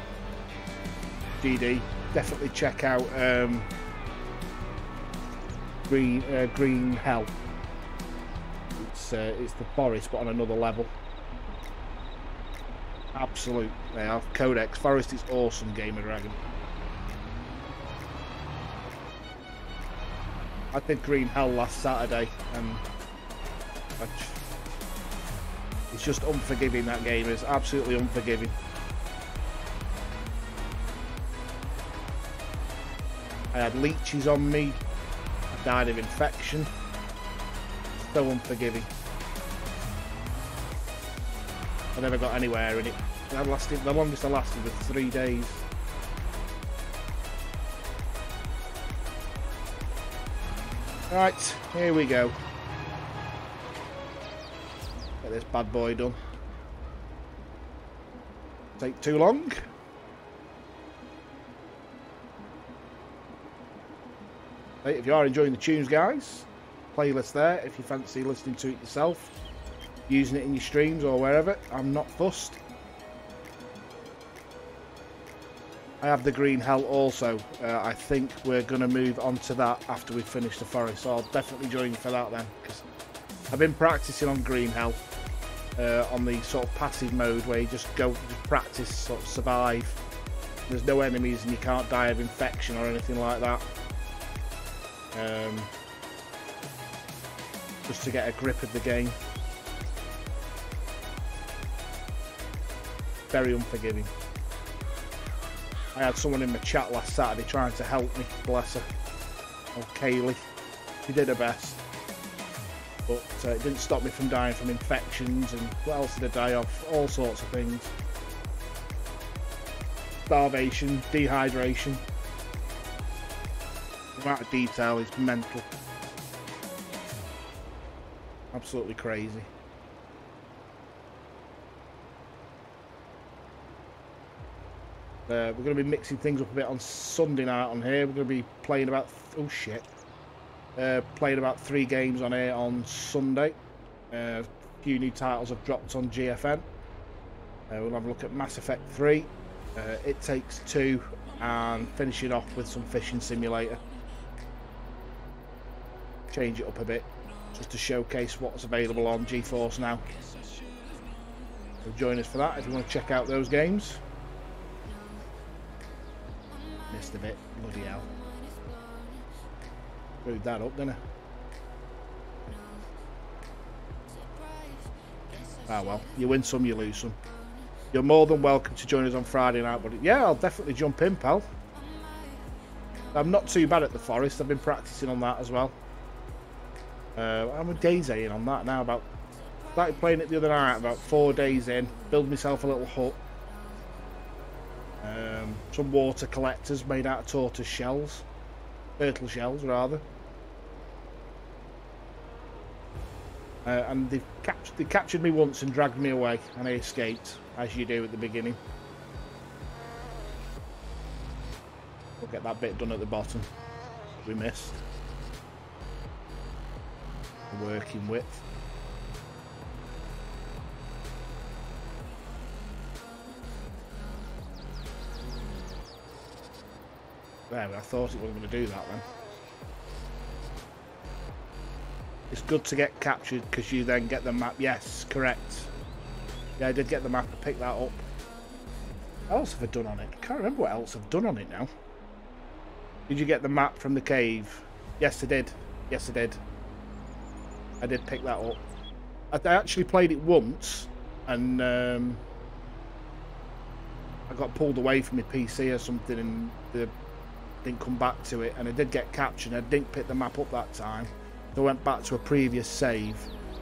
GD, definitely check out Green Hell. It's the Forest, but on another level. Absolute. They have Codex. Forest is awesome, Gamer Dragon. I did Green Hell last Saturday, and it's just unforgiving. That game is absolutely unforgiving. I had leeches on me. I died of infection. So unforgiving. I never got anywhere in it. That lasted, the longest I lasted was 3 days. Right, here we go. Get this bad boy done. Take too long. Hey, if you are enjoying the tunes, guys, playlist there. If you fancy listening to it yourself, using it in your streams or wherever, I'm not fussed. I have the Green Hell also. I think we're going to move on to that after we finish the forest, so I'll definitely join you for that then, because I've been practicing on Green Hell on the sort of passive mode where you just go to practice, sort of survive. There's no enemies and you can't die of infection or anything like that. Just to get a grip of the game. Very unforgiving. I had someone in my chat last Saturday trying to help me, bless her. Oh, Kaylee. She did her best. But it didn't stop me from dying from infections, and what else did I die of? All sorts of things. Starvation, dehydration. The amount of detail is mental. Absolutely crazy. We're going to be mixing things up a bit on Sunday night on here. We're going to be playing about... oh shit. Playing about 3 games on here on Sunday. A few new titles have dropped on GFN. We'll have a look at Mass Effect 3. It Takes Two, and finish it off with some Fishing Simulator. Change it up a bit just to showcase what's available on GeForce Now. So join us for that if you want to check out those games. Missed a bit, bloody hell. Screwed that up, didn't I? Ah well, you win some, you lose some. You're more than welcome to join us on Friday night, but yeah, I'll definitely jump in, pal. I'm not too bad at the forest. I've been practicing on that as well. I'm a days in on that now. Started playing it the other night, about 4 days in. Build myself a little hut. Some water collectors made out of tortoise shells. Turtle shells, rather. And they captured me once and dragged me away, and I escaped, as you do at the beginning. We'll get that bit done at the bottom that we missed. The working width. There, I thought it wasn't going to do that then. It's good to get captured because you then get the map. Yes, correct. Yeah, I did get the map. I picked that up. What else have I done on it? I can't remember what else I've done on it now. Did you get the map from the cave? Yes, I did. Yes, I did. I did pick that up. I actually played it once, and I got pulled away from my PC or something, and didn't come back to it. And I did get captured. I didn't pick the map up that time. So I went back to a previous save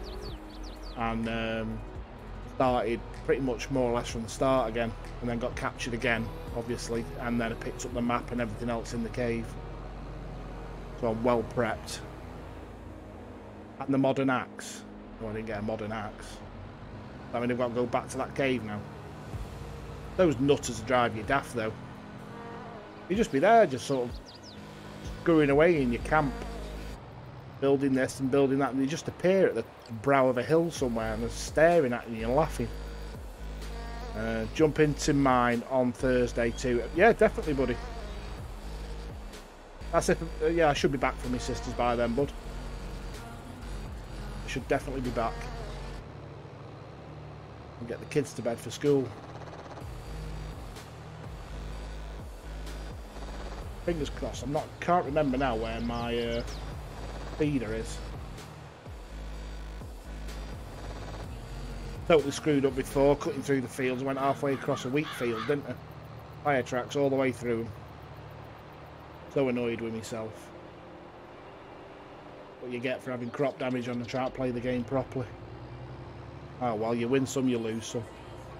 and started pretty much more or less from the start again, and then got captured again, obviously, and then I picked up the map and everything else in the cave. So I'm well prepped. And the modern axe. Oh, I didn't get a modern axe. I mean, I've got to go back to that cave now. Those nutters drive you daft, though. You just be there, just sort of screwing away in your camp, building this and building that, and they just appear at the brow of a hill somewhere and they're staring at you and you're laughing. Jump into mine on Thursday too. Yeah, definitely, buddy. That's if yeah, I should be back from my sisters by then, bud. I should definitely be back and get the kids to bed for school. Fingers crossed. Can't remember now where my feeder is. Totally screwed up before, cutting through the fields. Went halfway across a wheat field, didn't I? Fire tracks all the way through them. So annoyed with myself. What you get for having crop damage on the try to play the game properly. Oh well, you win some, you lose some.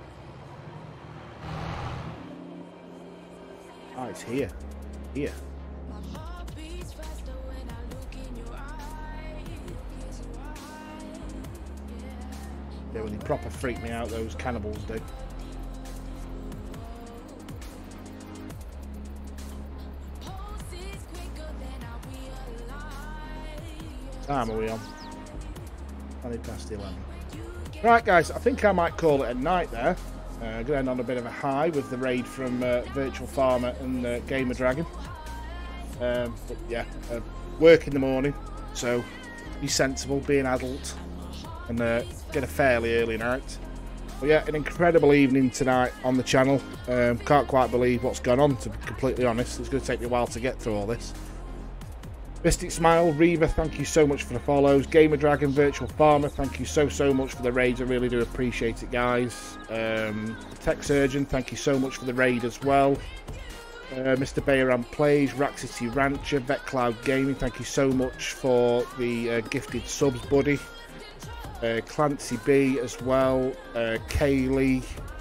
Oh, it's here. Here. Yeah, well, they proper freak me out, those cannibals do. Time are we on? 20 past 11. Right, guys, I think I might call it a night there. Going to end on a bit of a high with the raid from Virtual Farmer and Gamer Dragon. But yeah, work in the morning, so be sensible, be an adult, and get a fairly early night. But yeah, an incredible evening tonight on the channel. Can't quite believe what's gone on, to be completely honest. It's going to take me a while to get through all this. Mystic Smile, Reaver, thank you so much for the follows. Gamer Dragon, Virtual Farmer, thank you so much for the raids. I really do appreciate it, guys. Tech Surgeon, thank you so much for the raid as well. Mr. Bayram Plays, Rack City Rancher, Vet Cloud Gaming, thank you so much for the gifted subs, buddy. Clancy B as well. Kaylee.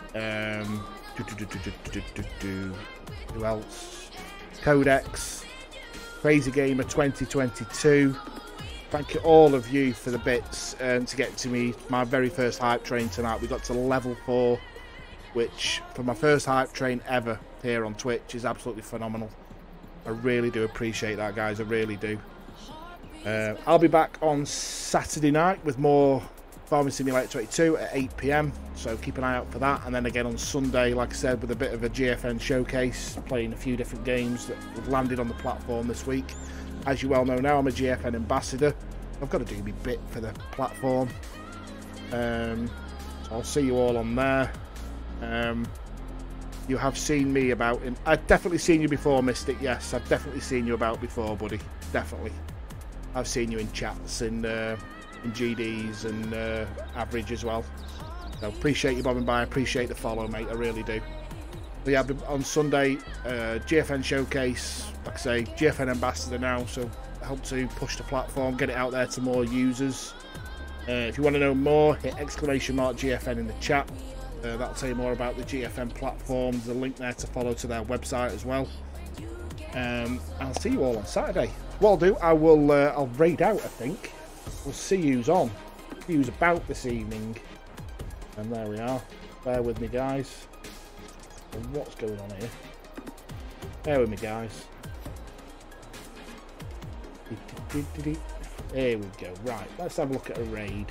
Who else? Codex. Crazy Gamer 2022. Thank you all of you for the bits to get to me. My very first hype train tonight. We got to level 4, which for my first hype train ever here on Twitch is absolutely phenomenal. I really do appreciate that, guys. I really do. I'll be back on Saturday night with more Farming Simulator 22 at 8 PM, so keep an eye out for that. And then again on Sunday, like I said, with a bit of a GFN showcase, playing a few different games that have landed on the platform this week. As you well know now, I'm a GFN ambassador. I've got to do my bit for the platform. So I'll see you all on there. You have seen me about in... I've definitely seen you before, Mystic. Yes, I've definitely seen you about before, buddy. Definitely. I've seen you in chats and in GDs and average as well. So appreciate you bobbing by. Appreciate the follow, mate. I really do. But yeah, on Sunday, GFN showcase. Like I say, GFN ambassador now, so help to push the platform, get it out there to more users. If you want to know more, hit !GFN in the chat. That'll tell you more about the GFN platform. There's a link there to follow to their website as well. I'll see you all on Saturday. What I'll do, I'll raid out, I think. We'll see who's on, who's about this evening. And there we are. Bear with me, guys. And what's going on here? Bear with me, guys. There we go. Right, let's have a look at a raid.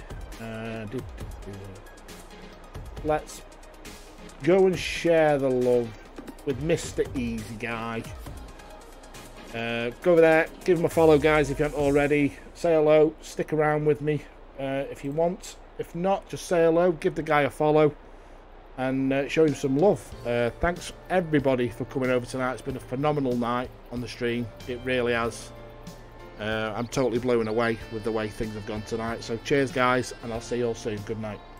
Let's go and share the love with Mr. Easy Guy. Go over there, give him a follow, guys, if you haven't already. Say hello, stick around with me if you want. If not, just say hello, give the guy a follow, and show him some love. Thanks everybody for coming over tonight. It's been a phenomenal night on the stream. It really has. I'm totally blown away with the way things have gone tonight. So cheers, guys, and I'll see you all soon. Good night.